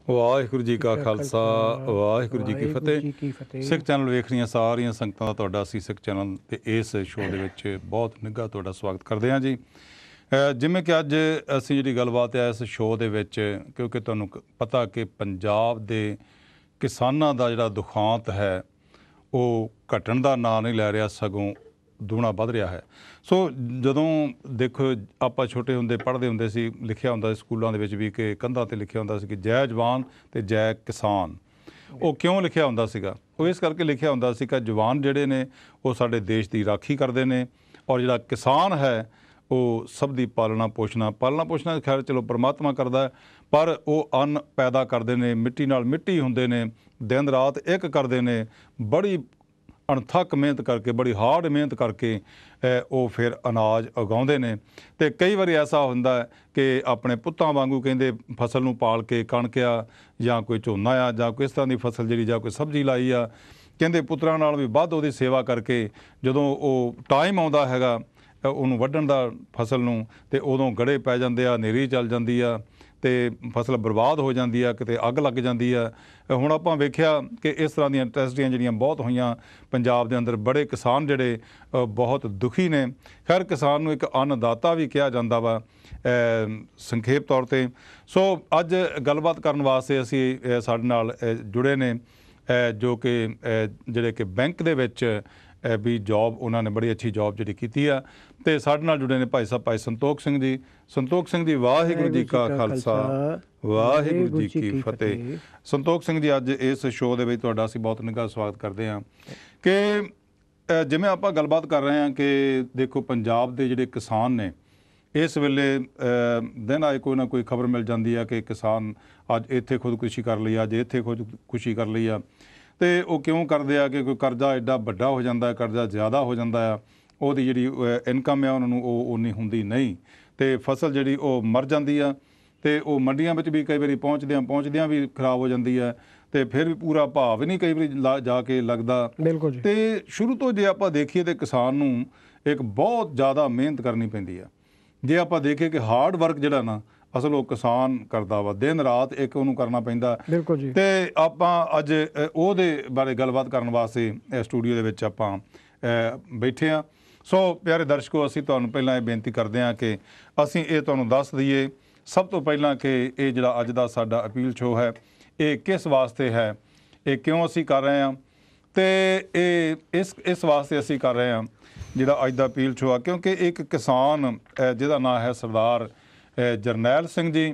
ਵਾਹਿਗੁਰੂ ਜੀ ਜੀ ਕਾ ਕਾ ਖਾਲਸਾ ਖਾਲਸਾ ਵਾਹਿਗੁਰੂ ਜੀ ਕੀ ਵਾਹਿਗੁਰੂ ਫਤਿਹ। ਜੀ ਕੀ ਫਤਿਹ। ਸਿੱਖ ਚੈਨਲ ਵੇਖ ਰਹੀਆਂ ਸਾਰੀਆਂ ਸੰਗਤਾਂ ਦਾ ਤੁਹਾਡਾ ਅਸੀਂ ਸਿੱਖ ਚੈਨਲ ਤੇ ਇਸ ਸ਼ੋਅ ਦੇ ਵਿੱਚ ਬਹੁਤ ਨਿੱਘਾ ਤੁਹਾਡਾ ਸਵਾਗਤ ਕਰਦੇ ਹਾਂ ਜੀ। ਜਿਵੇਂ ਕਿ ਅੱਜ ਅਸੀਂ ਜਿਹੜੀ ਗੱਲਬਾਤ ਹੈ ਇਸ ਸ਼ੋਅ ਦੇ ਵਿੱਚ, ਕਿਉਂਕਿ ਤੁਹਾਨੂੰ ਪਤਾ ਕਿ ਪੰਜਾਬ ਦੇ ਕਿਸਾਨਾਂ ਦਾ ਜਿਹੜਾ ਦੁਖਾਂਤ ਹੈ ਉਹ ਘਟਣ ਦਾ ਨਾਂ ਨਹੀਂ ਲੈ ਰਿਹਾ, ਸਗੋਂ ਦੂਣਾ ਵੱਧ ਰਿਹਾ ਹੈ। ਸੋ ਜਦੋਂ ਦੇਖੋ ਆਪਾਂ ਛੋਟੇ ਹੁੰਦੇ ਪੜ੍ਹਦੇ ਹੁੰਦੇ ਸੀ, ਲਿਖਿਆ ਹੁੰਦਾ ਸੀ ਸਕੂਲਾਂ ਦੇ ਵਿੱਚ ਵੀ ਕਿ ਕੰਧਾਂ 'ਤੇ ਲਿਖਿਆ ਹੁੰਦਾ ਸੀ ਕਿ ਜੈ ਜਵਾਨ ਅਤੇ ਜੈ ਕਿਸਾਨ। ਉਹ ਕਿਉਂ ਲਿਖਿਆ ਹੁੰਦਾ ਸੀਗਾ? ਉਹ ਇਸ ਕਰਕੇ ਲਿਖਿਆ ਹੁੰਦਾ ਸੀ ਕਿ ਜਵਾਨ ਜਿਹੜੇ ਨੇ ਉਹ ਸਾਡੇ ਦੇਸ਼ ਦੀ ਰਾਖੀ ਕਰਦੇ ਨੇ, ਔਰ ਜਿਹੜਾ ਕਿਸਾਨ ਹੈ ਉਹ ਸਭ ਦੀ ਪਾਲਣਾ ਪੋਸ਼ਣਾ ਖੈਰ ਚਲੋ ਪਰਮਾਤਮਾ ਕਰਦਾ ਹੈ, ਪਰ ਉਹ ਅੰਨ ਪੈਦਾ ਕਰਦੇ ਨੇ, ਮਿੱਟੀ ਨਾਲ ਮਿੱਟੀ ਹੁੰਦੇ ਨੇ, ਦਿਨ ਰਾਤ ਇੱਕ ਕਰਦੇ ਨੇ, ਬੜੀ ਅਣਥੱਕ ਮਿਹਨਤ ਕਰਕੇ, ਬੜੀ ਹਾਰਡ ਮਿਹਨਤ ਕਰਕੇ ਉਹ ਫਿਰ ਅਨਾਜ ਉਗਾਉਂਦੇ ਨੇ। ਅਤੇ ਕਈ ਵਾਰੀ ਐਸਾ ਹੁੰਦਾ ਹੈ ਕਿ ਆਪਣੇ ਪੁੱਤਾਂ ਵਾਂਗੂ ਕਹਿੰਦੇ ਫਸਲ ਨੂੰ ਪਾਲ ਕੇ, ਕਣਕ ਆ ਜਾਂ ਕੋਈ ਝੋਨਾ ਆ ਜਾਂ ਕੋਈ ਇਸ ਤਰ੍ਹਾਂ ਦੀ ਫਸਲ ਜਿਹੜੀ ਜਾਂ ਕੋਈ ਸਬਜ਼ੀ ਲਾਈ ਆ, ਕਹਿੰਦੇ ਪੁੱਤਰਾਂ ਨਾਲ ਵੀ ਵੱਧ ਉਹਦੀ ਸੇਵਾ ਕਰਕੇ ਜਦੋਂ ਉਹ ਟਾਈਮ ਆਉਂਦਾ ਹੈਗਾ ਉਹਨੂੰ ਵੱਢਣ ਦਾ ਫਸਲ ਨੂੰ, ਅਤੇ ਉਦੋਂ ਗੜੇ ਪੈ ਜਾਂਦੇ ਆ, ਹਨੇਰੀ ਚੱਲ ਜਾਂਦੀ ਆ ਅਤੇ ਫਸਲ ਬਰਬਾਦ ਹੋ ਜਾਂਦੀ ਆ, ਕਿਤੇ ਅੱਗ ਲੱਗ ਜਾਂਦੀ ਆ। ਹੁਣ ਆਪਾਂ ਵੇਖਿਆ ਕਿ ਇਸ ਤਰ੍ਹਾਂ ਦੀਆਂ ਟ੍ਰੈਜਡੀਆਂ ਜਿਹੜੀਆਂ ਬਹੁਤ ਹੋਈਆਂ ਪੰਜਾਬ ਦੇ ਅੰਦਰ, ਬੜੇ ਕਿਸਾਨ ਜਿਹੜੇ ਬਹੁਤ ਦੁਖੀ ਨੇ। ਖੈਰ ਕਿਸਾਨ ਨੂੰ ਇੱਕ ਅੰਨਦਾਤਾ ਵੀ ਕਿਹਾ ਜਾਂਦਾ ਵਾ ਸੰਖੇਪ ਤੌਰ 'ਤੇ। ਸੋ ਅੱਜ ਗੱਲਬਾਤ ਕਰਨ ਵਾਸਤੇ ਅਸੀਂ ਸਾਡੇ ਨਾਲ ਜੁੜੇ ਨੇ ਜੋ ਕਿ ਜਿਹੜੇ ਕਿ ਬੈਂਕ ਦੇ ਵਿੱਚ ਵੀ ਜੋਬ, ਉਹਨਾਂ ਨੇ ਬੜੀ ਅੱਛੀ ਜੋਬ ਜਿਹੜੀ ਕੀਤੀ ਆ, ਅਤੇ ਸਾਡੇ ਨਾਲ ਜੁੜੇ ਨੇ ਭਾਈ ਸਾਹਿਬ ਭਾਈ ਸੰਤੋਖ ਸਿੰਘ ਜੀ। ਸੰਤੋਖ ਸਿੰਘ ਜੀ, ਵਾਹਿਗੁਰੂ ਜੀ ਕਾ ਖਾਲਸਾ ਵਾਹਿਗੁਰੂ ਜੀ ਕੀ ਫਤਿਹ। ਸੰਤੋਖ ਸਿੰਘ ਜੀ, ਅੱਜ ਇਸ ਸ਼ੋਅ ਦੇ ਵਿੱਚ ਤੁਹਾਡਾ ਅਸੀਂ ਬਹੁਤ ਨਿੱਘਾ ਸਵਾਗਤ ਕਰਦੇ ਹਾਂ ਕਿ ਜਿਵੇਂ ਆਪਾਂ ਗੱਲਬਾਤ ਕਰ ਰਹੇ ਹਾਂ ਕਿ ਦੇਖੋ ਪੰਜਾਬ ਦੇ ਜਿਹੜੇ ਕਿਸਾਨ ਨੇ ਇਸ ਵੇਲੇ ਦਿਨ ਆਏ ਕੋਈ ਨਾ ਕੋਈ ਖਬਰ ਮਿਲ ਜਾਂਦੀ ਆ ਕਿ ਕਿਸਾਨ ਅੱਜ ਇੱਥੇ ਖੁਦਕੁਸ਼ੀ ਕਰ ਲਈ, ਅੱਜ ਇੱਥੇ ਖੁਦਕੁਸ਼ੀ ਕਰ ਲਈ ਆ। ਅਤੇ ਉਹ ਕਿਉਂ ਕਰਦੇ ਆ ਕਿ ਕੋਈ ਕਰਜ਼ਾ ਐਡਾ ਵੱਡਾ ਹੋ ਜਾਂਦਾ, ਕਰਜ਼ਾ ਜ਼ਿਆਦਾ ਹੋ ਜਾਂਦਾ ਆ, ਉਹਦੀ ਜਿਹੜੀ ਇਨਕਮ ਆ ਉਹਨਾਂ ਨੂੰ ਉਹ ਉਨੀ ਹੁੰਦੀ ਨਹੀਂ, ਅਤੇ ਫਸਲ ਜਿਹੜੀ ਉਹ ਮਰ ਜਾਂਦੀ ਆ, ਅਤੇ ਉਹ ਮੰਡੀਆਂ ਵਿੱਚ ਵੀ ਕਈ ਵਾਰੀ ਪਹੁੰਚਦਿਆਂ ਵੀ ਖਰਾਬ ਹੋ ਜਾਂਦੀ ਹੈ, ਅਤੇ ਫਿਰ ਵੀ ਪੂਰਾ ਭਾਅ ਵੀ ਨਹੀਂ ਕਈ ਵਾਰੀ ਜਾ ਕੇ ਲੱਗਦਾ। ਬਿਲਕੁਲ ਜੀ। ਅਤੇ ਸ਼ੁਰੂ ਤੋਂ ਜੇ ਆਪਾਂ ਦੇਖੀਏ ਤਾਂ ਕਿਸਾਨ ਨੂੰ ਇੱਕ ਬਹੁਤ ਜ਼ਿਆਦਾ ਮਿਹਨਤ ਕਰਨੀ ਪੈਂਦੀ ਆ। ਜੇ ਆਪਾਂ ਦੇਖੀਏ ਕਿ ਹਾਰਡ ਵਰਕ ਜਿਹੜਾ ਨਾ ਅਸਲ ਉਹ ਕਿਸਾਨ ਕਰਦਾ ਵਾ, ਦਿਨ ਰਾਤ ਇੱਕ ਉਹਨੂੰ ਕਰਨਾ ਪੈਂਦਾ। ਬਿਲਕੁਲ ਜੀ। ਅਤੇ ਆਪਾਂ ਅੱਜ ਉਹਦੇ ਬਾਰੇ ਗੱਲਬਾਤ ਕਰਨ ਵਾਸਤੇ ਸਟੂਡੀਓ ਦੇ ਵਿੱਚ ਆਪਾਂ ਬੈਠੇ ਹਾਂ। ਸੋ ਪਿਆਰੇ ਦਰਸ਼ਕੋ, ਅਸੀਂ ਤੁਹਾਨੂੰ ਪਹਿਲਾਂ ਇਹ ਬੇਨਤੀ ਕਰਦੇ ਹਾਂ ਕਿ ਅਸੀਂ ਇਹ ਤੁਹਾਨੂੰ ਦੱਸ ਦਈਏ ਸਭ ਤੋਂ ਪਹਿਲਾਂ ਕਿ ਇਹ ਜਿਹੜਾ ਅੱਜ ਦਾ ਸਾਡਾ ਅਪੀਲ ਸ਼ੋਅ ਹੈ ਇਹ ਕਿਸ ਵਾਸਤੇ ਹੈ, ਇਹ ਕਿਉਂ ਅਸੀਂ ਕਰ ਰਹੇ ਹਾਂ, ਅਤੇ ਇਹ ਇਸ ਵਾਸਤੇ ਅਸੀਂ ਕਰ ਰਹੇ ਹਾਂ ਜਿਹੜਾ ਅੱਜ ਦਾ ਅਪੀਲ ਸ਼ੋਅ ਆ ਕਿਉਂਕਿ ਇੱਕ ਕਿਸਾਨ ਜਿਹਦਾ ਨਾਂ ਹੈ ਸਰਦਾਰ ਜਰਨੈਲ ਸਿੰਘ ਜੀ।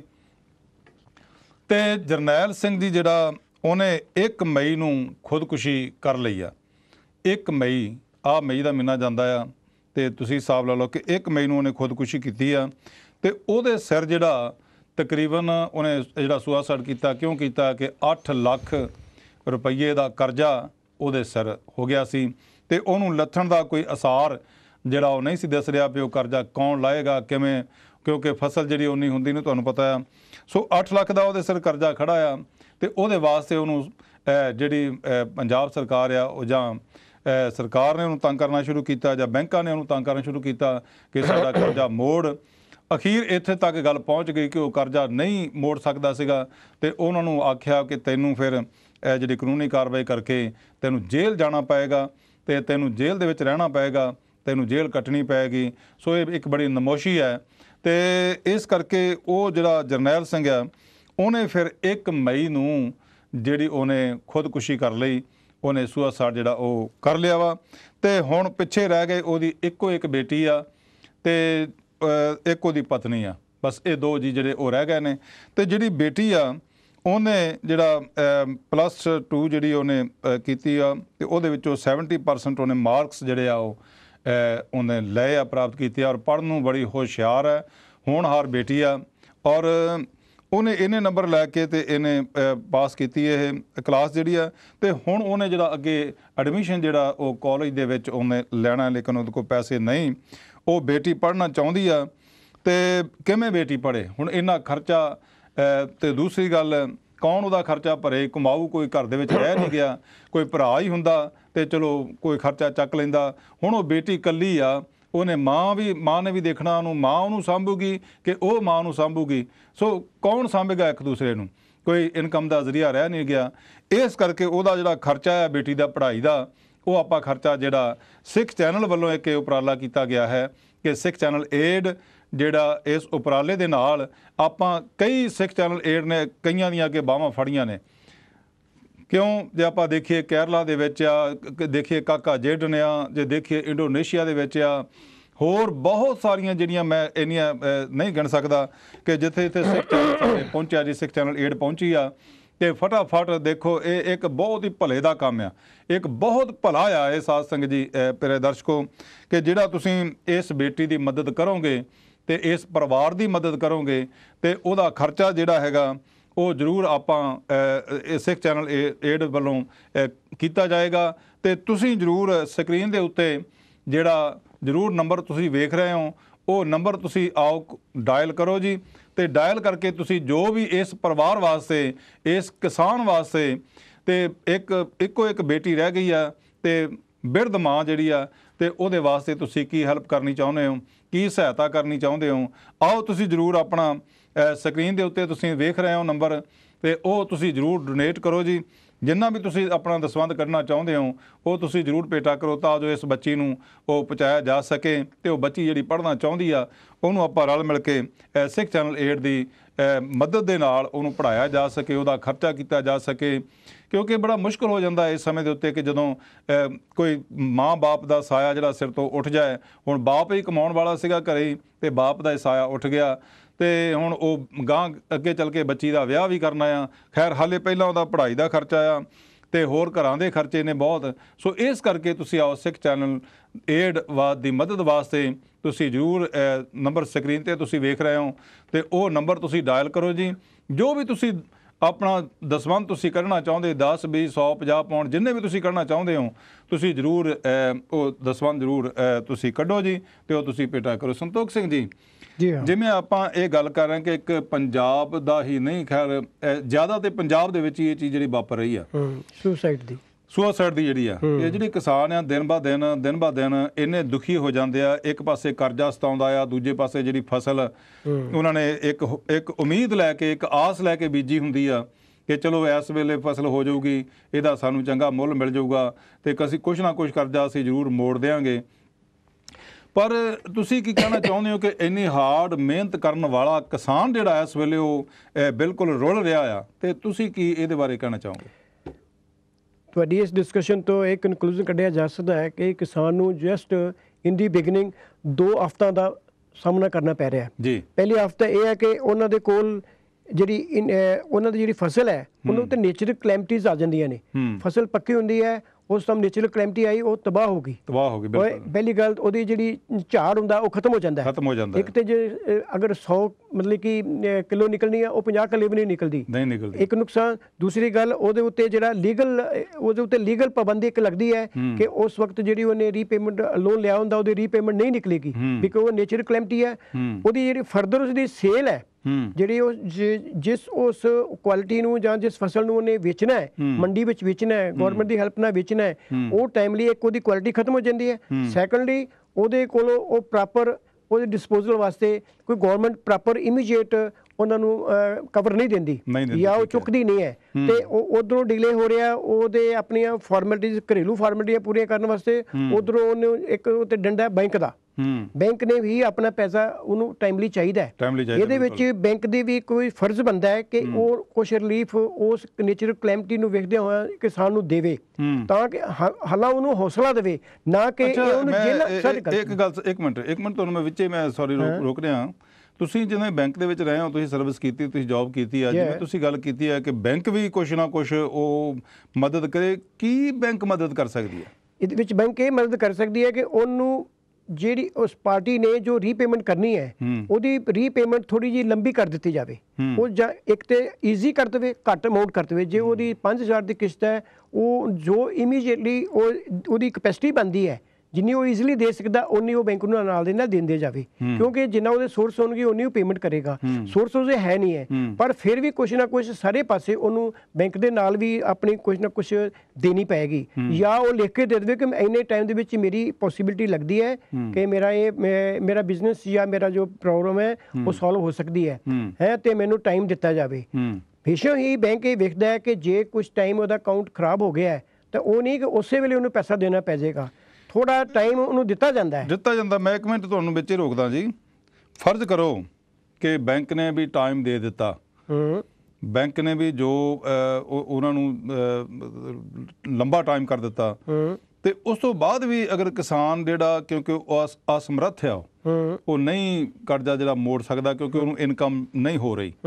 ਅਤੇ ਜਰਨੈਲ ਸਿੰਘ ਜੀ ਜਿਹੜਾ ਉਹਨੇ 1 ਮਈ ਨੂੰ ਖੁਦਕੁਸ਼ੀ ਕਰ ਲਈ ਆ। 1 ਮਈ, ਆਹ ਮਈ ਦਾ ਮਹੀਨਾ ਜਾਂਦਾ ਆ, ਅਤੇ ਤੁਸੀਂ ਹਿਸਾਬ ਲਾ ਲਓ ਕਿ 1 ਮਈ ਨੂੰ ਉਹਨੇ ਖੁਦਕੁਸ਼ੀ ਕੀਤੀ ਆ। ਅਤੇ ਉਹਦੇ ਸਿਰ ਜਿਹੜਾ ਤਕਰੀਬਨ ਉਹਨੇ ਜਿਹੜਾ ਸੁਸਾਈਡ ਕੀਤਾ, ਕਿਉਂ ਕੀਤਾ ਕਿ 8 ਲੱਖ ਰੁਪਈਏ ਦਾ ਕਰਜ਼ਾ ਉਹਦੇ ਸਿਰ ਹੋ ਗਿਆ ਸੀ, ਅਤੇ ਉਹਨੂੰ ਲੱਥਣ ਦਾ ਕੋਈ ਅਸਾਰ ਜਿਹੜਾ ਉਹ ਨਹੀਂ ਸੀ ਦਿਸ ਰਿਹਾ ਵੀ ਉਹ ਕਰਜ਼ਾ ਕੌਣ ਲਾਏਗਾ, ਕਿਵੇਂ, ਕਿਉਂਕਿ ਫਸਲ ਜਿਹੜੀ ਉਨੀ ਹੁੰਦੀ ਨਹੀਂ, ਤੁਹਾਨੂੰ ਪਤਾ ਆ। ਸੋ 8 ਲੱਖ ਦਾ ਉਹਦੇ ਸਿਰ ਕਰਜ਼ਾ ਖੜਾ ਆ, ਅਤੇ ਉਹਦੇ ਵਾਸਤੇ ਉਹਨੂੰ ਜਿਹੜੀ ਪੰਜਾਬ ਸਰਕਾਰ ਆ ਉਹ ਜਾਂ ਸਰਕਾਰ ਨੇ ਉਹਨੂੰ ਤੰਗ ਕਰਨਾ ਸ਼ੁਰੂ ਕੀਤਾ ਜਾਂ ਬੈਂਕਾਂ ਨੇ ਉਹਨੂੰ ਤੰਗ ਕਰਨਾ ਸ਼ੁਰੂ ਕੀਤਾ ਕਿ ਸਾਡਾ ਕਰਜ਼ਾ ਮੋੜ। ਅਖੀਰ ਇੱਥੇ ਤੱਕ ਗੱਲ ਪਹੁੰਚ ਗਈ ਕਿ ਉਹ ਕਰਜ਼ਾ ਨਹੀਂ ਮੋੜ ਸਕਦਾ ਸੀਗਾ, ਅਤੇ ਉਹਨਾਂ ਨੂੰ ਆਖਿਆ ਕਿ ਤੈਨੂੰ ਫਿਰ ਜਿਹੜੀ ਕਾਨੂੰਨੀ ਕਾਰਵਾਈ ਕਰਕੇ ਤੈਨੂੰ ਜੇਲ੍ਹ ਜਾਣਾ ਪਏਗਾ, ਅਤੇ ਤੈਨੂੰ ਜੇਲ੍ਹ ਦੇ ਵਿੱਚ ਰਹਿਣਾ ਪਏਗਾ, ਤੈਨੂੰ ਜੇਲ੍ਹ ਕੱਟਣੀ ਪਏਗੀ। ਸੋ ਇਹ ਇੱਕ ਬੜੀ ਨਮੋਸ਼ੀ ਹੈ, ਅਤੇ ਇਸ ਕਰਕੇ ਉਹ ਜਿਹੜਾ ਜਰਨੈਲ ਸਿੰਘ ਆ ਉਹਨੇ ਫਿਰ 1 ਮਈ ਨੂੰ ਜਿਹੜੀ ਉਹਨੇ ਖੁਦਕੁਸ਼ੀ ਕਰ ਲਈ, ਉਹਨੇ ਸੁਸਾਈਡ ਜਿਹੜਾ ਉਹ ਕਰ ਲਿਆ ਵਾ। ਅਤੇ ਹੁਣ ਪਿੱਛੇ ਰਹਿ ਗਏ ਉਹਦੀ ਇੱਕੋ ਇੱਕ ਬੇਟੀ ਆ ਅਤੇ ਇੱਕ ਉਹਦੀ ਪਤਨੀ ਆ, ਬਸ ਇਹ 2 ਜੀ ਜਿਹੜੇ ਉਹ ਰਹਿ ਗਏ ਨੇ। ਅਤੇ ਜਿਹੜੀ ਬੇਟੀ ਆ ਉਹਨੇ ਜਿਹੜਾ +2 ਜਿਹੜੀ ਉਹਨੇ ਕੀਤੀ ਆ, ਅਤੇ ਉਹਦੇ ਵਿੱਚੋਂ 70% ਉਹਨੇ ਮਾਰਕਸ ਜਿਹੜੇ ਆ ਉਹ ਉਹਨੇ ਲਏ ਆ, ਪ੍ਰਾਪਤ ਕੀਤੇ ਆ, ਔਰ ਪੜ੍ਹਨ ਨੂੰ ਬੜੀ ਹੁਸ਼ਿਆਰ ਹੈ, ਹੋਣਹਾਰ ਬੇਟੀ ਆ, ਔਰ ਉਹਨੇ ਇੰਨੇ ਨੰਬਰ ਲੈ ਕੇ ਅਤੇ ਇਹਨੇ ਪਾਸ ਕੀਤੀ ਇਹ ਕਲਾਸ ਜਿਹੜੀ ਆ। ਅਤੇ ਹੁਣ ਉਹਨੇ ਜਿਹੜਾ ਅੱਗੇ ਐਡਮਿਸ਼ਨ ਜਿਹੜਾ ਉਹ ਕਾਲਜ ਦੇ ਵਿੱਚ ਉਹਨੇ ਲੈਣਾ, ਲੇਕਿਨ ਉਹਦੇ ਕੋਲ ਪੈਸੇ ਨਹੀਂ। ਉਹ ਬੇਟੀ ਪੜ੍ਹਨਾ ਚਾਹੁੰਦੀ ਆ, ਅਤੇ ਕਿਵੇਂ ਬੇਟੀ ਪੜ੍ਹੇ? ਹੁਣ ਇੰਨਾ ਖਰਚਾ, ਅਤੇ ਦੂਸਰੀ ਗੱਲ ਕੌਣ ਉਹਦਾ ਖਰਚਾ ਭਰੇ? ਕਮਾਊ ਕੋਈ ਘਰ ਦੇ ਵਿੱਚ ਰਹਿ ਨਹੀਂ ਗਿਆ, ਕੋਈ ਭਰਾ ਹੀ ਹੁੰਦਾ ਅਤੇ ਚਲੋ ਕੋਈ ਖਰਚਾ ਚੱਕ ਲੈਂਦਾ। ਹੁਣ ਉਹ ਬੇਟੀ ਇਕੱਲੀ ਆ, ਉਹਨੇ ਮਾਂ ਨੇ ਵੀ ਦੇਖਣਾ ਉਹਨੂੰ, ਮਾਂ ਉਹਨੂੰ ਸਾਂਭੂਗੀ ਕਿ ਉਹ ਮਾਂ ਨੂੰ ਸਾਂਭੂਗੀ। ਸੋ ਕੌਣ ਸਾਂਭੇਗਾ ਇੱਕ ਦੂਸਰੇ ਨੂੰ? ਕੋਈ ਇਨਕਮ ਦਾ ਜ਼ਰੀਆ ਰਹਿ ਨਹੀਂ ਗਿਆ। ਇਸ ਕਰਕੇ ਉਹਦਾ ਜਿਹੜਾ ਖਰਚਾ ਹੈ ਬੇਟੀ ਦਾ ਪੜ੍ਹਾਈ ਦਾ, ਉਹ ਆਪਾਂ ਖਰਚਾ ਜਿਹੜਾ ਸਿੱਖ ਚੈਨਲ ਵੱਲੋਂ ਇੱਕ ਉਪਰਾਲਾ ਕੀਤਾ ਗਿਆ ਹੈ ਕਿ ਸਿੱਖ ਚੈਨਲ ਏਡ ਜਿਹੜਾ ਇਸ ਉਪਰਾਲੇ ਦੇ ਨਾਲ ਆਪਾਂ ਕਈ ਸਿੱਖ ਚੈਨਲ ਏਡ ਨੇ ਕਈਆਂ ਦੀਆਂ ਅੱਗੇ ਬਾਹਾਂ ਫੜੀਆਂ ਨੇ। ਕਿਉਂ? ਜੇ ਆਪਾਂ ਦੇਖੀਏ ਕੇਰਲਾ ਦੇ ਵਿੱਚ ਆ, ਦੇਖੀਏ ਕਾਕਾ ਜੇਡਨ ਆ, ਜੇ ਦੇਖੀਏ ਇੰਡੋਨੇਸ਼ੀਆ ਦੇ ਵਿੱਚ ਆ, ਹੋਰ ਬਹੁਤ ਸਾਰੀਆਂ ਜਿਹੜੀਆਂ ਮੈਂ ਇੰਨੀਆਂ ਨਹੀਂ ਗਿਣ ਸਕਦਾ ਕਿ ਜਿੱਥੇ ਸਿੱਖ ਚੈਨਲ ਸਾਡੇ ਪਹੁੰਚਿਆ ਜੀ, ਸਿੱਖ ਚੈਨਲ ਏਡ ਪਹੁੰਚੀ ਆ। ਤੇ ਫਟਾਫਟ ਦੇਖੋ ਇਹ ਇੱਕ ਬਹੁਤ ਹੀ ਭਲੇ ਦਾ ਕੰਮ ਆ, ਇੱਕ ਬਹੁਤ ਭਲਾ ਆ ਇਹ ਸਾਧ ਸੰਗਤ ਜੀ ਪਿਆਰੇ ਦਰਸ਼ਕੋ, ਕਿ ਜਿਹੜਾ ਤੁਸੀਂ ਇਸ ਬੇਟੀ ਦੀ ਮਦਦ ਕਰੋਗੇ ਤੇ ਇਸ ਪਰਿਵਾਰ ਦੀ ਮਦਦ ਕਰੋਗੇ ਤੇ ਉਹਦਾ ਖਰਚਾ ਜਿਹੜਾ ਹੈਗਾ ਉਹ ਜ਼ਰੂਰ ਆਪਾਂ ਸਿੱਖ ਚੈਨਲ ਏਡ ਵੱਲੋਂ ਕੀਤਾ ਜਾਏਗਾ। ਤੇ ਤੁਸੀਂ ਜ਼ਰੂਰ ਸਕਰੀਨ ਦੇ ਉੱਤੇ ਜਿਹੜਾ ਜ਼ਰੂਰ ਨੰਬਰ ਤੁਸੀਂ ਵੇਖ ਰਹੇ ਹੋ, ਉਹ ਨੰਬਰ ਤੁਸੀਂ ਆਓ ਡਾਇਲ ਕਰੋ ਜੀ। ਤੇ ਡਾਇਲ ਕਰਕੇ ਤੁਸੀਂ ਜੋ ਵੀ ਇਸ ਪਰਿਵਾਰ ਵਾਸਤੇ, ਇਸ ਕਿਸਾਨ ਵਾਸਤੇ, ਤੇ ਇੱਕੋ ਇੱਕ ਬੇਟੀ ਰਹਿ ਗਈ ਆ ਤੇ ਬਿਰਧ ਮਾਂ ਜਿਹੜੀ ਆ, ਤੇ ਉਹਦੇ ਵਾਸਤੇ ਤੁਸੀਂ ਕੀ ਹੈਲਪ ਕਰਨੀ ਚਾਹੁੰਦੇ ਹੋ, ਕੀ ਸਹਾਇਤਾ ਕਰਨੀ ਚਾਹੁੰਦੇ ਹੋ, ਆਓ ਤੁਸੀਂ ਜ਼ਰੂਰ ਆਪਣਾ ਸਕਰੀਨ ਦੇ ਉੱਤੇ ਤੁਸੀਂ ਵੇਖ ਰਹੇ ਹੋ ਨੰਬਰ, ਤੇ ਉਹ ਤੁਸੀਂ ਜ਼ਰੂਰ ਡੋਨੇਟ ਕਰੋ ਜੀ। ਜਿੰਨਾ ਵੀ ਤੁਸੀਂ ਆਪਣਾ ਦਸਵੰਧ ਕਰਨਾ ਚਾਹੁੰਦੇ ਹੋ ਉਹ ਤੁਸੀਂ ਜ਼ਰੂਰ ਭੇਟਾ ਕਰੋ, ਤਾਂ ਜੋ ਇਸ ਬੱਚੀ ਨੂੰ ਉਹ ਪਹੁੰਚਾਇਆ ਜਾ ਸਕੇ ਤੇ ਉਹ ਬੱਚੀ ਜਿਹੜੀ ਪੜ੍ਹਨਾ ਚਾਹੁੰਦੀ ਆ ਉਹਨੂੰ ਆਪਾਂ ਰਲ ਮਿਲ ਕੇ ਸਿੱਖ ਚੈਨਲ ਏਡ ਦੀ ਮਦਦ ਦੇ ਨਾਲ ਉਹਨੂੰ ਪੜ੍ਹਾਇਆ ਜਾ ਸਕੇ, ਉਹਦਾ ਖਰਚਾ ਕੀਤਾ ਜਾ ਸਕੇ। ਕਿਉਂਕਿ ਬੜਾ ਮੁਸ਼ਕਲ ਹੋ ਜਾਂਦਾ ਇਸ ਸਮੇਂ ਦੇ ਉੱਤੇ ਕਿ ਜਦੋਂ ਕੋਈ ਮਾਂ ਬਾਪ ਦਾ ਸਾਇਆ ਜਿਹੜਾ ਸਿਰ ਤੋਂ ਉੱਠ ਜਾਏ। ਹੁਣ ਬਾਪ ਹੀ ਕਮਾਉਣ ਵਾਲਾ ਸੀਗਾ ਘਰੇ ਹੀ, ਤੇ ਬਾਪ ਦਾ ਸਾਇਆ ਉੱਠ ਗਿਆ ਤੇ ਹੁਣ ਉਹ ਗਾਂ ਅੱਗੇ ਚੱਲ ਕੇ ਬੱਚੀ ਦਾ ਵਿਆਹ ਵੀ ਕਰਨਾ ਆ। ਖੈਰ ਹਾਲੇ ਪਹਿਲਾਂ ਉਹਦਾ ਪੜ੍ਹਾਈ ਦਾ ਖਰਚਾ ਆ ਤੇ ਹੋਰ ਘਰਾਂ ਦੇ ਖਰਚੇ ਨੇ ਬਹੁਤ। ਸੋ ਇਸ ਕਰਕੇ ਤੁਸੀਂ ਆਓ ਸਿੱਖ ਚੈਨਲ ਏਡ ਦੀ ਮਦਦ ਵਾਸਤੇ ਤੁਸੀਂ ਜ਼ਰੂਰ ਨੰਬਰ ਸਕਰੀਨ ਤੇ ਤੁਸੀਂ ਵੇਖ ਰਹੇ ਹੋ ਤੇ ਉਹ ਨੰਬਰ ਤੁਸੀਂ ਡਾਇਲ ਕਰੋ ਜੀ। ਜੋ ਵੀ ਤੁਸੀਂ ਆਪਣਾ ਦਸਵੰਧ ਤੁਸੀਂ ਕੱਢਣਾ ਚਾਹੁੰਦੇ 10 20 100 50 ਪਾਉਂਡ ਜਿੰਨੇ ਵੀ ਤੁਸੀਂ ਕੱਢਣਾ ਚਾਹੁੰਦੇ ਹੋ ਤੁਸੀਂ ਜ਼ਰੂਰ ਉਹ ਦਸਵੰਧ ਜ਼ਰੂਰ ਤੁਸੀਂ ਕੱਢੋ ਜੀ ਤੇ ਉਹ ਤੁਸੀਂ ਭੇਟਾ ਕਰੋ। ਸੰਤੋਖ ਸਿੰਘ ਜੀ, ਜਿਵੇਂ ਆਪਾਂ ਇਹ ਗੱਲ ਕਰ ਰਹੇ ਕਿ ਇੱਕ ਪੰਜਾਬ ਦਾ ਹੀ ਨਹੀਂ, ਖੈਰ ਜ਼ਿਆਦਾ ਤੇ ਪੰਜਾਬ ਦੇ ਵਿੱਚ ਹੀ ਇਹ ਚੀਜ਼ ਜਿਹੜੀ ਵਾਪਰ ਰਹੀ ਆ, ਸੁਸਾਈਡ ਦੀ ਜਿਹੜੀ ਆ, ਇਹ ਜਿਹੜੀ ਕਿਸਾਨ ਆ ਦਿਨ ਬਾ ਦਿਨ ਇੰਨੇ ਦੁਖੀ ਹੋ ਜਾਂਦੇ ਆ। ਇੱਕ ਪਾਸੇ ਕਰਜ਼ਾ ਸਤਾਉਂਦਾ ਆ, ਦੂਜੇ ਪਾਸੇ ਜਿਹੜੀ ਫਸਲ ਉਹਨਾਂ ਨੇ ਇੱਕ ਉਮੀਦ ਲੈ ਕੇ, ਇੱਕ ਆਸ ਲੈ ਕੇ ਬੀਜੀ ਹੁੰਦੀ ਆ ਕਿ ਚਲੋ ਇਸ ਵੇਲੇ ਫਸਲ ਹੋ ਜਾਊਗੀ, ਇਹਦਾ ਸਾਨੂੰ ਚੰਗਾ ਮੁੱਲ ਮਿਲ ਜਾਊਗਾ ਤੇ ਅਸੀਂ ਕੁਛ ਨਾ ਕੁਛ ਕਰਜ਼ਾ ਅਸੀਂ ਜ਼ਰੂਰ ਮੋੜ ਦਿਆਂਗੇ। ਪਰ ਤੁਸੀਂ ਕੀ ਕਹਿਣਾ ਚਾਹੁੰਦੇ ਹੋ ਕਿ ਇੰਨੀ ਹਾਰਡ ਮਿਹਨਤ ਕਰਨ ਵਾਲਾ ਕਿਸਾਨ ਜਿਹੜਾ ਇਸ ਵੇਲੇ ਉਹ ਬਿਲਕੁਲ ਰੁਲ ਰਿਹਾ ਆ, ਤੇ ਤੁਸੀਂ ਕੀ ਇਹਦੇ ਬਾਰੇ ਕਹਿਣਾ ਚਾਹੋਗੇ? ਤੁਹਾਡੀ ਇਸ ਡਿਸਕਸ਼ਨ ਤੋਂ ਇੱਕ ਕਨਕਲੂਜਨ ਕੱਢਿਆ ਜਾ ਸਕਦਾ ਹੈ ਕਿ ਕਿਸਾਨ ਨੂੰ ਜਸਟ ਇਨ ਦੀ ਬਿਗਨਿੰਗ 2 ਹਫ਼ਤਿਆਂ ਦਾ ਸਾਹਮਣਾ ਕਰਨਾ ਪੈ ਰਿਹਾ ਜੀ। ਪਹਿਲੀ ਹਫ਼ਤਾ ਇਹ ਹੈ ਕਿ ਉਹਨਾਂ ਦੇ ਕੋਲ ਉਹਨਾਂ ਦੀ ਜਿਹੜੀ ਫਸਲ ਹੈ ਉਹਨਾਂ ਉੱਤੇ ਨੇਚਰਲ ਕਲੈਮਿਟੀਜ਼ ਆ ਜਾਂਦੀਆਂ ਨੇ। ਫਸਲ ਪੱਕੀ ਹੁੰਦੀ ਹੈ, ਉਸ ਟਾਈਮ ਨੇਚਰਲ ਕਲੈਮਿਟੀ ਆਈ, ਉਹ ਤਬਾਹ ਹੋ ਗਈ। ਪਹਿਲੀ ਗੱਲ ਉਹਦੀ ਜਿਹੜੀ ਝਾੜ ਹੁੰਦਾ ਉਹ ਖਤਮ ਹੋ ਜਾਂਦਾ। ਇੱਕ ਤੇ ਜੇ ਅਗਰ 100 ਮਤਲਬ ਕਿ ਕਿਲੋ ਨਿਕਲਣੀ ਆ, ਉਹ 50 ਕਿਲੋ ਵੀ ਨਹੀਂ ਨਿਕਲਦੀ, ਇੱਕ ਨੁਕਸਾਨ। ਦੂਸਰੀ ਗੱਲ ਉਹਦੇ ਉੱਤੇ ਜਿਹੜਾ ਲੀਗਲ ਪਾਬੰਦੀ ਇੱਕ ਲੱਗਦੀ ਹੈ ਕਿ ਉਸ ਵਕਤ ਜਿਹੜੀ ਉਹਨੇ ਰੀਪੇਮੈਂਟ ਲੋਨ ਲਿਆ ਹੁੰਦਾ ਉਹਦੀ ਰੀਪੇਮੈਂਟ ਨਹੀਂ ਨਿਕਲੇਗੀ, ਬਿਕੋਜ਼ ਉਹ ਨੇਚਰਲ ਕਲੈਮਿਟੀ ਹੈ। ਉਹਦੀ ਜਿਹੜੀ ਫਰਦਰ ਉਸਦੀ ਸੇਲ ਹੈ, ਜਿਹੜੀ ਉਹ ਜਿਸ ਉਸ ਕੁਆਲਿਟੀ ਨੂੰ ਜਾਂ ਜਿਸ ਫਸਲ ਨੂੰ ਉਹਨੇ ਵੇਚਣਾ ਹੈ, ਮੰਡੀ ਵਿੱਚ ਵੇਚਣਾ ਹੈ, ਗੌਰਮੈਂਟ ਦੀ ਹੈਲਪ ਨਾਲ ਵੇਚਣਾ ਹੈ, ਉਹ ਟਾਈਮਲੀ ਇੱਕ ਉਹਦੀ ਕੁਆਲਿਟੀ ਖਤਮ ਹੋ ਜਾਂਦੀ ਹੈ। ਸੈਕੰਡਲੀ ਉਹਦੇ ਕੋਲੋਂ ਉਹ ਪ੍ਰੋਪਰ ਉਹਦੇ ਡਿਸਪੋਜ਼ਲ ਵਾਸਤੇ ਕੋਈ ਗੌਰਮੈਂਟ ਪ੍ਰੋਪਰ ਇਮੀਡੀਏਟ ਉਹਨਾਂ ਨੂੰ ਕਵਰ ਨਹੀਂ ਦਿੰਦੀ ਜਾਂ ਉਹ ਚੁੱਕਦੀ ਨਹੀਂ ਹੈ, ਤੇ ਉਹ ਉਧਰੋਂ ਡਿਲੇ ਹੋ ਰਿਹਾ ਉਹਦੇ ਆਪਣੀਆਂ ਫਾਰਮੈਲਿਟੀਜ਼, ਘਰੇਲੂ ਫਾਰਮੈਲਿਟੀਆਂ ਪੂਰੀਆਂ ਕਰਨ ਵਾਸਤੇ। ਉਧਰੋਂ ਉਹਨੂੰ ਇੱਕ ਉੱਤੇ ਡੰਡਾ ਬੈਂਕ ਦਾ, ਬੈਂਕ ਨੇ ਵੀ ਆਪਣਾ ਪੈਸਾ ਉਹਨੂੰ ਟਾਈਮਲੀ ਚਾਹੀਦਾ ਹੈ। ਇਹਦੇ ਵਿੱਚ ਬੈਂਕ ਦੀ ਵੀ ਕੋਈ ਫਰਜ਼ ਬਣਦਾ ਹੈ ਕਿ ਉਹ ਕੁਛ ਰਿਲੀਫ ਉਸ ਨੇਚਰਲ ਕਲੈਮਿਟੀ ਨੂੰ ਵੇਖਦਿਆਂ ਹੋਇਆ ਕਿਸਾਨ ਨੂੰ ਦੇਵੇ, ਤਾਂ ਕਿ ਹਾਲਾਂ ਉਹਨੂੰ ਹੌਸਲਾ ਦੇਵੇ, ਨਾ ਕਿ ਉਹਨੂੰ ਇੱਕ ਮਿੰਟ ਤੁਹਾਨੂੰ ਮੈਂ ਵਿੱਚੇ ਮੈਂ ਸੌਰੀ ਰੋਕ ਰਿਹਾ। ਤੁਸੀਂ ਜਿਵੇਂ ਬੈਂਕ ਦੇ ਵਿੱਚ ਰਹੇ ਹੋ, ਤੁਸੀਂ ਸਰਵਿਸ ਕੀਤੀ, ਤੁਸੀਂ ਜੌਬ ਕੀਤੀ ਆ, ਜਿਵੇਂ ਤੁਸੀਂ ਗੱਲ ਕੀਤੀ ਹੈ ਕਿ ਬੈਂਕ ਵੀ ਕੁਛ ਨਾ ਕੁਛ ਉਹ ਮਦਦ ਕਰੇ, ਕੀ ਬੈਂਕ ਮਦਦ ਕਰ ਸਕਦੀ ਹੈ? ਇਹਦੇ ਵਿੱਚ ਬੈਂਕ ਇਹ ਮਦਦ ਕਰ ਸਕਦੀ ਹੈ ਕਿ ਉਹਨੂੰ ਜਿਹੜੀ ਉਸ ਪਾਰਟੀ ਨੇ ਜੋ ਰੀਪੇਮੈਂਟ ਕਰਨੀ ਹੈ ਉਹਦੀ ਰੀਪੇਮੈਂਟ ਥੋੜੀ ਜਿਹੀ ਲੰਬੀ ਕਰ ਦਿੱਤੀ ਜਾਵੇ। ਉਹ ਜਾਂ ਇੱਕ ਤੇ ਈਜ਼ੀ ਕਰ ਦੇਵੇ, ਘੱਟ ਅਮਾਊਂਟ ਕਰ ਦੇਵੇ। ਜੇ ਉਹਦੀ 5000 ਦੀ ਕਿਸ਼ਤ ਹੈ, ਉਹ ਜੋ ਇਮੀਡੀਏਟਲੀ ਉਹਦੀ ਕਪੈਸਿਟੀ ਬਣਦੀ ਹੈ, ਜਿੰਨੀ ਉਹ ਈਜ਼ੀਲੀ ਦੇ ਸਕਦਾ ਉਨੀ ਉਹ ਬੈਂਕ ਨੂੰ ਨਾਲ ਦੇ ਨਾਲ ਦਿੰਦੇ ਜਾਵੇ, ਕਿਉਂਕਿ ਜਿੰਨਾ ਉਹਦੇ ਸੋਰਸ ਹੋਣਗੇ ਉਨੀ ਉਹ ਪੇਮੈਂਟ ਕਰੇਗਾ। ਸੋਰਸ ਉਹਦੇ ਹੈ ਨਹੀਂ ਹੈ, ਪਰ ਫਿਰ ਵੀ ਕੁਛ ਨਾ ਕੁਛ ਸਾਰੇ ਪਾਸੇ ਉਹਨੂੰ ਬੈਂਕ ਦੇ ਨਾਲ ਵੀ ਆਪਣੀ ਕੁਛ ਨਾ ਕੁਛ ਦੇਣੀ ਪਏਗੀ, ਜਾਂ ਉਹ ਲਿਖ ਕੇ ਦੇ ਦੇਵੇ ਕਿ ਇੰਨੇ ਟਾਈਮ ਦੇ ਵਿੱਚ ਮੇਰੀ ਪੋਸੀਬਿਲਿਟੀ ਲੱਗਦੀ ਹੈ ਕਿ ਮੇਰਾ ਬਿਜ਼ਨਸ ਜਾਂ ਮੇਰਾ ਜੋ ਪ੍ਰੋਬਲਮ ਹੈ ਉਹ ਸੋਲਵ ਹੋ ਸਕਦੀ ਹੈ ਤੇ ਮੈਨੂੰ ਟਾਈਮ ਦਿੱਤਾ ਜਾਵੇ। ਬੇਸ਼ੱਕ ਹੀ ਬੈਂਕ ਇਹ ਵੇਖਦਾ ਹੈ ਕਿ ਜੇ ਕੁਛ ਟਾਈਮ ਉਹਦਾ ਅਕਾਊਂਟ ਖਰਾਬ ਹੋ ਗਿਆ ਹੈ ਤਾਂ ਉਹ ਨਹੀਂ ਕਿ ਉਸੇ ਵੇਲੇ ਉਹਨੂੰ ਪੈਸਾ ਦੇਣਾ ਪੈ ਜਾਏਗਾ, ਥੋੜਾ ਟਾਈਮ ਉਹਨੂੰ ਦਿੱਤਾ ਜਾਂਦਾ ਹੈ। ਮੈਂ ਇੱਕ ਮਿੰਟ ਤੁਹਾਨੂੰ ਵਿੱਚ ਹੀ ਰੋਕਦਾ ਜੀ। ਫਰਜ਼ ਕਰੋ ਕਿ ਬੈਂਕ ਨੇ ਵੀ ਟਾਈਮ ਦੇ ਦਿੱਤਾ, ਬੈਂਕ ਨੇ ਵੀ ਜੋ ਉਹਨਾਂ ਨੂੰ ਲੰਬਾ ਟਾਈਮ ਕਰ ਦਿੱਤਾ, ਤੇ ਉਸ ਤੋਂ ਬਾਅਦ ਵੀ ਅਗਰ ਕਿਸਾਨ ਜਿਹੜਾ, ਕਿਉਂਕਿ ਉਹ ਅਸਮਰੱਥ ਆ, ਉਹ ਨਹੀਂ ਕਰਜ਼ਾ ਜਿਹੜਾ ਮੋੜ ਸਕਦਾ ਕਿਉਂਕਿ ਉਹਨੂੰ ਇਨਕਮ ਨਹੀਂ ਹੋ ਰਹੀ,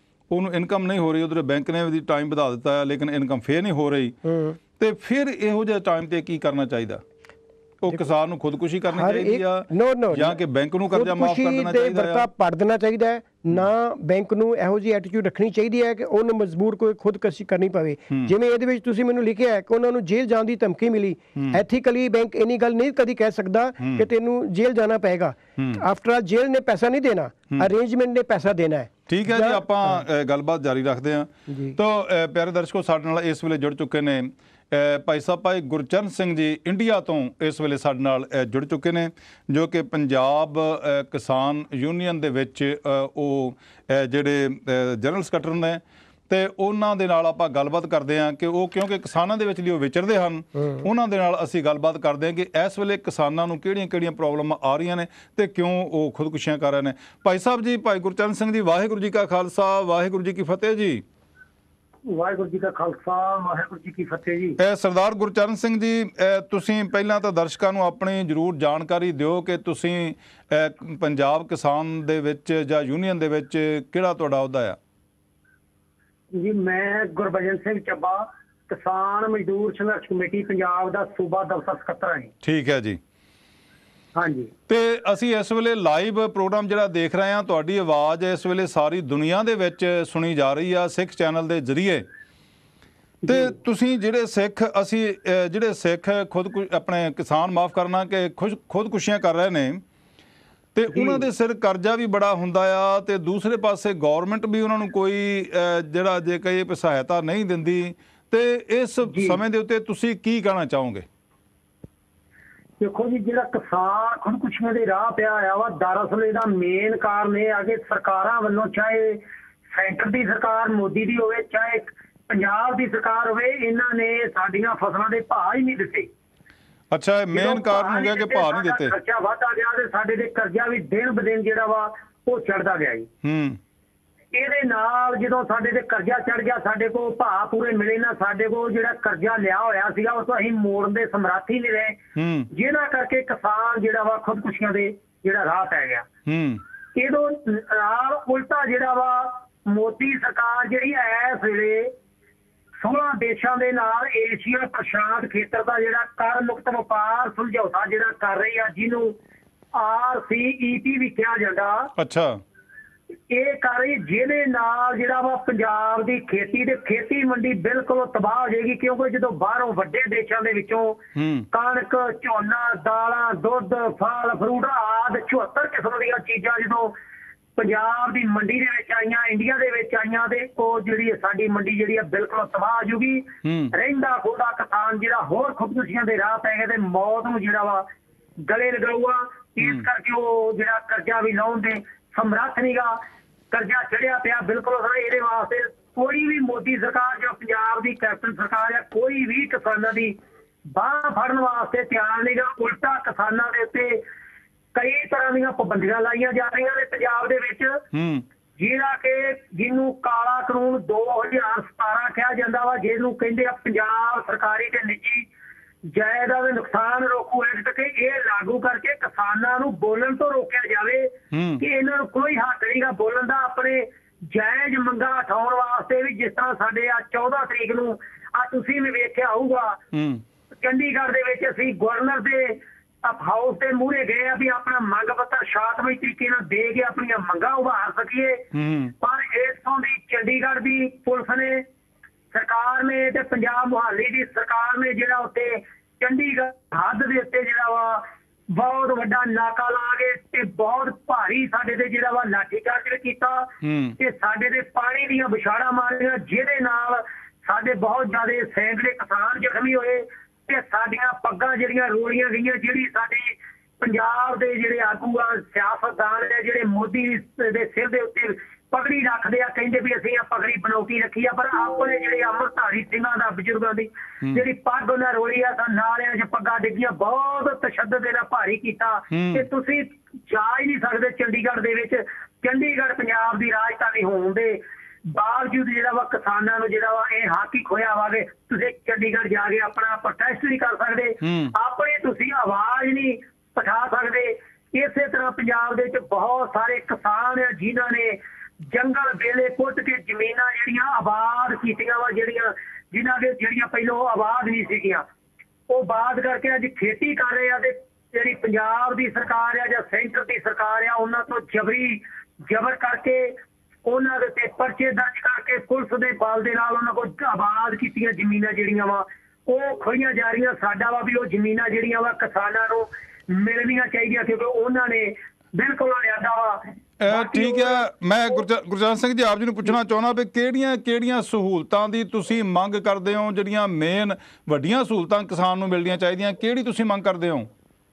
ਉਧਰ ਬੈਂਕ ਨੇ ਵੀ ਟਾਈਮ ਵਧਾ ਦਿੱਤਾ ਹੈ ਲੇਕਿਨ ਇਨਕਮ ਫੇਰ ਨਹੀਂ ਹੋ ਰਹੀ, ਤੇ ਫਿਰ ਇਹੋ ਜਿਹੇ ਟਾਈਮ ਤੇ ਕੀ ਕਰਨਾ ਚਾਹੀਦਾ? ਉਹ ਕਿਸਾਨ ਨੂੰ ਖੁਦਕੁਸ਼ੀ ਕਰਨੀ ਚਾਹੀਦੀ ਆ ਜਾਂ ਕਿ ਬੈਂਕ ਨੂੰ ਕਰਜ਼ਾ ਮਾਫ ਕਰ ਦੇਣਾ ਚਾਹੀਦਾ ਹੈ? ਪੜ ਦੇਣਾ ਚਾਹੀਦਾ ਹੈ ਨਾ, ਬੈਂਕ ਨੂੰ ਇਹੋ ਜਿਹੀ ਐਟੀਟਿਊਡ ਰੱਖਣੀ ਚਾਹੀਦੀ ਹੈ ਕਿ ਉਹਨੂੰ ਮਜਬੂਰ ਕੋਈ ਖੁਦਕੁਸ਼ੀ ਕਰਨੀ ਪਵੇ। ਜਿਵੇਂ ਇਹਦੇ ਵਿੱਚ ਤੁਸੀਂ ਮੈਨੂੰ ਲਿਖਿਆ ਹੈ ਕਿ ਉਹਨਾਂ ਨੂੰ ਜੇਲ੍ਹ ਜਾਣ ਦੀ ਧਮਕੀ ਮਿਲੀ, ਐਥੀਕਲੀ ਬੈਂਕ ਇੰਨੀ ਗੱਲ ਨਹੀਂ ਕਦੀ ਕਹਿ ਸਕਦਾ ਕਿ ਤੈਨੂੰ ਜੇਲ੍ਹ ਜਾਣਾ ਪਏਗਾ। ਆਫਟਰ ਆਲ ਜੇਲ੍ਹ ਨੇ ਪੈਸਾ ਨਹੀਂ ਦੇਣਾ, ਅਰੇਂਜਮੈਂਟ ਨੇ ਪੈਸਾ ਦੇਣਾ ਹੈ। ਠੀਕ ਹੈ ਜੀ, ਆਪਾਂ ਗੱਲਬਾਤ ਜਾਰੀ ਰੱਖਦੇ ਹਾਂ। ਤਾਂ ਪਿਆਰੇ ਦਰਸ਼ਕੋ, ਸਾਡੇ ਨਾਲ ਇਸ ਵੇਲੇ ਜੁੜ ਚੁੱਕੇ ਨੇ ਭਾਈ ਸਾਹਿਬ ਭਾਈ ਗੁਰਚਰਨ ਸਿੰਘ ਜੀ, ਇੰਡੀਆ ਤੋਂ ਇਸ ਵੇਲੇ ਸਾਡੇ ਨਾਲ ਜੁੜ ਚੁੱਕੇ ਨੇ, ਜੋ ਕਿ ਪੰਜਾਬ ਕਿਸਾਨ ਯੂਨੀਅਨ ਦੇ ਵਿੱਚ ਉਹ ਜਿਹੜੇ ਜਨਰਲ ਸਕੱਤਰ ਨੇ, ਤੇ ਉਹਨਾਂ ਦੇ ਨਾਲ ਆਪਾਂ ਗੱਲਬਾਤ ਕਰਦੇ ਹਾਂ ਕਿ ਉਹ ਕਿਉਂਕਿ ਕਿਸਾਨਾਂ ਦੇ ਵਿੱਚ ਲਈ ਉਹ ਵਿਚਰਦੇ ਹਨ, ਉਹਨਾਂ ਦੇ ਨਾਲ ਅਸੀਂ ਗੱਲਬਾਤ ਕਰਦੇ ਹਾਂ ਕਿ ਇਸ ਵੇਲੇ ਕਿਸਾਨਾਂ ਨੂੰ ਕਿਹੜੀਆਂ ਪ੍ਰੋਬਲਮਾਂ ਆ ਰਹੀਆਂ ਨੇ ਤੇ ਕਿਉਂ ਉਹ ਖੁਦਕੁਸ਼ੀਆਂ ਕਰ ਰਹੇ ਨੇ। ਭਾਈ ਸਾਹਿਬ ਜੀ, ਭਾਈ ਗੁਰਚਰਨ ਸਿੰਘ ਜੀ, ਵਾਹਿਗੁਰੂ ਜੀ ਕਾ ਖਾਲਸਾ, ਵਾਹਿਗੁਰੂ ਜੀ ਕੀ ਫਤਿਹ ਜੀ। ਵਾਹਿਗੁਰੂ ਜੀ ਕਾ ਖਾਲਸਾ, ਵਾਹਿਗੁਰੂ ਜੀ ਕੀ ਫਤਿਹ ਜੀ। ਸਰਦਾਰ ਗੁਰਚਰਨ ਸਿੰਘ ਜੀ, ਤੁਸੀਂ ਪਹਿਲਾਂ ਤਾਂ ਦਰਸ਼ਕਾਂ ਨੂੰ ਆਪਣੀ ਜ਼ਰੂਰ ਜਾਣਕਾਰੀ ਦਿਓ ਕਿ ਤੁਸੀਂ ਪੰਜਾਬ ਕਿਸਾਨ ਦੇ ਵਿੱਚ ਜਾਂ ਯੂਨੀਅਨ ਦੇ ਵਿੱਚ ਕਿਹੜਾ ਤੁਹਾਡਾ ਅਹੁਦਾ ਆ? ਜੀ, ਮੈਂ ਗੁਰਬਚਨ ਸਿੰਘ ਚੱਬਾ, ਕਿਸਾਨ ਮਜ਼ਦੂਰ ਸੰਘਰਸ਼ ਕਮੇਟੀ ਪੰਜਾਬ ਦਾ ਸੂਬਾ ਦਫ਼ਤਰ ਸਕੱਤਰ ਹਾਂ ਜੀ। ਠੀਕ ਹੈ ਜੀ। ਹਾਂਜੀ, ਤੇ ਅਸੀਂ ਇਸ ਵੇਲੇ ਲਾਈਵ ਪ੍ਰੋਗਰਾਮ ਜਿਹੜਾ ਦੇਖ ਰਹੇ ਹਾਂ, ਤੁਹਾਡੀ ਆਵਾਜ਼ ਇਸ ਵੇਲੇ ਸਾਰੀ ਦੁਨੀਆ ਦੇ ਵਿੱਚ ਸੁਣੀ ਜਾ ਰਹੀ ਆ ਸਿੱਖ ਚੈਨਲ ਦੇ ਜ਼ਰੀਏ, ਤੇ ਤੁਸੀਂ ਜਿਹੜੇ ਸਿੱਖ ਆਪਣੇ ਕਿਸਾਨ ਮਾਫ ਕਰਨਾ ਕਿ ਖੁਦਕੁਸ਼ੀਆਂ ਕਰ ਰਹੇ ਨੇ, ਤੇ ਉਹਨਾਂ ਦੇ ਸਿਰ ਕਰਜ਼ਾ ਵੀ ਬੜਾ ਹੁੰਦਾ ਆ, ਤੇ ਦੂਸਰੇ ਪਾਸੇ ਗੌਰਮੈਂਟ ਵੀ ਉਹਨਾਂ ਨੂੰ ਕੋਈ ਜਿਹੜਾ ਜੇ ਕਹੇ ਸਹਾਇਤਾ ਨਹੀਂ ਦਿੰਦੀ, ਤੇ ਇਸ ਸਮੇਂ ਦੇ ਉੱਤੇ ਤੁਸੀਂ ਕੀ ਕਹਿਣਾ ਚਾਹੋਗੇ? ਦੇਖੋ ਜੀ, ਜਿਹੜਾ ਕਿਸਾਨ ਖੁਦਕੁਸ਼ੀਆਂ ਦੇ ਰਾਹ ਪਿਆ ਹੋਇਆ ਵਾ, ਦਰਅਸਲ ਇਹਦਾ ਮੇਨ ਕਾਰਨ ਇਹ ਆ ਕਿ ਸਰਕਾਰਾਂ ਵੱਲੋਂ, ਚਾਹੇ ਸੈਂਟਰ ਦੀ ਸਰਕਾਰ ਮੋਦੀ ਦੀ ਹੋਵੇ, ਚਾਹੇ ਪੰਜਾਬ ਦੀ ਸਰਕਾਰ ਹੋਵੇ, ਇਹਨਾਂ ਨੇ ਸਾਡੀਆਂ ਫਸਲਾਂ ਦੇ ਭਾਅ ਹੀ ਨਹੀਂ ਦਿੱਤੇ। ਅੱਛਾ, ਮੇਨ ਕਾਰਨ ਹੋ ਗਿਆ ਕਿ ਭਾਅ ਨਹੀਂ ਦਿੱਤੇ। ਖਰਚਾ ਵਧਦਾ ਗਿਆ ਤੇ ਸਾਡੇ ਦੇ ਕਰਜ਼ਾ ਵੀ ਦਿਨ ਬ ਦਿਨ ਜਿਹੜਾ ਵਾ ਉਹ ਚੜਦਾ ਗਿਆ ਜੀ। ਇਹਦੇ ਨਾਲ ਜਦੋਂ ਸਾਡੇ ਤੇ ਕਰਜ਼ਾ ਚੜ ਗਿਆ, ਸਾਡੇ ਕੋਲ ਭਾਅ ਪੂਰੇ ਮਿਲੇ ਨਾ, ਸਾਡੇ ਕੋਲ ਜਿਹੜਾ ਕਰਜ਼ਾ ਲਿਆ ਹੋਇਆ ਸੀਗਾ ਉਹ ਤੋਂ ਅਸੀਂ ਮੋੜਨ ਦੇ ਸਮਰੱਥ ਹੀ ਨਹੀਂ ਰਹੇ, ਜਿਹਨਾਂ ਕਰਕੇ ਕਿਸਾਨ ਜਿਹੜਾ ਵਾ ਖੁਦਕੁਸ਼ੀਆਂ ਦੇ ਜਿਹੜਾ ਰਾਹ ਪੈ ਗਿਆ। ਇਹਦੋਂ ਨਾਲ ਉਲਟਾ ਜਿਹੜਾ ਵਾ ਮੋਦੀ ਸਰਕਾਰ ਜਿਹੜੀ ਇਸ ਵੇਲੇ 16 ਦੇਸ਼ਾਂ ਦੇ ਨਾਲ ਏਸ਼ੀਆ ਪ੍ਰਸ਼ਾਂਤ ਖੇਤਰ ਦਾ ਜਿਹੜਾ ਕਰ ਮੁਕਤ ਵਪਾਰ ਸਮਝੌਤਾ ਜਿਹੜਾ ਕਰ ਰਹੀ ਆ, ਜਿਹਨੂੰ RCEP ਵੀ ਕਿਹਾ ਜਾਂਦਾ। ਅੱਛਾ, ਇਹ ਕਰ ਰਹੀ, ਜਿਹਦੇ ਨਾਲ ਜਿਹੜਾ ਵਾ ਪੰਜਾਬ ਦੀ ਖੇਤੀ ਤੇ ਖੇਤੀ ਮੰਡੀ ਬਿਲਕੁਲ ਤਬਾਹ ਹੋ ਜਾਏਗੀ, ਕਿਉਂਕਿ ਜਦੋਂ ਬਾਹਰੋਂ ਵੱਡੇ ਦੇਸ਼ਾਂ ਦੇ ਵਿੱਚੋਂ ਕਣਕ, ਝੋਨਾ, ਦਾਲਾਂ, ਦੁੱਧ, ਫਲ ਫਰੂਟ ਆਦਿ 74 ਕਿਸਮ ਦੀਆਂ ਚੀਜ਼ਾਂ ਜਦੋਂ ਪੰਜਾਬ ਦੀ ਮੰਡੀ ਦੇ ਵਿੱਚ ਆਈਆਂ, ਇੰਡੀਆ ਦੇ ਵਿੱਚ ਆਈਆਂ, ਤੇ ਉਹ ਜਿਹੜੀ ਸਾਡੀ ਮੰਡੀ ਜਿਹੜੀ ਆ ਬਿਲਕੁਲ ਤਬਾਹ ਹੋ ਜੂਗੀ। ਰਹਿੰਦਾ ਖੁਦਾ ਕਿਸਾਨ ਜਿਹੜਾ ਹੋਰ ਖੁਦਕੁਸ਼ੀਆਂ ਦੇ ਰਾਹ ਪੈ ਗਏ ਤੇ ਮੌਤ ਨੂੰ ਜਿਹੜਾ ਵਾ ਗਲੇ ਲਗਾਊਗਾ। ਇਸ ਕਰਕੇ ਉਹ ਜਿਹੜਾ ਕਰਜ਼ਾ ਵੀ ਲਾਉਣ ਦੇ ਸਮਰੱਥ ਨੀਗਾ, ਕਰਜ਼ਾ ਚੜਿਆ ਪਿਆ ਬਿਲਕੁਲ। ਇਹਦੇ ਵਾਸਤੇ ਕੋਈ ਵੀ ਮੋਦੀ ਸਰਕਾਰ ਜਾਂ ਪੰਜਾਬ ਦੀ ਕੈਪਟਨ ਸਰਕਾਰ ਜਾਂ ਕੋਈ ਵੀ ਕਿਸਾਨਾਂ ਦੀ ਬਾਂਹ ਫੜਨ ਵਾਸਤੇ ਤਿਆਰ ਨੀਗਾ। ਉਲਟਾ ਕਿਸਾਨਾਂ ਦੇ ਉੱਤੇ ਕਈ ਤਰ੍ਹਾਂ ਦੀਆਂ ਪਾਬੰਦੀਆਂ ਲਾਈਆਂ ਜਾ ਰਹੀਆਂ ਨੇ ਪੰਜਾਬ ਦੇ ਵਿੱਚ, ਜਿਹੜਾ ਕਿ ਜਿਹਨੂੰ ਕਾਲਾ ਕਾਨੂੰਨ 2017 ਕਿਹਾ ਜਾਂਦਾ ਵਾ, ਜਿਹਨੂੰ ਕਹਿੰਦੇ ਆ ਪੰਜਾਬ ਸਰਕਾਰੀ ਤੇ ਨਿੱਜੀ ਜਾਇਦਾਦ ਦੇ ਨੁਕਸਾਨ ਰੋਕੂ ਐਕਟ, ਕਿ ਇਹ ਲਾਗੂ ਕਰਕੇ ਕਿਸਾਨਾਂ ਨੂੰ ਬੋਲਣ ਤੋਂ ਰੋਕਿਆ ਜਾਵੇ ਕਿ ਇਹਨਾਂ ਨੂੰ ਕੋਈ ਹੱਕ ਨਹੀਂਗਾ ਬੋਲਣ ਦਾ, ਆਪਣੇ ਜਾਇਜ਼ ਮੰਗਾਂ ਉਠਾਉਣ ਵਾਸਤੇ ਵੀ। ਜਿਸ ਤਰ੍ਹਾਂ ਸਾਡੇ ਆ 14 ਤਰੀਕ ਨੂੰ ਤੁਸੀਂ ਵੀ ਵੇਖਿਆ ਹੋਊਗਾ, ਚੰਡੀਗੜ੍ਹ ਦੇ ਵਿੱਚ ਅਸੀਂ ਗਵਰਨਰ ਦੇ ਹਾਊਸ ਦੇ ਮੂਹਰੇ ਗਏ ਆ ਵੀ ਆਪਣਾ ਮੰਗ ਪੱਤਰ ਸ਼ਾਂਤਮਈ ਤਰੀਕੇ ਨਾਲ ਦੇ ਕੇ ਆਪਣੀਆਂ ਮੰਗਾਂ ਉਭਾਰ ਸਕੀਏ, ਪਰ ਇਸੋਂ ਦੀ ਚੰਡੀਗੜ੍ਹ ਦੀ ਪੁਲਿਸ ਨੇ, ਸਰਕਾਰ ਨੇ ਤੇ ਪੰਜਾਬ ਮੁਹਾਲੀ ਦੀ ਸਰਕਾਰ ਨੇ ਜਿਹੜਾ ਉੱਤੇ ਚੰਡੀਗੜ੍ਹ ਹੱਦ ਦੇ ਉੱਤੇ ਜਿਹੜਾ ਵਾ ਬਹੁਤ ਵੱਡਾ ਨਾਕਾ ਲਾ ਕੇ ਤੇ ਬਹੁਤ ਭਾਰੀ ਸਾਡੇ ਤੇ ਜਿਹੜਾ ਵਾ ਲਾਠੀਚਾਰਜ ਕੀਤਾ ਤੇ ਸਾਡੇ ਤੇ ਪਾਣੀ ਦੀਆਂ ਵਿਛਾੜਾਂ ਮਾਰੀਆਂ, ਜਿਹਦੇ ਨਾਲ ਸਾਡੇ ਬਹੁਤ ਜ਼ਿਆਦਾ ਸੈਂਕੜੇ ਕਿਸਾਨ ਜ਼ਖਮੀ ਹੋਏ ਤੇ ਸਾਡੀਆਂ ਪੱਗਾਂ ਜਿਹੜੀਆਂ ਰੋਲੀਆਂ ਗਈਆਂ। ਜਿਹੜੀ ਸਾਡੀ ਪੰਜਾਬ ਦੇ ਜਿਹੜੇ ਆਗੂ ਆ, ਸਿਆਸਤਦਾਨ ਆ, ਜਿਹੜੇ ਮੋਦੀ ਦੇ ਸਿਰ ਦੇ ਉੱਤੇ ਪਗੜੀ ਰੱਖਦੇ ਆ, ਕਹਿੰਦੇ ਵੀ ਅਸੀਂ ਆ ਪਗੜੀ ਬਣਾਉਟੀ ਰੱਖੀ ਆ, ਪਰ ਆਪਣੇ ਜਿਹੜੇ ਅੰਮ੍ਰਿਤਧਾਰੀ ਸਿੰਘਾਂ ਦਾ ਬਜ਼ੁਰਗਾਂ ਦੀ ਜਿਹੜੀ ਪੱਗ ਉਹਨਾਂ ਰੋਲੀ ਆ ਤਾਂ ਨਾਲਿਆਂ 'ਚ ਪੱਗਾਂ ਡਿੱਗੀਆਂ, ਬਹੁਤ ਤਸ਼ੱਦਦ ਇਹਨਾਂ ਭਾਰੀ ਕੀਤਾ। ਤੇ ਤੁਸੀਂ ਜਾ ਹੀ ਨਹੀਂ ਸਕਦੇ ਚੰਡੀਗੜ੍ਹ ਦੇ ਵਿੱਚ, ਚੰਡੀਗੜ੍ਹ ਪੰਜਾਬ ਦੀ ਰਾਜਧਾਨੀ ਹੋਣ ਦੇ ਬਾਵਜੂਦ ਜਿਹੜਾ ਵਾ ਕਿਸਾਨਾਂ ਨੂੰ ਜਿਹੜਾ ਵਾ ਇਹ ਹੱਕ ਹੀ ਖੋਇਆ ਵਾ ਕਿ ਤੁਸੀਂ ਚੰਡੀਗੜ੍ਹ ਜਾ ਕੇ ਆਪਣਾ ਪ੍ਰੋਟੈਸਟ ਨਹੀਂ ਕਰ ਸਕਦੇ, ਆਪਣੇ ਤੁਸੀਂ ਆਵਾਜ਼ ਨਹੀਂ ਉਠਾ ਸਕਦੇ। ਇਸੇ ਤਰ੍ਹਾਂ ਪੰਜਾਬ ਦੇ ਵਿੱਚ ਬਹੁਤ ਸਾਰੇ ਕਿਸਾਨ ਆ ਜਿਨ੍ਹਾਂ ਨੇ ਜੰਗਲ ਵੇਲੇ ਪੁੱਟ ਕੇ ਜ਼ਮੀਨਾਂ ਜਿਹੜੀਆਂ ਆਬਾਦ ਕੀਤੀਆਂ ਵਾ, ਜਿਨ੍ਹਾਂ ਦੇ ਜਿਹੜੀਆਂ ਪਹਿਲੋਂ ਆਬਾਦ ਨਹੀਂ ਸੀਗੀਆਂ, ਉਹ ਆਬਾਦ ਕਰਕੇ ਅੱਜ ਖੇਤੀ ਕਰ ਰਹੇ ਆ। ਤੇ ਜਿਹੜੀ ਪੰਜਾਬ ਦੀ ਸਰਕਾਰ ਆ ਜਾਂ ਸੈਂਟਰ ਦੀ ਸਰਕਾਰ ਆ, ਉਹਨਾਂ ਤੋਂ ਜ਼ਬਰ ਕਰਕੇ ਉਹਨਾਂ ਦੇ ਉੱਤੇ ਪਰਚੇ ਦਰਜ ਕਰਕੇ ਪੁਲਿਸ ਦੇ ਬਲ ਦੇ ਨਾਲ ਉਹਨਾਂ ਕੋਲ ਆਬਾਦ ਕੀਤੀਆਂ ਜ਼ਮੀਨਾਂ ਜਿਹੜੀਆਂ ਵਾ ਉਹ ਖੋਈਆਂ ਜਾ ਰਹੀਆਂ। ਸਾਡਾ ਵਾ ਵੀ ਉਹ ਜ਼ਮੀਨਾਂ ਜਿਹੜੀਆਂ ਵਾ ਕਿਸਾਨਾਂ ਨੂੰ ਮਿਲਣੀਆਂ ਚਾਹੀਦੀਆਂ, ਕਿਉਂਕਿ ਉਹਨਾਂ ਨੇ ਬਿਲਕੁਲ ਲਿਆਦਾ ਵਾ। ਠੀਕ ਹੈ, ਮੈਂ ਗੁਰਜੰਟ ਸਿੰਘ ਜੀ ਆਪ ਜੀ ਨੂੰ ਪੁੱਛਣਾ ਚਾਹੁੰਦਾ ਵੀ ਕਿਹੜੀਆਂ ਸਹੂਲਤਾਂ ਦੀ ਤੁਸੀਂ ਮੰਗ ਕਰਦੇ ਹੋ, ਜਿਹੜੀਆਂ ਮੇਨ ਵੱਡੀਆਂ ਸਹੂਲਤਾਂ ਕਿਸਾਨ ਨੂੰ ਮਿਲਣੀਆਂ ਚਾਹੀਦੀਆਂ, ਕਿਹੜੀ ਤੁਸੀਂ ਮੰਗ ਕਰਦੇ ਹੋ?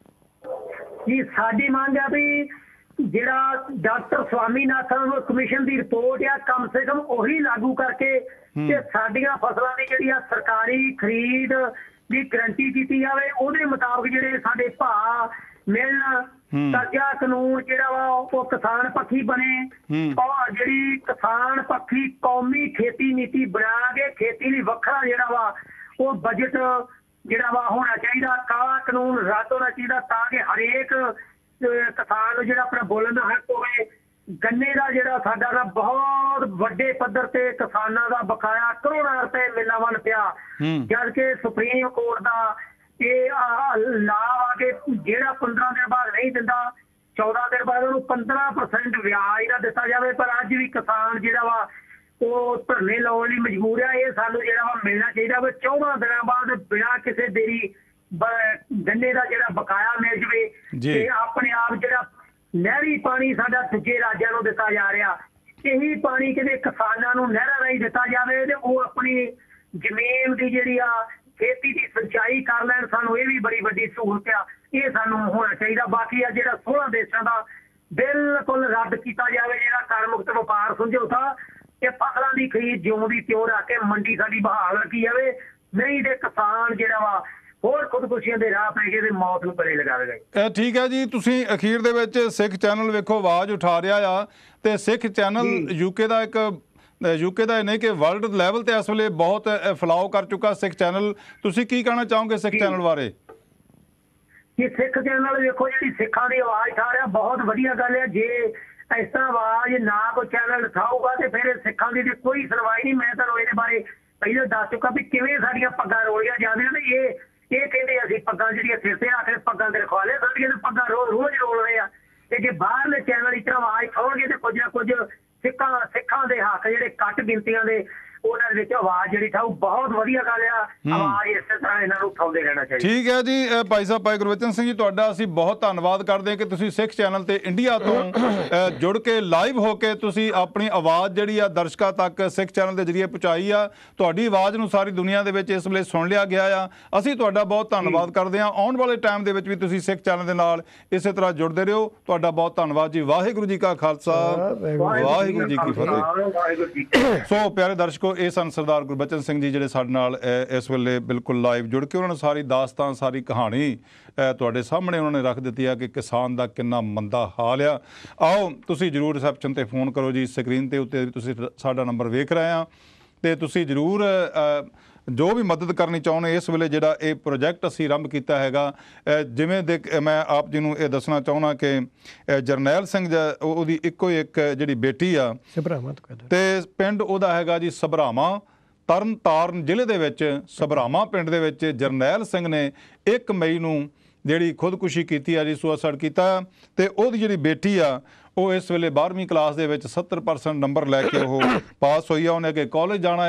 ਜੀ ਸਾਡੀ ਮੰਗ ਆ ਵੀ ਜਿਹੜਾ ਡਾਕਟਰ ਸਵਾਮੀਨਾਥਨ ਕਮਿਸ਼ਨ ਦੀ ਰਿਪੋਰਟ ਆ, ਕਮ ਸੇ ਕਮ ਉਹੀ ਲਾਗੂ ਕਰਕੇ ਤੇ ਸਾਡੀਆਂ ਫਸਲਾਂ ਦੀ ਜਿਹੜੀ ਆ ਸਰਕਾਰੀ ਖਰੀਦ ਦੀ ਗਰੰਟੀ ਕੀਤੀ ਜਾਵੇ। ਉਹਦੇ ਮੁਤਾਬਕ ਜਿਹੜੇ ਸਾਡੇ ਭਾਅ ਮਿਲਣ, ਕਰਜ਼ਾ ਕਾਨੂੰਨ ਜਿਹੜਾ ਵਾ ਉਹ ਕਿਸਾਨ ਪੱਖੀ ਬਣੇ, ਔਰ ਜਿਹੜੀ ਕਿਸਾਨ ਪੱਖੀ ਕੌਮੀ ਖੇਤੀ ਨੀਤੀ ਬਣਾ ਕੇ ਖੇਤੀ ਲਈ ਵੱਖਰਾ ਜਿਹੜਾ ਵਾ ਉਹ ਬਜਟ ਜਿਹੜਾ ਵਾ ਹੋਣਾ ਚਾਹੀਦਾ, ਕਾਲਾ ਕਾਨੂੰਨ ਰੱਦ ਹੋਣਾ ਚਾਹੀਦਾ, ਤਾਂ ਕਿ ਹਰੇਕ ਕਿਸਾਨ ਨੂੰ ਜਿਹੜਾ ਆਪਣਾ ਬੋਲਣ ਦਾ ਹੱਕ ਹੋਵੇ। ਗੰਨੇ ਦਾ ਜਿਹੜਾ ਸਾਡਾ ਦਾ ਬਹੁਤ ਵੱਡੇ ਪੱਧਰ ਤੇ ਕਿਸਾਨਾਂ ਦਾ ਬਕਾਇਆ ਕਰੋੜਾਂ ਰੁਪਏ ਮਿਲਣਾ ਵੱਲ ਪਿਆ, ਜਦ ਕਿ ਸੁਪਰੀਮ ਕੋਰਟ ਦਾ ਇਹ ਲਾਭ ਆ ਕੇ ਜਿਹੜਾ 15 ਦਿਨ ਬਾਅਦ ਨਹੀਂ ਦਿੰਦਾ, 14 ਦਿਨ ਬਾਅਦ ਉਹਨੂੰ 15% ਵਿਆਜ ਦਾ ਦਿੱਤਾ ਜਾਵੇ। ਪਰ ਅੱਜ ਵੀ ਕਿਸਾਨ ਜਿਹੜਾ ਵਾ ਉਹ ਧਰਨੇ ਲਾਉਣ ਲਈ ਮਜਬੂਰ ਆ। ਇਹ ਸਾਨੂੰ ਜਿਹੜਾ ਵਾ ਮਿਲਣਾ ਚਾਹੀਦਾ ਵਾ 14 ਦਿਨਾਂ ਬਾਅਦ ਬਿਨਾਂ ਕਿਸੇ ਦੇਰੀ ਗੰਨੇ ਦਾ ਜਿਹੜਾ ਬਕਾਇਆ ਮਿਲ ਜਵੇ। ਤੇ ਆਪਣੇ ਆਪ ਜਿਹੜਾ ਨਹਿਰੀ ਪਾਣੀ ਸਾਡਾ ਦੂਜੇ ਰਾਜਾਂ ਨੂੰ ਦਿੱਤਾ ਜਾ ਰਿਹਾ, ਇਹੀ ਪਾਣੀ ਕਿਤੇ ਕਿਸਾਨਾਂ ਨੂੰ ਨਹਿਰਾਂ ਰਾਹੀਂ ਦਿੱਤਾ ਜਾਵੇ ਤੇ ਉਹ ਆਪਣੀ ਜ਼ਮੀਨ ਦੀ ਜਿਹੜੀ ਆ ਖੇਤੀ ਦੀ ਸਿੰਚਾਈ ਕਰ ਲੈਣ। ਸਾਨੂੰ ਇਹ ਵੀ ਬੜੀ ਵੱਡੀ ਸਹੂਲਤ ਆ, ਇਹ ਸਾਨੂੰ ਹੋਣਾ ਚਾਹੀਦਾ। ਬਾਕੀ ਆ ਜਿਹੜਾ 16 ਦੇਸ਼ਾਂ ਦਾ ਬਿਲਕੁਲ ਰੱਦ ਕੀਤਾ ਜਾਵੇ, ਜਿਹੜਾ ਕਰ ਮੁਕਤ ਵਪਾਰ ਸਮਝੌਤਾ, ਤੇ ਫਸਲਾਂ ਦੀ ਖਰੀਦ ਜਿਉਂ ਦੀ ਤਿਉਂ ਰੱਖ ਕੇ ਮੰਡੀ ਸਾਡੀ ਬਹਾਲ ਰੱਖੀ ਜਾਵੇ। ਨਹੀਂ ਤੇ ਕਿਸਾਨ ਜਿਹੜਾ ਵਾ ਹੋਰ ਖੁਦਕੁਸ਼ੀਆਂ ਦੇ ਰਾਹ ਪੈ ਕੇ ਤੇ ਮੌਤ ਨੂੰ ਗਲੇ ਲਗਾ ਦੇਗਾ। ਠੀਕ ਹੈ ਜੀ, ਤੁਸੀਂ ਅਖੀਰ ਦੇ ਵਿੱਚ ਸਿੱਖ ਚੈਨਲ ਵੇਖੋ ਆਵਾਜ਼ ਉਠਾ ਰਿਹਾ ਆ, ਤੇ ਸਿੱਖ ਚੈਨਲ ਯੂਕੇ ਦਾ ਇਹ ਨਹੀਂ ਕਿ ਵਰਲਡ ਲੈਵਲ ਤੇ ਇਸ ਵੇਲੇ ਬਹੁਤ ਫੈਲਾਅ ਕਰ ਚੁੱਕਾ ਸਿੱਖ ਚੈਨਲ। ਤੁਸੀਂ ਕੀ ਕਹਿਣਾ ਚਾਹੋਗੇ ਸਿੱਖ ਚੈਨਲ ਬਾਰੇ? ਕਿ ਸਿੱਖ ਚੈਨਲ ਵੇਖੋ ਜਿਹੜੀ ਸਿੱਖਾਂ ਦੀ ਆਵਾਜ਼ ਉਠਾ ਰਿਹਾ, ਬਹੁਤ ਵਧੀਆ ਗੱਲ ਹੈ। ਜੇ ਇਸ ਤਰ੍ਹਾਂ ਆਵਾਜ਼ ਨਾ ਕੋਈ ਚੈਨਲ ਉਠਾਊਗਾ ਤੇ ਫਿਰ ਸਿੱਖਾਂ ਦੀ ਕੋਈ ਸੁਣਵਾਈ ਨਹੀਂ। ਮੈਂ ਤੁਹਾਨੂੰ ਇਹਦੇ ਬਾਰੇ ਪਹਿਲਾਂ ਦੱਸ ਚੁੱਕਾ ਵੀ ਕਿਵੇਂ ਸਾਡੀਆਂ ਪੱਗਾਂ ਰੋਲੀਆਂ ਜਾਂਦੀਆਂ ਨੇ। ਇਹ ਕਹਿੰਦੇ ਅਸੀਂ ਪੱਗਾਂ ਜਿਹੜੀਆਂ ਸਿਰ ਤੇ ਰੱਖ ਕੇ ਪੱਗਾਂ ਤੇ ਰਖਵਾ ਲਿਆ, ਸਾਡੀਆਂ ਪੱਗਾਂ ਰੋਜ਼ ਰੋਲ ਰਹੇ ਆ। ਤੇ ਜੇ ਬਾਹਰਲੇ ਚੈਨਲ ਇਸ ਤਰ੍ਹਾਂ ਆਵਾਜ਼ ਉਠਾਉਣਗੇ ਤੇ ਕੁਝ ਨਾ ਕੁਝ ਸਿੱਖਾਂ ਦੇ ਹੱਕ ਜਿਹੜੇ ਘੱਟ ਗਿਣਤੀਆਂ ਦੇ ਉਹਨਾਂ ਦੇ ਵਿੱਚ ਆਵਾਜ਼ ਜਿਹੜੀ ਠਾਊ, ਬਹੁਤ ਵਧੀਆ ਗੱਲ ਆ। ਆਵਾਜ਼ ਇਸੇ ਤਰ੍ਹਾਂ ਇਹਨਾਂ ਨੂੰ ਉਠਾਉਂਦੇ ਰਹਿਣਾ ਚਾਹੀਦਾ। ਠੀਕ ਹੈ ਜੀ, ਭਾਈ ਸਾਹਿਬ ਭਾਈ ਗੁਰਬਚਨ ਸਿੰਘ ਜੀ, ਤੁਹਾਡਾ ਅਸੀਂ ਬਹੁਤ ਧੰਨਵਾਦ ਕਰਦੇ ਹਾਂ ਕਿ ਤੁਸੀਂ ਸਿੱਖ ਚੈਨਲ ਤੇ ਇੰਡੀਆ ਤੋਂ ਜੁੜ ਕੇ ਲਾਈਵ ਹੋ ਕੇ ਤੁਸੀਂ ਆਪਣੀ ਆਵਾਜ਼ ਜਿਹੜੀ ਆ ਦਰਸ਼ਕਾਂ ਤੱਕ ਸਿੱਖ ਚੈਨਲ ਦੇ ਜ਼ਰੀਏ ਪਹੁੰਚਾਈ ਆ। ਤੁਹਾਡੀ ਆਵਾਜ਼ ਨੂੰ ਸਾਰੀ ਦੁਨੀਆ ਦੇ ਵਿੱਚ ਇਸ ਵੇਲੇ ਸੁਣ ਲਿਆ ਗਿਆ ਆ। ਅਸੀਂ ਤੁਹਾਡਾ ਬਹੁਤ ਧੰਨਵਾਦ ਕਰਦੇ ਹਾਂ। ਆਉਣ ਵਾਲੇ ਟਾਈਮ ਦੇ ਵਿੱਚ ਵੀ ਤੁਸੀਂ ਸਿੱਖ ਚੈਨਲ ਦੇ ਨਾਲ ਇਸੇ ਤਰ੍ਹਾਂ ਜੁੜਦੇ ਰਹੋ। ਤੁਹਾਡਾ ਬਹੁਤ ਧੰਨਵਾਦ ਜੀ। ਵਾਹਿਗੁਰੂ ਜੀ ਕਾ ਖਾਲਸਾ, ਵਾਹਿਗੁਰੂ ਜੀ ਕੀ ਫਤਿਹ। ਸੋ ਪਿਆਰੇ ਦਰਸ਼ਕੋ, ਇਹ ਸਨ ਸਰਦਾਰ ਗੁਰਬਚਨ ਸਿੰਘ ਜੀ, ਜਿਹੜੇ ਸਾਡੇ ਨਾਲ ਇਸ ਵੇਲੇ ਬਿਲਕੁਲ ਲਾਈਵ ਜੁੜ ਕੇ ਉਹਨਾਂ ਨੇ ਸਾਰੀ ਦਾਸਤਾਨ, ਸਾਰੀ ਕਹਾਣੀ ਤੁਹਾਡੇ ਸਾਹਮਣੇ ਉਹਨਾਂ ਨੇ ਰੱਖ ਦਿੱਤੀ ਆ ਕਿ ਕਿਸਾਨ ਦਾ ਕਿੰਨਾ ਮੰਦਾ ਹਾਲ ਆ। ਆਓ ਤੁਸੀਂ ਜ਼ਰੂਰ ਰਿਸੈਪਸ਼ਨ ਤੇ ਫੋਨ ਕਰੋ ਜੀ। ਸਕਰੀਨ ਦੇ ਉੱਤੇ ਤੁਸੀਂ ਸਾਡਾ ਨੰਬਰ ਵੇਖ ਰਹੇ ਆ, ਤੇ ਤੁਸੀਂ ਜ਼ਰੂਰ ਜੋ ਵੀ ਮਦਦ ਕਰਨੀ ਚਾਹੁੰਦੇ। ਇਸ ਵੇਲੇ ਜਿਹੜਾ ਇਹ ਪ੍ਰੋਜੈਕਟ ਅਸੀਂ ਆਰੰਭ ਕੀਤਾ ਹੈਗਾ, ਜਿਵੇਂ ਮੈਂ ਆਪ ਜੀ ਨੂੰ ਇਹ ਦੱਸਣਾ ਚਾਹੁੰਦਾ ਕਿ ਜਰਨੈਲ ਸਿੰਘ ਉਹਦੀ ਇੱਕੋ ਇੱਕ ਜਿਹੜੀ ਬੇਟੀ ਆ ਤੇ ਪਿੰਡ ਉਹਦਾ ਹੈਗਾ ਜੀ ਸਭਰਾਵਾਂ, ਤਰਨ ਤਾਰਨ ਜ਼ਿਲ੍ਹੇ ਦੇ ਵਿੱਚ ਸਭਰਾਵਾਂ ਪਿੰਡ ਦੇ ਵਿੱਚ ਜਰਨੈਲ ਸਿੰਘ ਨੇ 1 ਮਈ ਨੂੰ ਜਿਹੜੀ ਖੁਦਕੁਸ਼ੀ ਕੀਤੀ ਆ ਜੀ, ਸੁਸਾਈਡ ਕੀਤਾ। ਤੇ ਉਹਦੀ ਜਿਹੜੀ ਬੇਟੀ ਆ ਉਹ ਇਸ ਵੇਲੇ 12ਵੀਂ ਕਲਾਸ ਦੇ ਵਿੱਚ 70% ਨੰਬਰ ਲੈ ਕੇ ਉਹ ਪਾਸ ਹੋਈ ਆ। ਉਹਨੇ ਅੱਗੇ ਕਾਲਜ ਜਾਣਾ ਆ,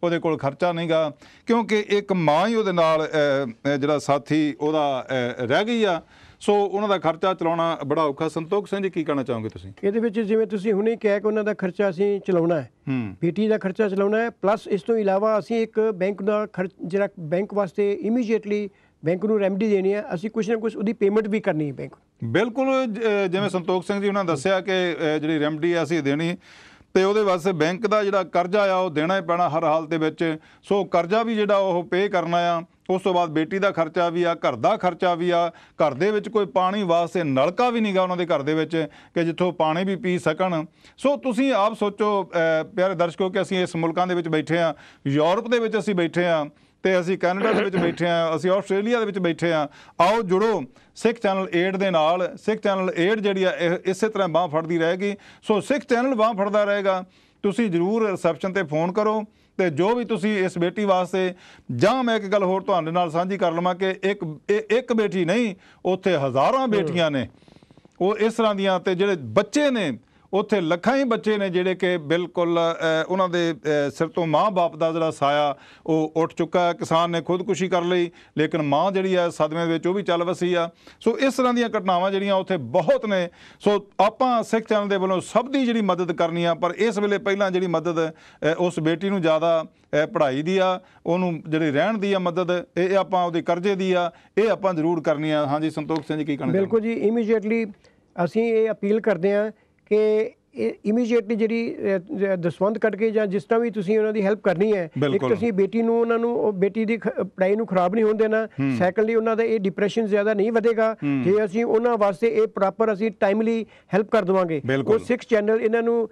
ਉਹਦੇ ਕੋਲ ਖਰਚਾ ਨਹੀਂਗਾ, ਕਿਉਂਕਿ ਇੱਕ ਮਾਂ ਹੀ ਉਹਦੇ ਨਾਲ ਜਿਹੜਾ ਸਾਥੀ ਉਹਦਾ ਰਹਿ ਗਈ ਆ। ਸੋ ਉਹਨਾਂ ਦਾ ਖਰਚਾ ਚਲਾਉਣਾ ਬੜਾ ਔਖਾ। ਸੰਤੋਖ ਸਿੰਘ ਜੀ, ਕੀ ਕਹਿਣਾ ਚਾਹੋਗੇ ਤੁਸੀਂ ਇਹਦੇ ਵਿੱਚ? ਜਿਵੇਂ ਤੁਸੀਂ ਹੁਣੇ ਕਿਹਾ ਕਿ ਉਹਨਾਂ ਦਾ ਖਰਚਾ ਅਸੀਂ ਚਲਾਉਣਾ ਹੈ, ਬੇਟੀ ਦਾ ਖਰਚਾ ਚਲਾਉਣਾ ਹੈ, ਪਲੱਸ ਇਸ ਤੋਂ ਇਲਾਵਾ ਅਸੀਂ ਇੱਕ ਬੈਂਕ ਦਾ ਜਿਹੜਾ ਬੈਂਕ ਵਾਸਤੇ ਇਮੀਡੀਏਟਲੀ ਬੈਂਕ ਨੂੰ ਰੈਮਡੀ ਦੇਣੀ ਹੈ, ਅਸੀਂ ਕੁਛ ਨਾ ਕੁਛ ਉਹਦੀ ਪੇਮੈਂਟ ਵੀ ਕਰਨੀ ਹੈ ਬੈਂਕ। ਬਿਲਕੁਲ, ਜਿਵੇਂ ਸੰਤੋਖ ਸਿੰਘ ਜੀ ਉਹਨਾਂ ਦੱਸਿਆ ਕਿ ਜਿਹੜੀ ਰੈਮਡੀ ਆ ਅਸੀਂ ਦੇਣੀ, ਤੇ ਉਹਦੇ ਵਾਸਤੇ ਬੈਂਕ ਦਾ ਜਿਹੜਾ ਕਰਜ਼ਾ ਆ ਉਹ ਦੇਣਾ ਹੀ ਪੈਣਾ ਹਰ ਹਾਲਤ ਦੇ ਵਿੱਚ। ਸੋ ਕਰਜ਼ਾ ਵੀ ਜਿਹੜਾ ਉਹ ਪੇ ਕਰਨਾ ਆ। ਉਸ ਤੋਂ ਬਾਅਦ ਬੇਟੀ ਦਾ ਖਰਚਾ ਵੀ ਆ, ਘਰ ਦਾ ਖਰਚਾ ਵੀ ਆ। ਘਰ ਦੇ ਵਿੱਚ ਕੋਈ ਪਾਣੀ ਵਾਸਤੇ ਨਲਕਾ ਵੀ ਨਹੀਂਗਾ ਉਹਨਾਂ ਦੇ ਘਰ ਦੇ ਵਿੱਚ ਕਿ ਜਿੱਥੋਂ ਪਾਣੀ ਵੀ ਪੀ ਸਕਣ। ਸੋ ਤੁਸੀਂ ਆਪ ਸੋਚੋ ਪਿਆਰੇ ਦਰਸ਼ਕੋ ਕਿ ਅਸੀਂ ਇਸ ਮੁਲਕਾਂ ਦੇ ਵਿੱਚ ਬੈਠੇ ਹਾਂ, ਯੂਰਪ ਦੇ ਵਿੱਚ ਅਸੀਂ ਬੈਠੇ ਹਾਂ, ਤੇ ਅਸੀਂ ਕੈਨੇਡਾ ਦੇ ਵਿੱਚ ਬੈਠੇ ਹਾਂ, ਅਸੀਂ ਆਸਟ੍ਰੇਲੀਆ ਦੇ ਵਿੱਚ ਬੈਠੇ ਹਾਂ। ਆਓ ਜੁੜੋ ਸਿੱਖ ਚੈਨਲ 8 ਦੇ ਨਾਲ। ਸਿੱਖ ਚੈਨਲ 8 ਜਿਹੜੀ ਆ ਇਸੇ ਤਰ੍ਹਾਂ ਬਾਂਹ ਫੜਦੀ ਰਹੇਗੀ। ਸੋ ਸਿੱਖ ਚੈਨਲ ਬਾਂਹ ਫੜਦਾ ਰਹੇਗਾ। ਤੁਸੀਂ ਜ਼ਰੂਰ ਰਿਸੈਪਸ਼ਨ ਤੇ ਫੋਨ ਕਰੋ, ਤੇ ਜੋ ਵੀ ਤੁਸੀਂ ਇਸ ਬੇਟੀ ਵਾਸਤੇ, ਜਾਂ ਮੈਂ ਇੱਕ ਗੱਲ ਹੋਰ ਤੁਹਾਡੇ ਨਾਲ ਸਾਂਝੀ ਕਰ ਲਵਾਂ ਕਿ ਇੱਕ ਬੇਟੀ ਨਹੀਂ, ਉੱਥੇ ਹਜ਼ਾਰਾਂ ਬੇਟੀਆਂ ਨੇ ਉਹ ਇਸ ਤਰ੍ਹਾਂ ਦੀਆਂ, ਤੇ ਜਿਹੜੇ ਬੱਚੇ ਨੇ ਉੱਥੇ ਲੱਖਾਂ ਹੀ ਬੱਚੇ ਨੇ ਜਿਹੜੇ ਕਿ ਬਿਲਕੁਲ ਉਹਨਾਂ ਦੇ ਸਿਰ ਤੋਂ ਮਾਂ ਬਾਪ ਦਾ ਜਿਹੜਾ ਸਾਇਆ ਉਹ ਉੱਠ ਚੁੱਕਾ ਹੈ। ਕਿਸਾਨ ਨੇ ਖੁਦਕੁਸ਼ੀ ਕਰ ਲਈ, ਲੇਕਿਨ ਮਾਂ ਜਿਹੜੀ ਹੈ ਸਦਮੇ ਦੇ ਵਿੱਚ ਉਹ ਵੀ ਚੱਲ ਵਸੀ ਆ। ਸੋ ਇਸ ਤਰ੍ਹਾਂ ਦੀਆਂ ਘਟਨਾਵਾਂ ਜਿਹੜੀਆਂ ਉੱਥੇ ਬਹੁਤ ਨੇ। ਸੋ ਆਪਾਂ ਸਿੱਖ ਚੈਨਲ ਦੇ ਵੱਲੋਂ ਸਭ ਦੀ ਜਿਹੜੀ ਮਦਦ ਕਰਨੀ ਆ, ਪਰ ਇਸ ਵੇਲੇ ਪਹਿਲਾਂ ਜਿਹੜੀ ਮਦਦ ਉਸ ਬੇਟੀ ਨੂੰ ਜ਼ਿਆਦਾ ਪੜ੍ਹਾਈ ਦੀ ਆ, ਉਹਨੂੰ ਜਿਹੜੀ ਰਹਿਣ ਦੀ ਆ ਮਦਦ, ਇਹ ਆਪਾਂ ਉਹਦੇ ਕਰਜ਼ੇ ਦੀ ਆ, ਇਹ ਆਪਾਂ ਜ਼ਰੂਰ ਕਰਨੀ ਆ। ਹਾਂਜੀ ਸੰਤੋਖ ਸਿੰਘ ਜੀ, ਕੀ ਕਹਿਣਾ? ਬਿਲਕੁਲ ਜੀ, ਇਮੀਡੀਏਟਲੀ ਅਸੀਂ ਇਹ ਅਪੀਲ ਕਰਦੇ ਹਾਂ ਕਿ ਇਮੀਡੀਏਟਲੀ ਜਿਹੜੀ ਦਸਵੰਧ ਕੱਢ ਕੇ ਜਾਂ ਜਿਸ ਤਰ੍ਹਾਂ ਵੀ ਤੁਸੀਂ ਉਹਨਾਂ ਦੀ ਹੈਲਪ ਕਰਨੀ ਹੈ, ਇੱਕ ਤੁਸੀਂ ਬੇਟੀ ਨੂੰ ਉਹਨਾਂ ਨੂੰ ਬੇਟੀ ਦੀ ਪੜ੍ਹਾਈ ਨੂੰ ਖਰਾਬ ਨਹੀਂ ਹੋਣ ਦੇਣਾ। ਸੈਕੰਡਲੀ ਉਹਨਾਂ ਦਾ ਇਹ ਡਿਪਰੈਸ਼ਨ ਜ਼ਿਆਦਾ ਨਹੀਂ ਵਧੇਗਾ ਜੇ ਅਸੀਂ ਉਹਨਾਂ ਵਾਸਤੇ ਇਹ ਪ੍ਰੋਪਰ ਅਸੀਂ ਟਾਈਮਲੀ ਹੈਲਪ ਕਰ ਦੇਵਾਂਗੇ। ਉਹ ਸਿੱਖ ਚੈਨਲ ਇਹਨਾਂ ਨੂੰ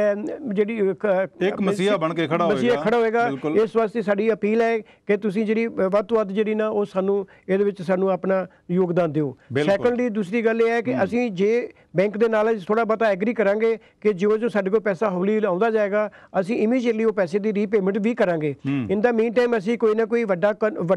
ਜਿਹੜੀ ਇੱਕ ਮਸੀਹਾ ਬਣ ਕੇ ਖੜਾ ਹੋਏਗਾ। ਇਸ ਵਾਸਤੇ ਸਾਡੀ ਅਪੀਲ ਹੈ ਕਿ ਤੁਸੀਂ ਜਿਹੜੀ ਵੱਧ ਤੋਂ ਵੱਧ ਜਿਹੜੀ ਨਾ ਉਹ ਸਾਨੂੰ ਇਹਦੇ ਵਿੱਚ ਸਾਨੂੰ ਆਪਣਾ ਯੋਗਦਾਨ ਦਿਓ। ਸੈਕੰਡਲੀ ਦੂਸਰੀ ਗੱਲ ਇਹ ਹੈ ਕਿ ਅਸੀਂ ਜੇ ਬੈਂਕ ਦੇ ਨਾਲ ਥੋੜ੍ਹਾ ਬਹੁਤਾ ਐਗਰੀ ਕਰਾਂਗੇ ਕਿ ਜੋ ਸਾਡੇ ਕੋਲ ਪੈਸਾ ਹੌਲੀ ਆਉਂਦਾ ਜਾਏਗਾ, ਅਸੀਂ ਇਮੀਡੀਏਟਲੀ ਉਹ ਪੈਸੇ ਦੀ ਰੀਪੇਮੈਂਟ ਵੀ ਕਰਾਂਗੇ। ਇਨ ਦਾ ਮੀਨ ਟਾਈਮ ਅਸੀਂ ਕੋਈ ਨਾ ਕੋਈ ਵੱਡਾ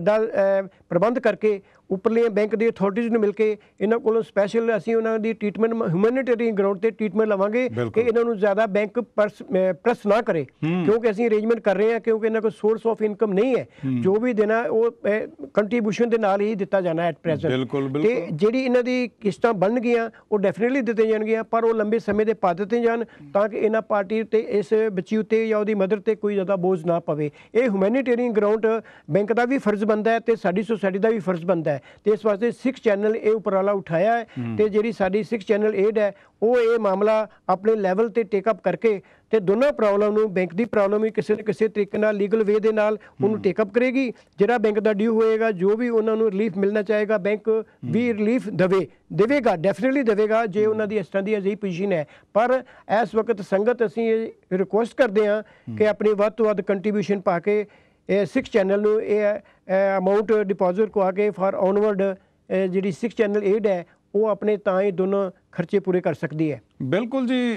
ਪ੍ਰਬੰਧ ਕਰਕੇ ਉੱਪਰਲੇ ਬੈਂਕ ਦੀ ਅਥਾਰਟੀਜ਼ ਨੂੰ ਮਿਲ ਕੇ ਇਹਨਾਂ ਕੋਲੋਂ ਸਪੈਸ਼ਲ ਅਸੀਂ ਉਹਨਾਂ ਦੀ ਟ੍ਰੀਟਮੈਂਟ ਹਿਊਮੈਨਿਟੇਰੀਅਨ ਗਰਾਊਂਡ ਤੇ ਟ੍ਰੀਟਮੈਂਟ ਲਵਾਂਗੇ ਕਿ ਇਹਨਾਂ ਨੂੰ ਜ਼ਿਆਦਾ ਬੈਂਕ ਪ੍ਰੈਸ ਨਾ ਕਰੇ, ਕਿਉਂਕਿ ਅਸੀਂ ਅਰੇਂਜਮੈਂਟ ਕਰ ਰਹੇ ਹਾਂ, ਕਿਉਂਕਿ ਇਹਨਾਂ ਕੋਲ ਸੋਰਸ ਆਫ ਇਨਕਮ ਨਹੀਂ ਹੈ। ਜੋ ਵੀ ਦੇਣਾ ਉਹ ਕੰਟਰੀਬਿਊਸ਼ਨ ਦੇ ਨਾਲ ਹੀ ਦਿੱਤਾ ਜਾਣਾ ਐਟ ਪ੍ਰੈਜ਼ੈਂਟ। ਤੇ ਜਿਹੜੀ ਇਹਨਾਂ ਦੀ ਕਿਸ਼ਤਾਂ ਬਣ ਗਈਆਂ ਉਹ ਡੈਫੀਨਿਟਲੀ ਦਿੱਤੇ ਜਾਣਗੀਆਂ, ਪਰ ਉਹ ਲੰਬੇ ਸਮੇਂ ਦੇ ਪਾ ਦਿੱਤੇ ਜਾਣ ਤਾਂ ਕਿ ਇਹਨਾਂ ਪਾਰਟੀ ਉੱਤੇ, ਇਸ ਬੱਚੀ ਉੱਤੇ ਜਾਂ ਉਹਦੀ ਮਦਰ ਤੇ ਕੋਈ ਜ਼ਿਆਦਾ ਬੋਝ ਨਾ ਪਵੇ। ਇਹ ਹਿਊਮੈਨਿਟੇਰੀਅਨ ਗਰਾਊਂਡ ਬੈਂਕ ਦਾ ਵੀ ਫਰਜ਼ ਬਣਦਾ ਹੈ ਤੇ ਸਾਡੀ ਸੋਸਾਇਟੀ ਦਾ ਵੀ ਫਰਜ਼ ਬਣਦਾ ਹੈ। ਤੇ ਇਸ ਵਾਸਤੇ ਸਿੱਖ ਚੈਨਲ ਇਹ ਉਪਰਾਲਾ ਉਠਾਇਆ ਹੈ ਤੇ ਜਿਹੜੀ ਸਾਡੀ ਸਿੱਖ ਚੈਨਲ 8 ਹੈ ਉਹ ਇਹ ਮਾਮਲਾ ਆਪਣੇ ਲੈਵਲ ਤੇ ਟੇਕ ਅਪ ਕਰਕੇ ਤੇ ਦੋਨਾਂ ਪ੍ਰੋਬਲਮ ਨੂੰ, ਬੈਂਕ ਦੀ ਪ੍ਰੋਬਲਮ ਵੀ ਕਿਸੇ ਨਾ ਕਿਸੇ ਤਰੀਕੇ ਨਾਲ ਲੀਗਲ ਵੇ ਦੇ ਨਾਲ ਉਹਨੂੰ ਟੇਕ ਅਪ ਕਰੇਗੀ। ਜਿਹੜਾ ਬੈਂਕ ਦਾ ਡਿਊ ਹੋਏਗਾ, ਜੋ ਵੀ ਉਹਨਾਂ ਨੂੰ ਰਿਲੀਫ ਮਿਲਣਾ ਚਾਹੇਗਾ, ਬੈਂਕ ਵੀ ਰਿਲੀਫ ਦੇਵੇਗਾ, ਡੈਫੀਨਿਟਲੀ ਦੇਵੇਗਾ ਜੇ ਉਹਨਾਂ ਦੀ ਇਸ ਤਰ੍ਹਾਂ ਦੀ ਅਜਿਹੀ ਪੋਜੀਸ਼ਨ ਹੈ। ਪਰ ਇਸ ਵਕਤ ਸੰਗਤ ਅਸੀਂ ਇਹ ਰਿਕੁਐਸਟ ਕਰਦੇ ਹਾਂ ਕਿ ਆਪਣੀ ਵੱਧ ਤੋਂ ਵੱਧ ਕੰਟਰੀਬਿਊਸ਼ਨ ਪਾ ਕੇ ਇਹ ਸਿੱਖ ਚੈਨਲ ਨੂੰ ਇਹ ਅਮਾਊਂਟ ਡਿਪੋਜ਼ਿਟ ਕਰਵਾ ਕੇ ਫਾਰ ਆਨਵਰਡ ਜਿਹੜੀ ਸਿੱਖ ਚੈਨਲ 8 ਹੈ ਉਹ ਆਪਣੇ ਤਾਂ ਹੀ ਦੋਨੋਂ ਖਰਚੇ ਪੂਰੇ ਕਰ ਸਕਦੀ ਹੈ। ਬਿਲਕੁਲ ਜੀ,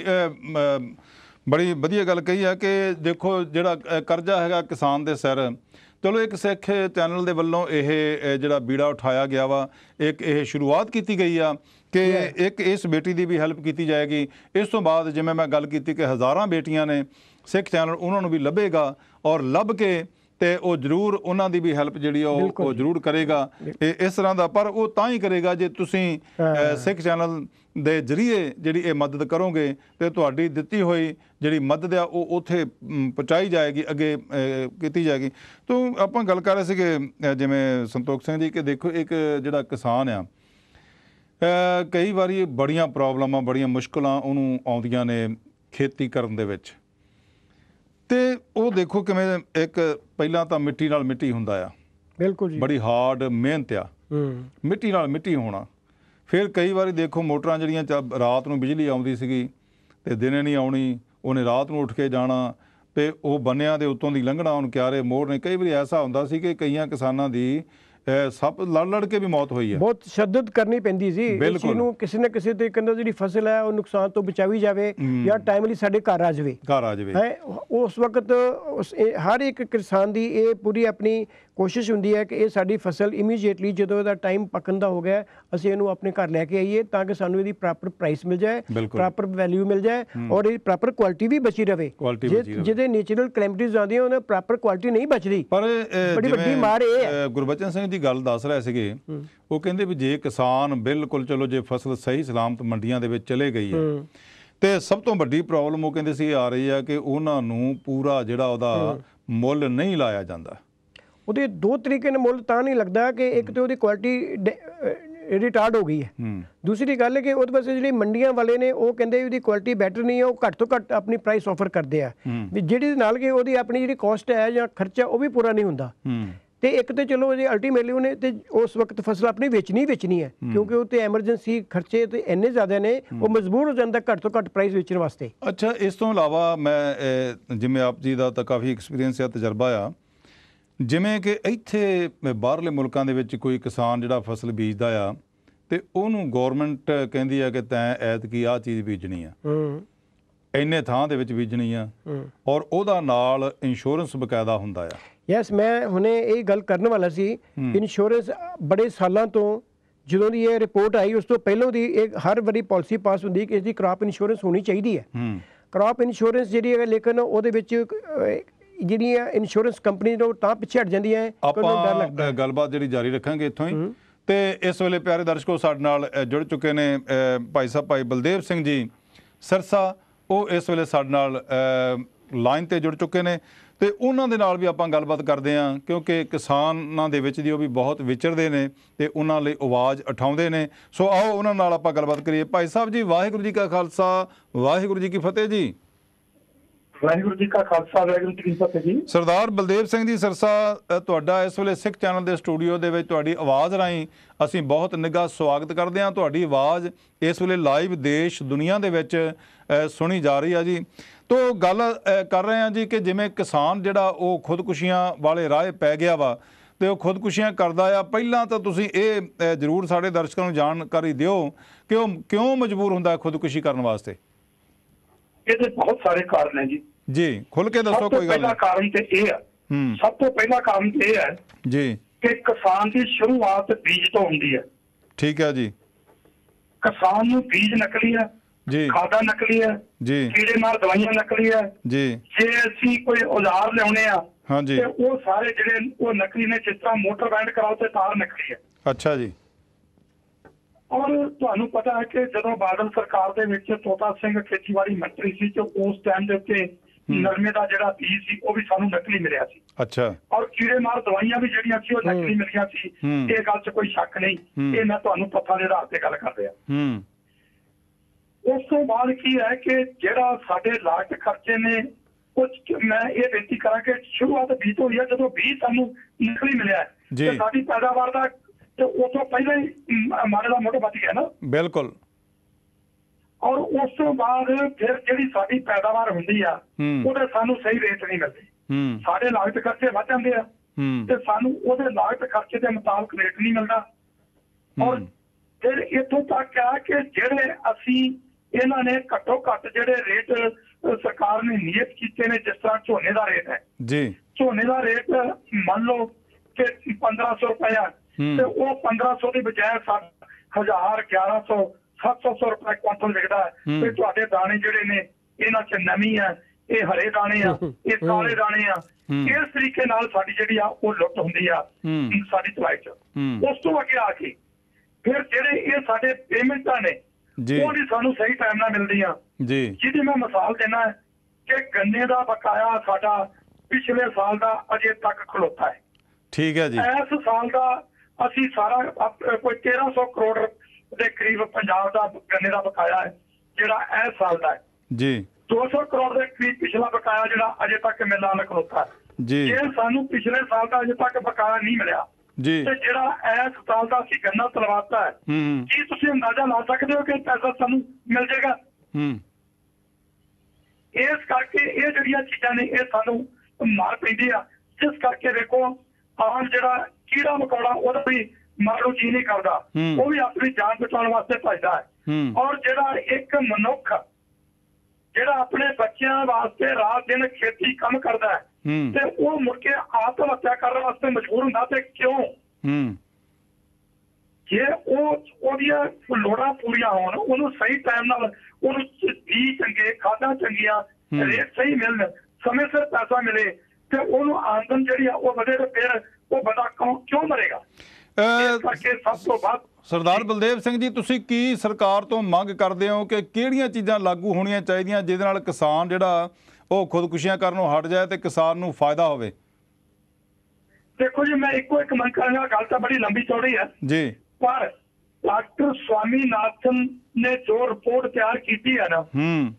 ਬੜੀ ਵਧੀਆ ਗੱਲ ਕਹੀ ਹੈ ਕਿ ਦੇਖੋ ਜਿਹੜਾ ਕਰਜ਼ਾ ਹੈਗਾ ਕਿਸਾਨ ਦੇ ਸਿਰ, ਚਲੋ ਇੱਕ ਸਿੱਖ ਚੈਨਲ ਦੇ ਵੱਲੋਂ ਇਹ ਜਿਹੜਾ ਬੀੜਾ ਉਠਾਇਆ ਗਿਆ ਵਾ, ਇੱਕ ਇਹ ਸ਼ੁਰੂਆਤ ਕੀਤੀ ਗਈ ਆ ਕਿ ਇੱਕ ਇਸ ਬੇਟੀ ਦੀ ਵੀ ਹੈਲਪ ਕੀਤੀ ਜਾਏਗੀ। ਇਸ ਤੋਂ ਬਾਅਦ ਜਿਵੇਂ ਮੈਂ ਗੱਲ ਕੀਤੀ ਕਿ ਹਜ਼ਾਰਾਂ ਬੇਟੀਆਂ ਨੇ, ਸਿੱਖ ਚੈਨਲ ਉਹਨਾਂ ਨੂੰ ਵੀ ਲੱਭੇਗਾ ਔਰ ਲੱਭ ਕੇ ਤੇ ਉਹ ਜ਼ਰੂਰ ਉਹਨਾਂ ਦੀ ਵੀ ਹੈਲਪ ਜਿਹੜੀ ਉਹ ਜ਼ਰੂਰ ਕਰੇਗਾ ਇਸ ਤਰ੍ਹਾਂ ਦਾ। ਪਰ ਉਹ ਤਾਂ ਹੀ ਕਰੇਗਾ ਜੇ ਤੁਸੀਂ ਸਿੱਖ ਚੈਨਲ ਦੇ ਜ਼ਰੀਏ ਜਿਹੜੀ ਇਹ ਮਦਦ ਕਰੋਗੇ ਤੇ ਤੁਹਾਡੀ ਦਿੱਤੀ ਹੋਈ ਜਿਹੜੀ ਮਦਦ ਆ ਉਹ ਉੱਥੇ ਪਹੁੰਚਾਈ ਜਾਏਗੀ, ਅੱਗੇ ਕੀਤੀ ਜਾਏਗੀ। ਤਾਂ ਆਪਾਂ ਗੱਲ ਕਰ ਰਹੇ ਸੀਗੇ ਜਿਵੇਂ ਸੰਤੋਖ ਸਿੰਘ ਜੀ ਕਿ ਦੇਖੋ ਇੱਕ ਜਿਹੜਾ ਕਿਸਾਨ ਆ, ਕਈ ਵਾਰੀ ਬੜੀਆਂ ਪ੍ਰੋਬਲਮਾਂ, ਬੜੀਆਂ ਮੁਸ਼ਕਲਾਂ ਉਹਨੂੰ ਆਉਂਦੀਆਂ ਨੇ ਖੇਤੀ ਕਰਨ ਦੇ ਵਿੱਚ। ਤੇ ਉਹ ਦੇਖੋ ਕਿਵੇਂ ਇੱਕ ਪਹਿਲਾਂ ਤਾਂ ਮਿੱਟੀ ਨਾਲ ਮਿੱਟੀ ਹੁੰਦਾ ਆ, ਬਿਲਕੁਲ ਜੀ, ਬੜੀ ਹਾਰਡ ਮਿਹਨਤ ਆ ਮਿੱਟੀ ਨਾਲ ਮਿੱਟੀ ਹੋਣਾ। ਫਿਰ ਕਈ ਵਾਰੀ ਦੇਖੋ ਮੋਟਰਾਂ ਜਿਹੜੀਆਂ ਰਾਤ ਨੂੰ ਬਿਜਲੀ ਆਉਂਦੀ ਸੀਗੀ ਤੇ ਦਿਨੇ ਨਹੀਂ ਆਉਣੀ, ਉਹਨੇ ਰਾਤ ਨੂੰ ਉੱਠ ਕੇ ਜਾਣਾ ਤੇ ਉਹ ਬੰਨਿਆਂ ਦੇ ਉੱਤੋਂ ਦੀ ਲੰਘਣਾ, ਉਹਨੂੰ ਕਿਆਰੇ ਮੋੜਨੇ। ਕਈ ਵਾਰੀ ਐਸਾ ਹੁੰਦਾ ਸੀ ਕਿ ਕਈਆਂ ਕਿਸਾਨਾਂ ਦੀ ਸਭ ਲੜ ਕੇ ਵੀ ਮੌਤ ਹੋਈ ਹੈ। ਬਹੁਤ ਤਸ਼ੱਦਦ ਕਰਨੀ ਪੈਂਦੀ ਸੀ ਇਸ ਚੀਜ਼ ਨੂੰ, ਕਿਸੇ ਨਾ ਕਿਸੇ ਤਰੀਕੇ ਨਾਲ ਜਿਹੜੀ ਫਸਲ ਹੈ ਉਹ ਨੁਕਸਾਨ ਤੋਂ ਬਚਾਈ ਜਾਵੇ ਜਾਂ ਟਾਈਮਲੀ ਸਾਡੇ ਘਰ ਆ ਜਾਵੇ ਹੈ। ਉਸ ਵਕਤ ਹਰ ਇੱਕ ਕਿਸਾਨ ਦੀ ਇਹ ਪੂਰੀ ਆਪਣੀ ਕੋਸ਼ਿਸ਼ ਹੁੰਦੀ ਹੈ ਕਿ ਇਹ ਸਾਡੀ ਫਸਲ ਇਮੀਡੀਏਟਲੀ ਜਦੋਂ ਇਹਦਾ ਟਾਈਮ ਪੱਕਣ ਦਾ ਹੋ ਗਿਆ ਅਸੀਂ ਇਹਨੂੰ ਆਪਣੇ ਘਰ ਲੈ ਕੇ ਆਈਏ ਤਾਂ ਕਿ ਸਾਨੂੰ ਇਹਦੀ ਪ੍ਰੋਪਰ ਪ੍ਰਾਈਸ ਮਿਲ ਜਾਏ, ਪ੍ਰੋਪਰ ਵੈਲਿਊ ਮਿਲ ਜਾਏ ਔਰ ਇਹ ਪ੍ਰੋਪਰ ਕੁਆਲਿਟੀ ਵੀ ਬਚੀ ਰਵੇ। ਜਿਹਦੇ ਨੇਚਰਲ ਕਲੈਮਿਟੀਜ਼ ਆਉਂਦੀਆਂ ਉਹਨਾਂ ਪ੍ਰੋਪਰ ਕੁਆਲਿਟੀ ਨਹੀਂ ਬਚਦੀ। ਪਰ ਬੜੀ ਵੱਡੀ ਮਾਰ ਇਹ ਹੈ। ਗੁਰਬਚਨ ਸਿੰਘ ਜੀ ਗੱਲ ਦੱਸ ਰਹੇ ਸੀਗੇ, ਉਹ ਕਹਿੰਦੇ ਵੀ ਜੇ ਕਿਸਾਨ ਬਿਲਕੁਲ ਚਲੋ ਜੇ ਫਸਲ ਸਹੀ ਸਲਾਮਤ ਮੰਡੀਆਂ ਦੇ ਵਿੱਚ ਚਲੇ ਗਈ ਹੈ ਤੇ ਸਭ ਤੋਂ ਵੱਡੀ ਪ੍ਰੋਬਲਮ ਉਹ ਕਹਿੰਦੇ ਸੀ ਆ ਰਹੀ ਆ ਕਿ ਉਹਨਾਂ ਨੂੰ ਪੂਰਾ ਜਿਹੜਾ ਉਹਦਾ ਮੁੱਲ ਨਹੀਂ ਲਾਇਆ ਜਾਂਦਾ। ਉਹਦੇ ਦੋ ਤਰੀਕੇ ਨਾਲ ਮੁੱਲ ਤਾਂ ਨਹੀਂ ਲੱਗਦਾ ਕਿ ਇੱਕ ਤੇ ਉਹਦੀ ਕੁਆਲਿਟੀ ਰਿਟਾਰਡ ਹੋ ਗਈ ਹੈ, ਦੂਸਰੀ ਗੱਲ ਹੈ ਕਿ ਉਹਦੇ ਪਾਸੇ ਜਿਹੜੇ ਮੰਡੀਆਂ ਵਾਲੇ ਨੇ ਉਹ ਕਹਿੰਦੇ ਉਹਦੀ ਕੁਆਲਿਟੀ ਬੈਟਰ ਨਹੀਂ ਹੈ, ਉਹ ਘੱਟ ਤੋਂ ਘੱਟ ਆਪਣੀ ਪ੍ਰਾਈਸ ਆਫਰ ਕਰਦੇ ਆ ਵੀ ਜਿਹੜੀ ਨਾਲ ਕਿ ਉਹਦੀ ਆਪਣੀ ਜਿਹੜੀ ਕਾਸਟ ਹੈ ਜਾਂ ਖਰਚਾ ਉਹ ਵੀ ਪੂਰਾ ਨਹੀਂ ਹੁੰਦਾ। ਤੇ ਇੱਕ ਤੇ ਚਲੋ ਜੇ ਅਲਟੀਮੇਟਲੀ ਉਹਨੇ ਤੇ ਉਸ ਵਕਤ ਫਸਲ ਆਪਣੀ ਵੇਚਣੀ ਹੈ ਕਿਉਂਕਿ ਉਹ ਤੇ ਐਮਰਜੈਂਸੀ ਖਰਚੇ ਤੇ ਇੰਨੇ ਜ਼ਿਆਦਾ ਨੇ ਉਹ ਮਜਬੂਰ ਹੋ ਜਾਂਦਾ ਘੱਟ ਤੋਂ ਘੱਟ ਪ੍ਰਾਈਸ ਵੇਚਣ ਵਾਸਤੇ। ਅੱਛਾ, ਇਸ ਤੋਂ ਇਲਾਵਾ ਮੈਂ ਜਿਵੇਂ ਆਪ ਜੀ ਦਾ ਤਾਂ ਕਾਫੀ ਐਕਸਪੀਰੀਅੰਸ ਆ, ਤਜਰਬਾ ਆ, ਜਿਵੇਂ ਕਿ ਇੱਥੇ ਬਾਹਰਲੇ ਮੁਲਕਾਂ ਦੇ ਵਿੱਚ ਕੋਈ ਕਿਸਾਨ ਜਿਹੜਾ ਫਸਲ ਬੀਜਦਾ ਆ ਤੇ ਉਹਨੂੰ ਗੌਰਮੈਂਟ ਕਹਿੰਦੀ ਆ ਕਿ ਤੈਂ ਐਤਕੀ ਆਹ ਚੀਜ਼ ਬੀਜਣੀ ਆ, ਇੰਨੇ ਥਾਂ ਦੇ ਵਿੱਚ ਬੀਜਣੀ ਆ ਔਰ ਉਹਦਾ ਨਾਲ ਇੰਸ਼ੋਰੈਂਸ ਬਕਾਇਦਾ ਹੁੰਦਾ ਆ। ਯੈਸ, ਮੈਂ ਹੁਣੇ ਇਹ ਗੱਲ ਕਰਨ ਵਾਲਾ ਸੀ। ਇੰਸ਼ੋਰੈਂਸ ਬੜੇ ਸਾਲਾਂ ਤੋਂ ਜਦੋਂ ਦੀ ਇਹ ਰਿਪੋਰਟ ਆਈ ਉਸ ਤੋਂ ਪਹਿਲਾਂ ਦੀ ਇੱਕ ਹਰ ਵਾਰੀ ਪਾਲਿਸੀ ਪਾਸ ਹੁੰਦੀ ਕਿ ਇਸ ਦੀ ਕ੍ਰਾਪ ਇੰਸ਼ੋਰੈਂਸ ਹੋਣੀ ਚਾਹੀਦੀ ਹੈ। ਕ੍ਰਾਪ ਇੰਸ਼ੋਰੈਂਸ ਜਿਹੜੀ ਹੈ ਲੇਕਿਨ ਉਹਦੇ ਵਿੱਚ ਜਿਹੜੀਆਂ ਇੰਸ਼ੋਰੈਂਸ ਕੰਪਨੀ ਨੂੰ ਤਾਂ ਪਿੱਛੇ ਹਟ ਜਾਂਦੀਆਂ। ਆਪਾਂ ਗੱਲਬਾਤ ਜਿਹੜੀ ਜਾਰੀ ਰੱਖਾਂਗੇ ਇੱਥੋਂ ਹੀ। ਤੇ ਇਸ ਵੇਲੇ ਪਿਆਰੇ ਦਰਸ਼ਕੋ ਸਾਡੇ ਨਾਲ ਜੁੜ ਚੁੱਕੇ ਨੇ ਭਾਈ ਸਾਹਿਬ ਭਾਈ ਬਲਦੇਵ ਸਿੰਘ ਜੀ ਸਿਰਸਾ, ਉਹ ਇਸ ਵੇਲੇ ਸਾਡੇ ਨਾਲ ਲਾਈਨ ਤੇ ਜੁੜ ਚੁੱਕੇ ਨੇ ਤੇ ਉਹਨਾਂ ਦੇ ਨਾਲ ਵੀ ਆਪਾਂ ਗੱਲਬਾਤ ਕਰਦੇ ਹਾਂ ਕਿਉਂਕਿ ਕਿਸਾਨਾਂ ਦੇ ਵਿੱਚ ਦੀ ਉਹ ਵੀ ਬਹੁਤ ਵਿਚਰਦੇ ਨੇ ਤੇ ਉਹਨਾਂ ਲਈ ਆਵਾਜ਼ ਉਠਾਉਂਦੇ ਨੇ। ਸੋ ਆਓ ਉਹਨਾਂ ਨਾਲ ਆਪਾਂ ਗੱਲਬਾਤ ਕਰੀਏ। ਭਾਈ ਸਾਹਿਬ ਜੀ, ਵਾਹਿਗੁਰੂ ਜੀ ਕਾ ਖਾਲਸਾ, ਵਾਹਿਗੁਰੂ ਜੀ ਕੀ ਫਤਿਹ ਜੀ। ਵਾਹਿਗੁਰੂ ਜੀ ਕਾ ਖਾਲਸਾ, ਵਾਹਿਗੁਰੂ ਜੀ ਕੀ ਫਤਿਹ ਜੀ। ਸਰਦਾਰ ਬਲਦੇਵ ਸਿੰਘ ਜੀ ਸਿਰਸਾ, ਤੁਹਾਡਾ ਇਸ ਵੇਲੇ ਸਿੱਖ ਚੈਨਲ ਦੇ ਸਟੂਡੀਓ ਦੇ ਵਿੱਚ ਤੁਹਾਡੀ ਆਵਾਜ਼ ਰਾਹੀਂ ਅਸੀਂ ਬਹੁਤ ਨਿੱਘਾ ਸਵਾਗਤ ਕਰਦੇ ਹਾਂ। ਤੁਹਾਡੀ ਆਵਾਜ਼ ਇਸ ਵੇਲੇ ਲਾਈਵ ਦੇਸ਼ ਦੁਨੀਆ ਦੇ ਵਿੱਚ ਸੁਣੀ ਜਾ ਰਹੀ ਆ ਜੀ। ਤੋ ਗੱਲ ਕਰ ਰਹੇ ਹਾਂ ਜੀ ਕਿ ਜਿਵੇਂ ਕਿਸਾਨ ਜਿਹੜਾ ਉਹ ਖੁਦਕੁਸ਼ੀਆਂ ਵਾਲੇ ਰਾਹ ਪੈ ਗਿਆ ਵਾ ਤੇ ਉਹ ਖੁਦਕੁਸ਼ੀਆਂ ਕਰਦਾ ਆ, ਪਹਿਲਾਂ ਤਾਂ ਤੁਸੀਂ ਇਹ ਜ਼ਰੂਰ ਸਾਡੇ ਦਰਸ਼ਕਾਂ ਨੂੰ ਜਾਣਕਾਰੀ ਦਿਓ ਕਿ ਉਹ ਕਿਉਂ ਮਜਬੂਰ ਹੁੰਦਾ ਖੁਦਕੁਸ਼ੀ ਕਰਨ ਵਾਸਤੇ। ਇਹਦੇ ਬਹੁਤ ਸਾਰੇ ਕਾਰਨ ਹੈ ਜੀ, ਖੁੱਲ ਕੇ ਦੱਸੋ। ਕੋਈ ਗੱਲ ਨਹੀਂ। ਕਾਰਨ ਤੇ ਇਹ ਹੈ, ਸਭ ਤੋਂ ਪਹਿਲਾ ਕਾਰਨ ਤੇ ਇਹ ਹੈ ਜੀ ਕਿ ਕਿਸਾਨ ਦੀ ਸ਼ੁਰੂਆਤ ਬੀਜ ਤੋਂ ਹੁੰਦੀ ਹੈ। ਠੀਕ ਹੈ ਜੀ। ਕਿਸਾਨ ਨੂੰ ਬੀਜ ਨਕਲੀ ਹੈ ਜੀ, ਖਾਦਾਂ ਨਕਲੀ ਹੈ ਜੀ, ਕੀੜੇ ਮਾਰ ਦਵਾਈਆਂ ਨਕਲੀ ਹੈ ਜੀ। ਜੇ ਅਸੀਂ ਕੋਈ ਔਜ਼ਾਰ ਲਿਆਉਣੇ ਆ ਹਾਂਜੀ ਤੇ ਉਹ ਸਾਰੇ ਜਿਹੜੇ ਉਹ ਨਕਲੀ ਨੇ, ਜਿਸ ਤਰ੍ਹਾਂ ਮੋਟਰ ਬੈਂਡ ਕਰਾਓ ਤੇ ਤਾਰ ਨਕਲੀ ਹੈ। ਅੱਛਾ ਜੀ। ਔਰ ਤੁਹਾਨੂੰ ਪਤਾ ਹੈ ਕਿ ਜਦੋਂ ਬਾਦਲ ਸਰਕਾਰ ਦੇ ਵਿੱਚ ਤੋਤਾ ਸਿੰਘ ਖੇਤੀਬਾੜੀ ਮੰਤਰੀ ਸੀ ਤੇ ਉਸ ਟਾਈਮ ਦੇ ਉੱਤੇ ਨਰਮੇ ਦਾ ਜਿਹੜਾ ਬੀਜ ਸੀ ਉਹ ਵੀ ਸਾਨੂੰ ਨਕਲੀ ਮਿਲਿਆ ਸੀ। ਅੱਛਾ। ਔਰ ਕੀੜੇ ਮਾਰ ਦਵਾਈਆਂ ਵੀ ਜਿਹੜੀਆਂ ਸੀ ਉਹ ਨਕਲੀ ਮਿਲੀਆਂ ਸੀ, ਇਹ ਗੱਲ 'ਚ ਕੋਈ ਸ਼ੱਕ ਨਹੀਂ। ਇਹ ਮੈਂ ਤੁਹਾਨੂੰ ਤੱਥਾਂ ਦੇ ਆਧਾਰ ਤੇ ਗੱਲ ਕਰ ਰਿਹਾ। ਉਸ ਤੋਂ ਬਾਅਦ ਕੀ ਹੈ ਕਿ ਜਿਹੜਾ ਸਾਡੇ ਲਾਗਤ ਖਰਚੇ ਨੇ ਕੁਝ ਮੈਂ ਇਹ ਬੇਨਤੀ ਕਰਾਂ ਕਿ ਸ਼ੁਰੂਆਤ ਬੀਜ ਹੋਈ ਹੈ। ਜਦੋਂ ਬੀਜ ਸਾਨੂੰ ਨਕਲੀ ਮਿਲਿਆ ਤੇ ਸਾਡੀ ਪੈਦਾਵਾਰ ਦਾ ਤੇ ਉਹ ਤੋਂ ਪਹਿਲਾਂ ਹੀ ਮਾਰੇ ਦਾ ਮੋਟਾ ਵੱਧ ਗਿਆ ਨਾ। ਬਿਲਕੁਲ। ਔਰ ਉਸ ਤੋਂ ਬਾਅਦ ਫਿਰ ਜਿਹੜੀ ਸਾਡੀ ਪੈਦਾਵਾਰ ਹੁੰਦੀ ਆ ਉਹਦੇ ਸਾਨੂੰ ਸਹੀ ਰੇਟ ਨਹੀਂ ਮਿਲਦੇ। ਸਾਡੇ ਲਾਗਤ ਖਰਚੇ ਵੱਧ ਜਾਂਦੇ ਆ ਤੇ ਸਾਨੂੰ ਉਹਦੇ ਲਾਗਤ ਖਰਚੇ ਦੇ ਮੁਤਾਬਕ ਰੇਟ ਨਹੀਂ ਮਿਲਦਾ। ਔਰ ਫਿਰ ਇੱਥੋਂ ਤੱਕ ਆ ਕਿ ਜਿਹੜੇ ਅਸੀਂ ਇਹਨਾਂ ਨੇ ਘੱਟੋ ਘੱਟ ਜਿਹੜੇ ਰੇਟ ਸਰਕਾਰ ਨੇ ਨਿਯਤ ਕੀਤੇ ਨੇ, ਜਿਸ ਤਰ੍ਹਾਂ ਝੋਨੇ ਦਾ ਰੇਟ ਹੈ ਜੀ, ਝੋਨੇ ਦਾ ਰੇਟ ਮੰਨ ਲਓ ਕਿ 1500 ਰੁਪਏ ਆ ਤੇ ਉਹ 1500 ਦੀ ਬਜਾਏ 1000, 1100, 700 ਰੁਪਏ ਕੁਇੰਟਲ ਵਿਕਦਾ ਹੈ। ਤੇ ਤੁਹਾਡੇ ਦਾਣੇ ਜਿਹੜੇ ਨੇ ਇਹਨਾਂ 'ਚ ਨਮੀ ਹੈ, ਇਹ ਹਰੇ ਦਾਣੇ ਆ, ਇਹ ਕਾਲੇ ਦਾਣੇ ਆ। ਇਸ ਤਰੀਕੇ ਨਾਲ ਸਾਡੀ ਜਿਹੜੀ ਆ ਉਹ ਲੁੱਟ ਹੁੰਦੀ ਆ ਸਾਡੀ ਤਲਾਈ 'ਚ। ਉਸ ਤੋਂ ਅੱਗੇ ਆ ਕੇ ਫਿਰ ਜਿਹੜੇ ਇਹ ਸਾਡੇ ਪੇਮੈਂਟਾਂ ਨੇ ਉਹ ਵੀ ਸਾਨੂੰ ਸਹੀ ਟਾਈਮ ਨਾਲ ਮਿਲਦੀਆਂ ਜੀ। ਜਿਹਦੀ ਮੈਂ ਮਿਸਾਲ ਦੇਣਾ ਹੈ ਕਿ ਗੰਨੇ ਦਾ ਬਕਾਇਆ ਸਾਡਾ ਪਿਛਲੇ ਸਾਲ ਦਾ ਅਜੇ ਤੱਕ ਖਲੋਤਾ ਹੈ। ਠੀਕ ਹੈ ਜੀ। ਇਸ ਸਾਲ ਦਾ ਅਸੀਂ ਸਾਰਾ ਕੋਈ 1300 ਕਰੋੜ ਦੇ ਕਰੀਬ ਪੰਜਾਬ ਦਾ ਗੰਨੇ ਦਾ ਬਕਾਇਆ ਹੈ ਜਿਹੜਾ ਇਸ ਸਾਲ ਦਾ ਹੈ ਜੀ। 200 ਕਰੋੜ ਦੇ ਕਰੀਬ ਪਿਛਲਾ ਬਕਾਇਆ ਜਿਹੜਾ ਅਜੇ ਤੱਕ ਮਿਲਣਾ ਨਾ ਖਲੋਤਾ ਹੈ ਜੀ। ਜੇ ਸਾਨੂੰ ਪਿਛਲੇ ਸਾਲ ਦਾ ਅਜੇ ਤੱਕ ਬਕਾਇਆ ਨਹੀਂ ਮਿਲਿਆ ਜੀ ਤੇ ਜਿਹੜਾ ਇਸ ਸਾਲ ਦਾ ਅਸੀਂ ਗੰਨਾ ਤਲਵਾਤਾ ਹੈ, ਕੀ ਤੁਸੀਂ ਅੰਦਾਜ਼ਾ ਲਾ ਸਕਦੇ ਹੋ ਕਿ ਪੈਸਾ ਸਾਨੂੰ ਮਿਲ ਜਾਏਗਾ? ਇਸ ਕਰਕੇ ਇਹ ਜਿਹੜੀਆਂ ਚੀਜ਼ਾਂ ਨੇ ਇਹ ਸਾਨੂੰ ਮਾਰ ਪੈਂਦੀ ਆ। ਜਿਸ ਕਰਕੇ ਵੇਖੋ ਆਮ ਜਿਹੜਾ ਕੀੜਾ ਮਕੌੜਾ ਉਹਦਾ ਵੀ ਮਰਨ ਨੂੰ ਜੀ ਨਹੀਂ ਕਰਦਾ, ਉਹ ਵੀ ਆਪਣੀ ਜਾਨ ਬਚਾਉਣ ਵਾਸਤੇ ਭੱਜਦਾ ਹੈ। ਔਰ ਜਿਹੜਾ ਇੱਕ ਮਨੁੱਖ ਜਿਹੜਾ ਆਪਣੇ ਬੱਚਿਆਂ ਵਾਸਤੇ ਰਾਤ ਦਿਨ ਖੇਤੀ ਕੰਮ ਕਰਦਾ ਹੈ ਤੇ ਉਹ ਮੁੜ ਕੇ ਆਤਮ ਹੱਤਿਆ ਕਰਨ ਵਾਸਤੇ ਮਜਬੂਰ ਹੁੰਦਾ, ਤੇ ਕਿਉਂ? ਜੇ ਉਹਦੀਆਂ ਲੋੜਾਂ ਪੂਰੀਆਂ ਹੋਣ, ਉਹਨੂੰ ਸਹੀ ਟਾਈਮ ਨਾਲ ਉਹਨੂੰ ਬੀਜ ਚੰਗੇ, ਖਾਦਾਂ ਚੰਗੀਆਂ, ਰੇਟ ਸਹੀ ਮਿਲਣ, ਸਮੇਂ ਸਿਰ ਪੈਸਾ ਮਿਲੇ ਤੇ ਉਹਨੂੰ ਆਮਦਨ ਜਿਹੜੀ ਆ ਉਹ ਵਧੇ, ਤੇ ਫਿਰ ਉਹ ਬੰਦਾ ਕਿਉਂ ਮਰੇਗਾ? ਇਸ ਕਰਕੇ ਸਭ ਤੋਂ ਵੱਧ ਸਰਦਾਰ ਬਲਦੇਵ ਸਿੰਘ ਜੀ, ਤੁਸੀਂ ਕੀ ਸਰਕਾਰ ਤੋਂ ਮੰਗ ਕਰਦੇ ਹੋ ਕਿ ਕਿਹੜੀਆਂ ਚੀਜ਼ਾਂ ਲਾਗੂ ਹੋਣੀਆਂ ਚਾਹੀਦੀਆਂ ਜਿਹਦੇ ਨਾਲ ਕਿਸਾਨ ਜਿਹੜਾ ਉਹ ਖੁਦਕੁਸ਼ੀਆਂ ਕਰਨੋਂ ਹਟ ਜਾਏ ਤੇ ਕਿਸਾਨ ਨੂੰ ਫਾਇਦਾ ਹੋਵੇ? ਦੇਖੋ ਜੀ, ਮੈਂ ਇੱਕੋ ਇੱਕ ਮੰਗ ਕਰਾਂਗਾ, ਗੱਲ ਤਾਂ ਬੜੀ ਲੰਬੀ ਚੌੜੀ ਹੈ ਜੀ, ਪਰ ਡਾਕਟਰ ਸਵਾਮੀਨਾਥਨ ਨੇ ਜੋ ਰਿਪੋਰਟ ਤਿਆਰ ਕੀਤੀ ਹੈ ਨਾ,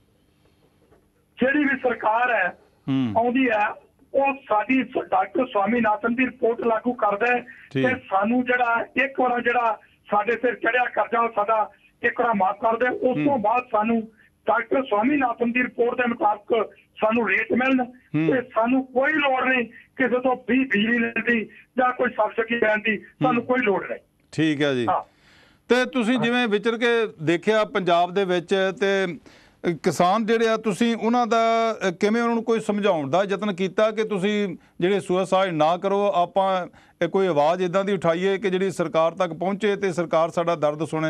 ਜਿਹੜੀ ਵੀ ਸਰਕਾਰ ਹੈ ਆਉਂਦੀ ਹੈ, ਉਹ ਸਾਡੀ ਡਾਕਟਰ ਸਵਾਮੀਨਾਥਨ ਦੀ ਰਿਪੋਰਟ ਲਾਗੂ ਕਰਦਾ ਹੈ ਤੇ ਸਾਨੂੰ ਜਿਹੜਾ ਇੱਕ ਵਾਰ ਜਿਹੜਾ ਸਾਡੇ ਸਿਰ ਚੜਿਆ ਕਰਜ਼ਾ ਉਹ ਸਾਡਾ ਇੱਕ ਵਾਰ ਮਾਫ ਕਰ ਦੇ। ਉਸ ਤੋਂ ਬਾਅਦ ਸਾਨੂੰ ਡਾਕਟਰ ਸਵਾਮੀਨਾਥਨ ਦੀ ਰਿਪੋਰਟ ਦੇ ਮੁਤਾਬਕ ਸਾਨੂੰ ਰੇਟ ਮਿਲਣ ਤੇ ਸਾਨੂੰ ਕੋਈ ਲੋੜ ਨਹੀਂ ਕਿਸੇ ਤੋਂ ਵੀ ਬਿਜਲੀ ਲੈਣ ਦੀ ਜਾਂ ਕੋਈ ਸਬਸਿਡੀ ਲੈਣ ਦੀ, ਸਾਨੂੰ ਕੋਈ ਲੋੜ ਨਹੀਂ। ਠੀਕ ਹੈ ਜੀ। ਤੇ ਤੁਸੀਂ ਜਿਵੇਂ ਵਿਚਰ ਕੇ ਦੇਖਿਆ ਪੰਜਾਬ ਦੇ ਵਿੱਚ ਤੇ ਕਿਸਾਨ ਜਿਹੜੇ ਆ, ਤੁਸੀਂ ਉਹਨਾਂ ਦਾ ਕਿਵੇਂ ਉਹਨਾਂ ਨੂੰ ਕੋਈ ਸਮਝਾਉਣ ਦਾ ਯਤਨ ਕੀਤਾ ਕਿ ਤੁਸੀਂ ਜਿਹੜੇ ਸੁਸਾਈਡ ਨਾ ਕਰੋ, ਆਪਾਂ ਕੋਈ ਆਵਾਜ਼ ਇੱਦਾਂ ਦੀ ਉਠਾਈਏ ਕਿ ਜਿਹੜੀ ਸਰਕਾਰ ਤੱਕ ਪਹੁੰਚੇ ਤੇ ਸਰਕਾਰ ਸਾਡਾ ਦਰਦ ਸੁਣੇ?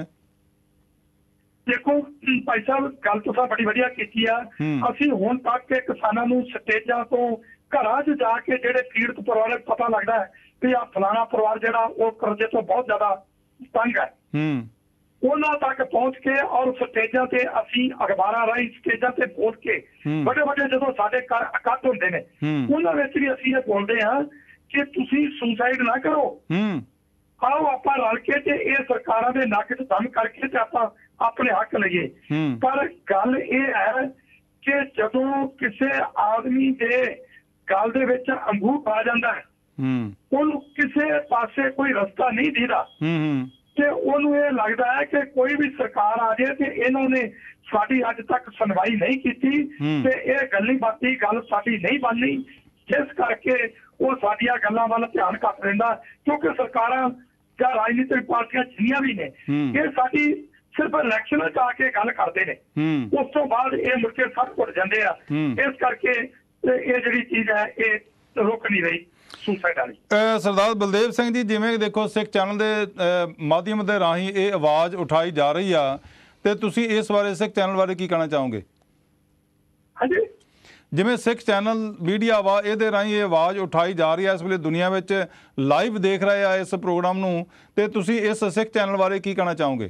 ਦੇਖੋ ਭਾਈ ਸਾਹਿਬ, ਗੱਲ ਤੁਸੀਂ ਬੜੀ ਵਧੀਆ ਕੀਤੀ ਆ। ਅਸੀਂ ਹੁਣ ਤੱਕ ਕਿਸਾਨਾਂ ਨੂੰ ਸਟੇਜਾਂ ਤੋਂ ਘਰਾਂ 'ਚ ਜਾ ਕੇ ਜਿਹੜੇ ਪੀੜਤ ਪਰਿਵਾਰ ਪਤਾ ਲੱਗਦਾ ਹੈ ਕਿ ਆ ਫਲਾਣਾ ਪਰਿਵਾਰ ਜਿਹੜਾ ਉਹ ਕਰਜ਼ੇ ਤੋਂ ਬਹੁਤ ਜ਼ਿਆਦਾ ਤੰਗ ਹੈ, ਉਹਨਾਂ ਤੱਕ ਪਹੁੰਚ ਕੇ ਔਰ ਸਟੇਜਾਂ ਤੇ ਅਸੀਂ ਅਖਬਾਰਾਂ ਰਾਹੀਂ ਸਟੇਜਾਂ ਤੇ ਬੋਲ ਕੇ ਵੱਡੇ ਵੱਡੇ ਜਦੋਂ ਸਾਡੇ ਇਕੱਠ ਹੁੰਦੇ ਨੇ ਉਹਨਾਂ ਵਿੱਚ ਵੀ ਅਸੀਂ ਇਹ ਬੋਲਦੇ ਹਾਂ ਕਿ ਤੁਸੀਂ ਸੁਸਾਈਡ ਨਾ ਕਰੋ, ਆਓ ਆਪਾਂ ਰਲ ਕੇ ਤੇ ਇਹ ਸਰਕਾਰਾਂ ਦੇ ਨੱਕ 'ਚ ਦਮ ਕਰਕੇ ਤੇ ਆਪਾਂ ਆਪਣੇ ਹੱਕ ਲਈਏ। ਪਰ ਗੱਲ ਇਹ ਹੈ ਕਿ ਜਦੋਂ ਕਿਸੇ ਆਦਮੀ ਦੇ ਗੱਲ ਦੇ ਵਿੱਚ ਅੰਗੂਠ ਆ ਜਾਂਦਾ ਹੈ, ਉਹਨੂੰ ਕਿਸੇ ਪਾਸੇ ਕੋਈ ਰਸਤਾ ਨਹੀਂ ਦਿਖਦਾ ਤੇ ਉਹਨੂੰ ਇਹ ਲੱਗਦਾ ਹੈ ਕਿ ਕੋਈ ਵੀ ਸਰਕਾਰ ਆ ਜਾਏ ਤੇ ਇਹਨਾਂ ਨੇ ਸਾਡੀ ਅੱਜ ਤੱਕ ਸੁਣਵਾਈ ਨਹੀਂ ਕੀਤੀ ਤੇ ਇਹ ਗੱਲੀ ਬਾਤੀ ਗੱਲ ਸਾਡੀ ਨਹੀਂ ਬਣਨੀ, ਜਿਸ ਕਰਕੇ ਉਹ ਸਾਡੀਆਂ ਗੱਲਾਂ ਵੱਲ ਧਿਆਨ ਘੱਟ ਦਿੰਦਾ, ਕਿਉਂਕਿ ਸਰਕਾਰਾਂ ਜਾਂ ਰਾਜਨੀਤਿਕ ਪਾਰਟੀਆਂ ਜਿੰਨੀਆਂ ਵੀ ਨੇ ਇਹ ਸਾਡੀ ਸਿਰਫ ਇਲੈਕਸ਼ਨ 'ਚ ਆ ਕੇ ਗੱਲ ਕਰਦੇ ਨੇ, ਉਸ ਤੋਂ ਬਾਅਦ ਇਹ ਮੁੜ ਕੇ ਸਭ ਭੁੱਲ ਜਾਂਦੇ ਆ। ਇਸ ਕਰਕੇ ਇਹ ਜਿਹੜੀ ਚੀਜ਼ ਹੈ ਇਹ ਰੁਕ ਨਹੀਂ ਰਹੀ ਸੁਸਾਈਡ ਵਾਲੀ। ਸਰਦਾਰ ਬਲਦੇਵ ਸਿੰਘ ਜੀ, ਜਿਵੇਂ ਦੇਖੋ ਸਿੱਖ ਚੈਨਲ ਦੇ ਮਾਧਿਅਮ ਦੇ ਰਾਹੀਂ ਇਹ ਆਵਾਜ਼ ਉਠਾਈ ਜਾ ਰਹੀ ਆ ਤੇ ਤੁਸੀਂ ਇਸ ਬਾਰੇ ਸਿੱਖ ਚੈਨਲ ਬਾਰੇ ਕੀ ਕਹਿਣਾ ਚਾਹੋਗੇ? ਹਾਂਜੀ, ਜਿਵੇਂ ਸਿੱਖ ਚੈਨਲ ਮੀਡੀਆ ਵਾ, ਇਹਦੇ ਰਾਹੀਂ ਇਹ ਆਵਾਜ਼ ਉਠਾਈ ਜਾ ਰਹੀ ਹੈ, ਇਸ ਵੇਲੇ ਦੁਨੀਆ ਵਿੱਚ ਲਾਈਵ ਦੇਖ ਰਹੇ ਆ ਇਸ ਪ੍ਰੋਗਰਾਮ ਨੂੰ, ਤੇ ਤੁਸੀਂ ਇਸ ਸਿੱਖ ਚੈਨਲ ਬਾਰੇ ਕੀ ਕਹਿਣਾ ਚਾਹੋਗੇ?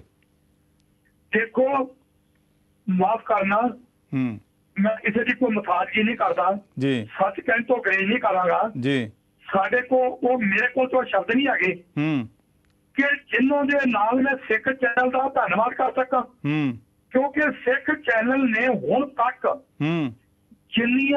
ਦੇਖੋ, ਮਾਫ ਕਰਨਾ, ਮੈਂ ਕਿਸੇ ਦੀ ਕੋਈ ਮੁਤਾਜ਼ਗੀ ਨਹੀਂ ਕਰਦਾ ਜੀ, ਸੱਚ ਕਹਿਣ ਤੋਂ ਗਰੇਜ ਨਹੀਂ ਕਰਾਂਗਾ ਜੀ। ਸਾਡੇ ਕੋਲ ਮੇਰੇ ਕੋਲ ਤੋਂ ਸ਼ਬਦ ਨਹੀਂ ਹੈਗੇ ਕਿ ਜਿਨ੍ਹਾਂ ਦੇ ਨਾਲ ਮੈਂ ਸਿੱਖ ਚੈਨਲ ਦਾ ਧੰਨਵਾਦ ਕਰ ਸਕਾਂ, ਕਿਉਂਕਿ ਸਿੱਖ ਚੈਨਲ ਨੇ ਹੁਣ ਤੱਕ ਜਿੰਨੀ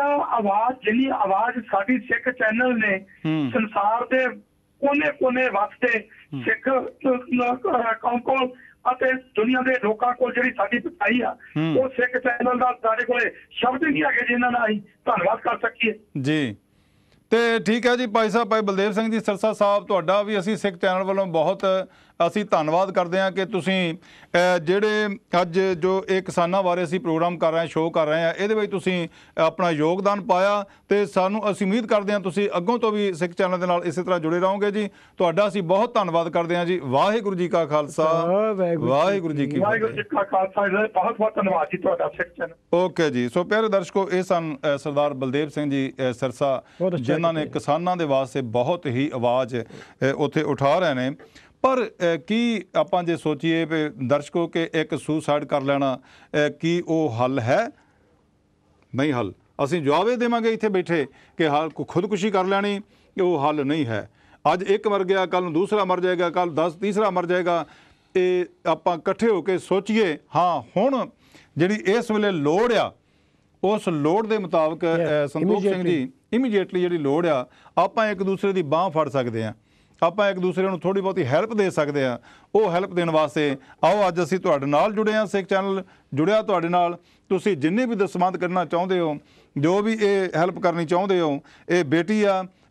ਆਵਾਜ਼ ਸਾਡੀ ਸਿੱਖ ਚੈਨਲ ਨੇ ਸੰਸਾਰ ਦੇ ਕੋਨੇ-ਕੋਨੇ ਵਾਸਤੇ ਸਿੱਖ ਕੌਮ ਕੋਲ ਅਤੇ ਦੁਨੀਆ ਦੇ ਲੋਕਾਂ ਕੋਲ ਜਿਹੜੀ ਸਾਡੀ ਪਹੁੰਚਾਈ ਆ, ਉਹ ਸਿੱਖ ਚੈਨਲ ਦਾ ਸਾਡੇ ਕੋਲੇ ਸ਼ਬਦ ਨਹੀਂ ਹੈਗੇ ਜਿਨ੍ਹਾਂ ਨਾਲ ਅਸੀਂ ਧੰਨਵਾਦ ਕਰ ਸਕੀਏ ਜੀ। ਤੇ ਠੀਕ ਹੈ ਜੀ ਭਾਈ ਸਾਹਿਬ, ਭਾਈ ਬਲਦੇਵ ਸਿੰਘ ਜੀ ਸਰਸਾ ਸਾਹਿਬ, ਤੁਹਾਡਾ ਵੀ ਅਸੀਂ ਸਿੱਖ ਚੈਨਲ ਵੱਲੋਂ ਬਹੁਤ ਅਸੀਂ ਧੰਨਵਾਦ ਕਰਦੇ ਹਾਂ ਕਿ ਤੁਸੀਂ ਜਿਹੜੇ ਅੱਜ ਜੋ ਇਹ ਕਿਸਾਨਾਂ ਬਾਰੇ ਅਸੀਂ ਪ੍ਰੋਗਰਾਮ ਕਰ ਰਹੇ ਹਾਂ, ਸ਼ੋਅ ਕਰ ਰਹੇ ਹਾਂ, ਇਹਦੇ ਵਿੱਚ ਤੁਸੀਂ ਆਪਣਾ ਯੋਗਦਾਨ ਪਾਇਆ ਤੇ ਸਾਨੂੰ ਅਸੀਂ ਉਮੀਦ ਕਰਦੇ ਹਾਂ ਤੁਸੀਂ ਅੱਗੋਂ ਤੋਂ ਵੀ ਸਿੱਖ ਚੈਨਲ ਦੇ ਨਾਲ ਇਸੇ ਤਰ੍ਹਾਂ ਜੁੜੇ ਰਹੋਗੇ ਜੀ। ਤੁਹਾਡਾ ਅਸੀਂ ਬਹੁਤ ਧੰਨਵਾਦ ਕਰਦੇ ਹਾਂ ਜੀ। ਵਾਹਿਗੁਰੂ ਜੀ ਕਾ ਖਾਲਸਾ, ਵਾਹਿਗੁਰੂ ਜੀ ਕੀ ਫਤਿਹ। ਬਹੁਤ ਬਹੁਤ ਧੰਨਵਾਦ ਜੀ ਤੁਹਾਡਾ ਸਿੱਖ ਚੈਨਲ। ਓਕੇ ਜੀ। ਸੋ ਪਿਆਰੇ ਦਰਸ਼ਕੋ, ਇਹ ਸਨ ਸਰਦਾਰ ਬਲਦੇਵ ਸਿੰਘ ਜੀ ਸਰਸਾ, ਜਿਨ੍ਹਾਂ ਨੇ ਕਿਸਾਨਾਂ ਦੇ ਵਾਸਤੇ ਬਹੁਤ ਹੀ ਆਵਾਜ਼ ਉੱਥੇ ਉਠਾ ਰਹੇ ਨੇ। ਪਰ ਕੀ ਆਪਾਂ ਜੇ ਸੋਚੀਏ ਵੀ ਦਰਸ਼ਕੋ ਕਿ ਇੱਕ ਸੁਸਾਈਡ ਕਰ ਲੈਣਾ ਕੀ ਉਹ ਹੱਲ ਹੈ? ਨਹੀਂ ਹੱਲ। ਅਸੀਂ ਜਵਾਬ ਇਹ ਦੇਵਾਂਗੇ ਇੱਥੇ ਬੈਠੇ ਕਿ ਹੱਲ ਖੁਦਕੁਸ਼ੀ ਕਰ ਲੈਣੀ ਕਿ ਉਹ ਹੱਲ ਨਹੀਂ ਹੈ। ਅੱਜ ਇੱਕ ਮਰ ਗਿਆ, ਕੱਲ੍ਹ ਨੂੰ ਦੂਸਰਾ ਮਰ ਜਾਏਗਾ, ਕੱਲ੍ਹ 10 ਤੀਸਰਾ ਮਰ ਜਾਏਗਾ। ਇਹ ਆਪਾਂ ਇਕੱਠੇ ਹੋ ਕੇ ਸੋਚੀਏ, ਹਾਂ ਹੁਣ ਜਿਹੜੀ ਇਸ ਵੇਲੇ ਲੋੜ ਆ, ਉਸ ਲੋੜ ਦੇ ਮੁਤਾਬਕ ਸੰਤੋਖ ਸਿੰਘ ਜੀ, ਇਮੀਡੀਏਟਲੀ ਜਿਹੜੀ ਲੋੜ ਆ, ਆਪਾਂ ਇੱਕ ਦੂਸਰੇ ਦੀ ਬਾਂਹ ਫੜ ਸਕਦੇ ਹਾਂ, ਆਪਾਂ ਇੱਕ ਦੂਸਰੇ ਨੂੰ ਥੋੜ੍ਹੀ ਬਹੁਤੀ ਹੈਲਪ ਦੇ ਸਕਦੇ ਹਾਂ। ਉਹ ਹੈਲਪ ਦੇਣ ਵਾਸਤੇ ਆਓ ਅੱਜ ਅਸੀਂ ਤੁਹਾਡੇ ਨਾਲ ਜੁੜੇ ਹਾਂ, ਸਿੱਖ ਚੈਨਲ ਜੁੜਿਆ ਤੁਹਾਡੇ ਨਾਲ। ਤੁਸੀਂ ਜਿੰਨੇ ਵੀ ਦਸਵੰਧ ਕਰਨਾ ਚਾਹੁੰਦੇ ਹੋ, ਜੋ ਵੀ ਇਹ ਹੈਲਪ ਕਰਨੀ ਚਾਹੁੰਦੇ ਹੋ, ਇਹ ਬੇਟੀ ਆ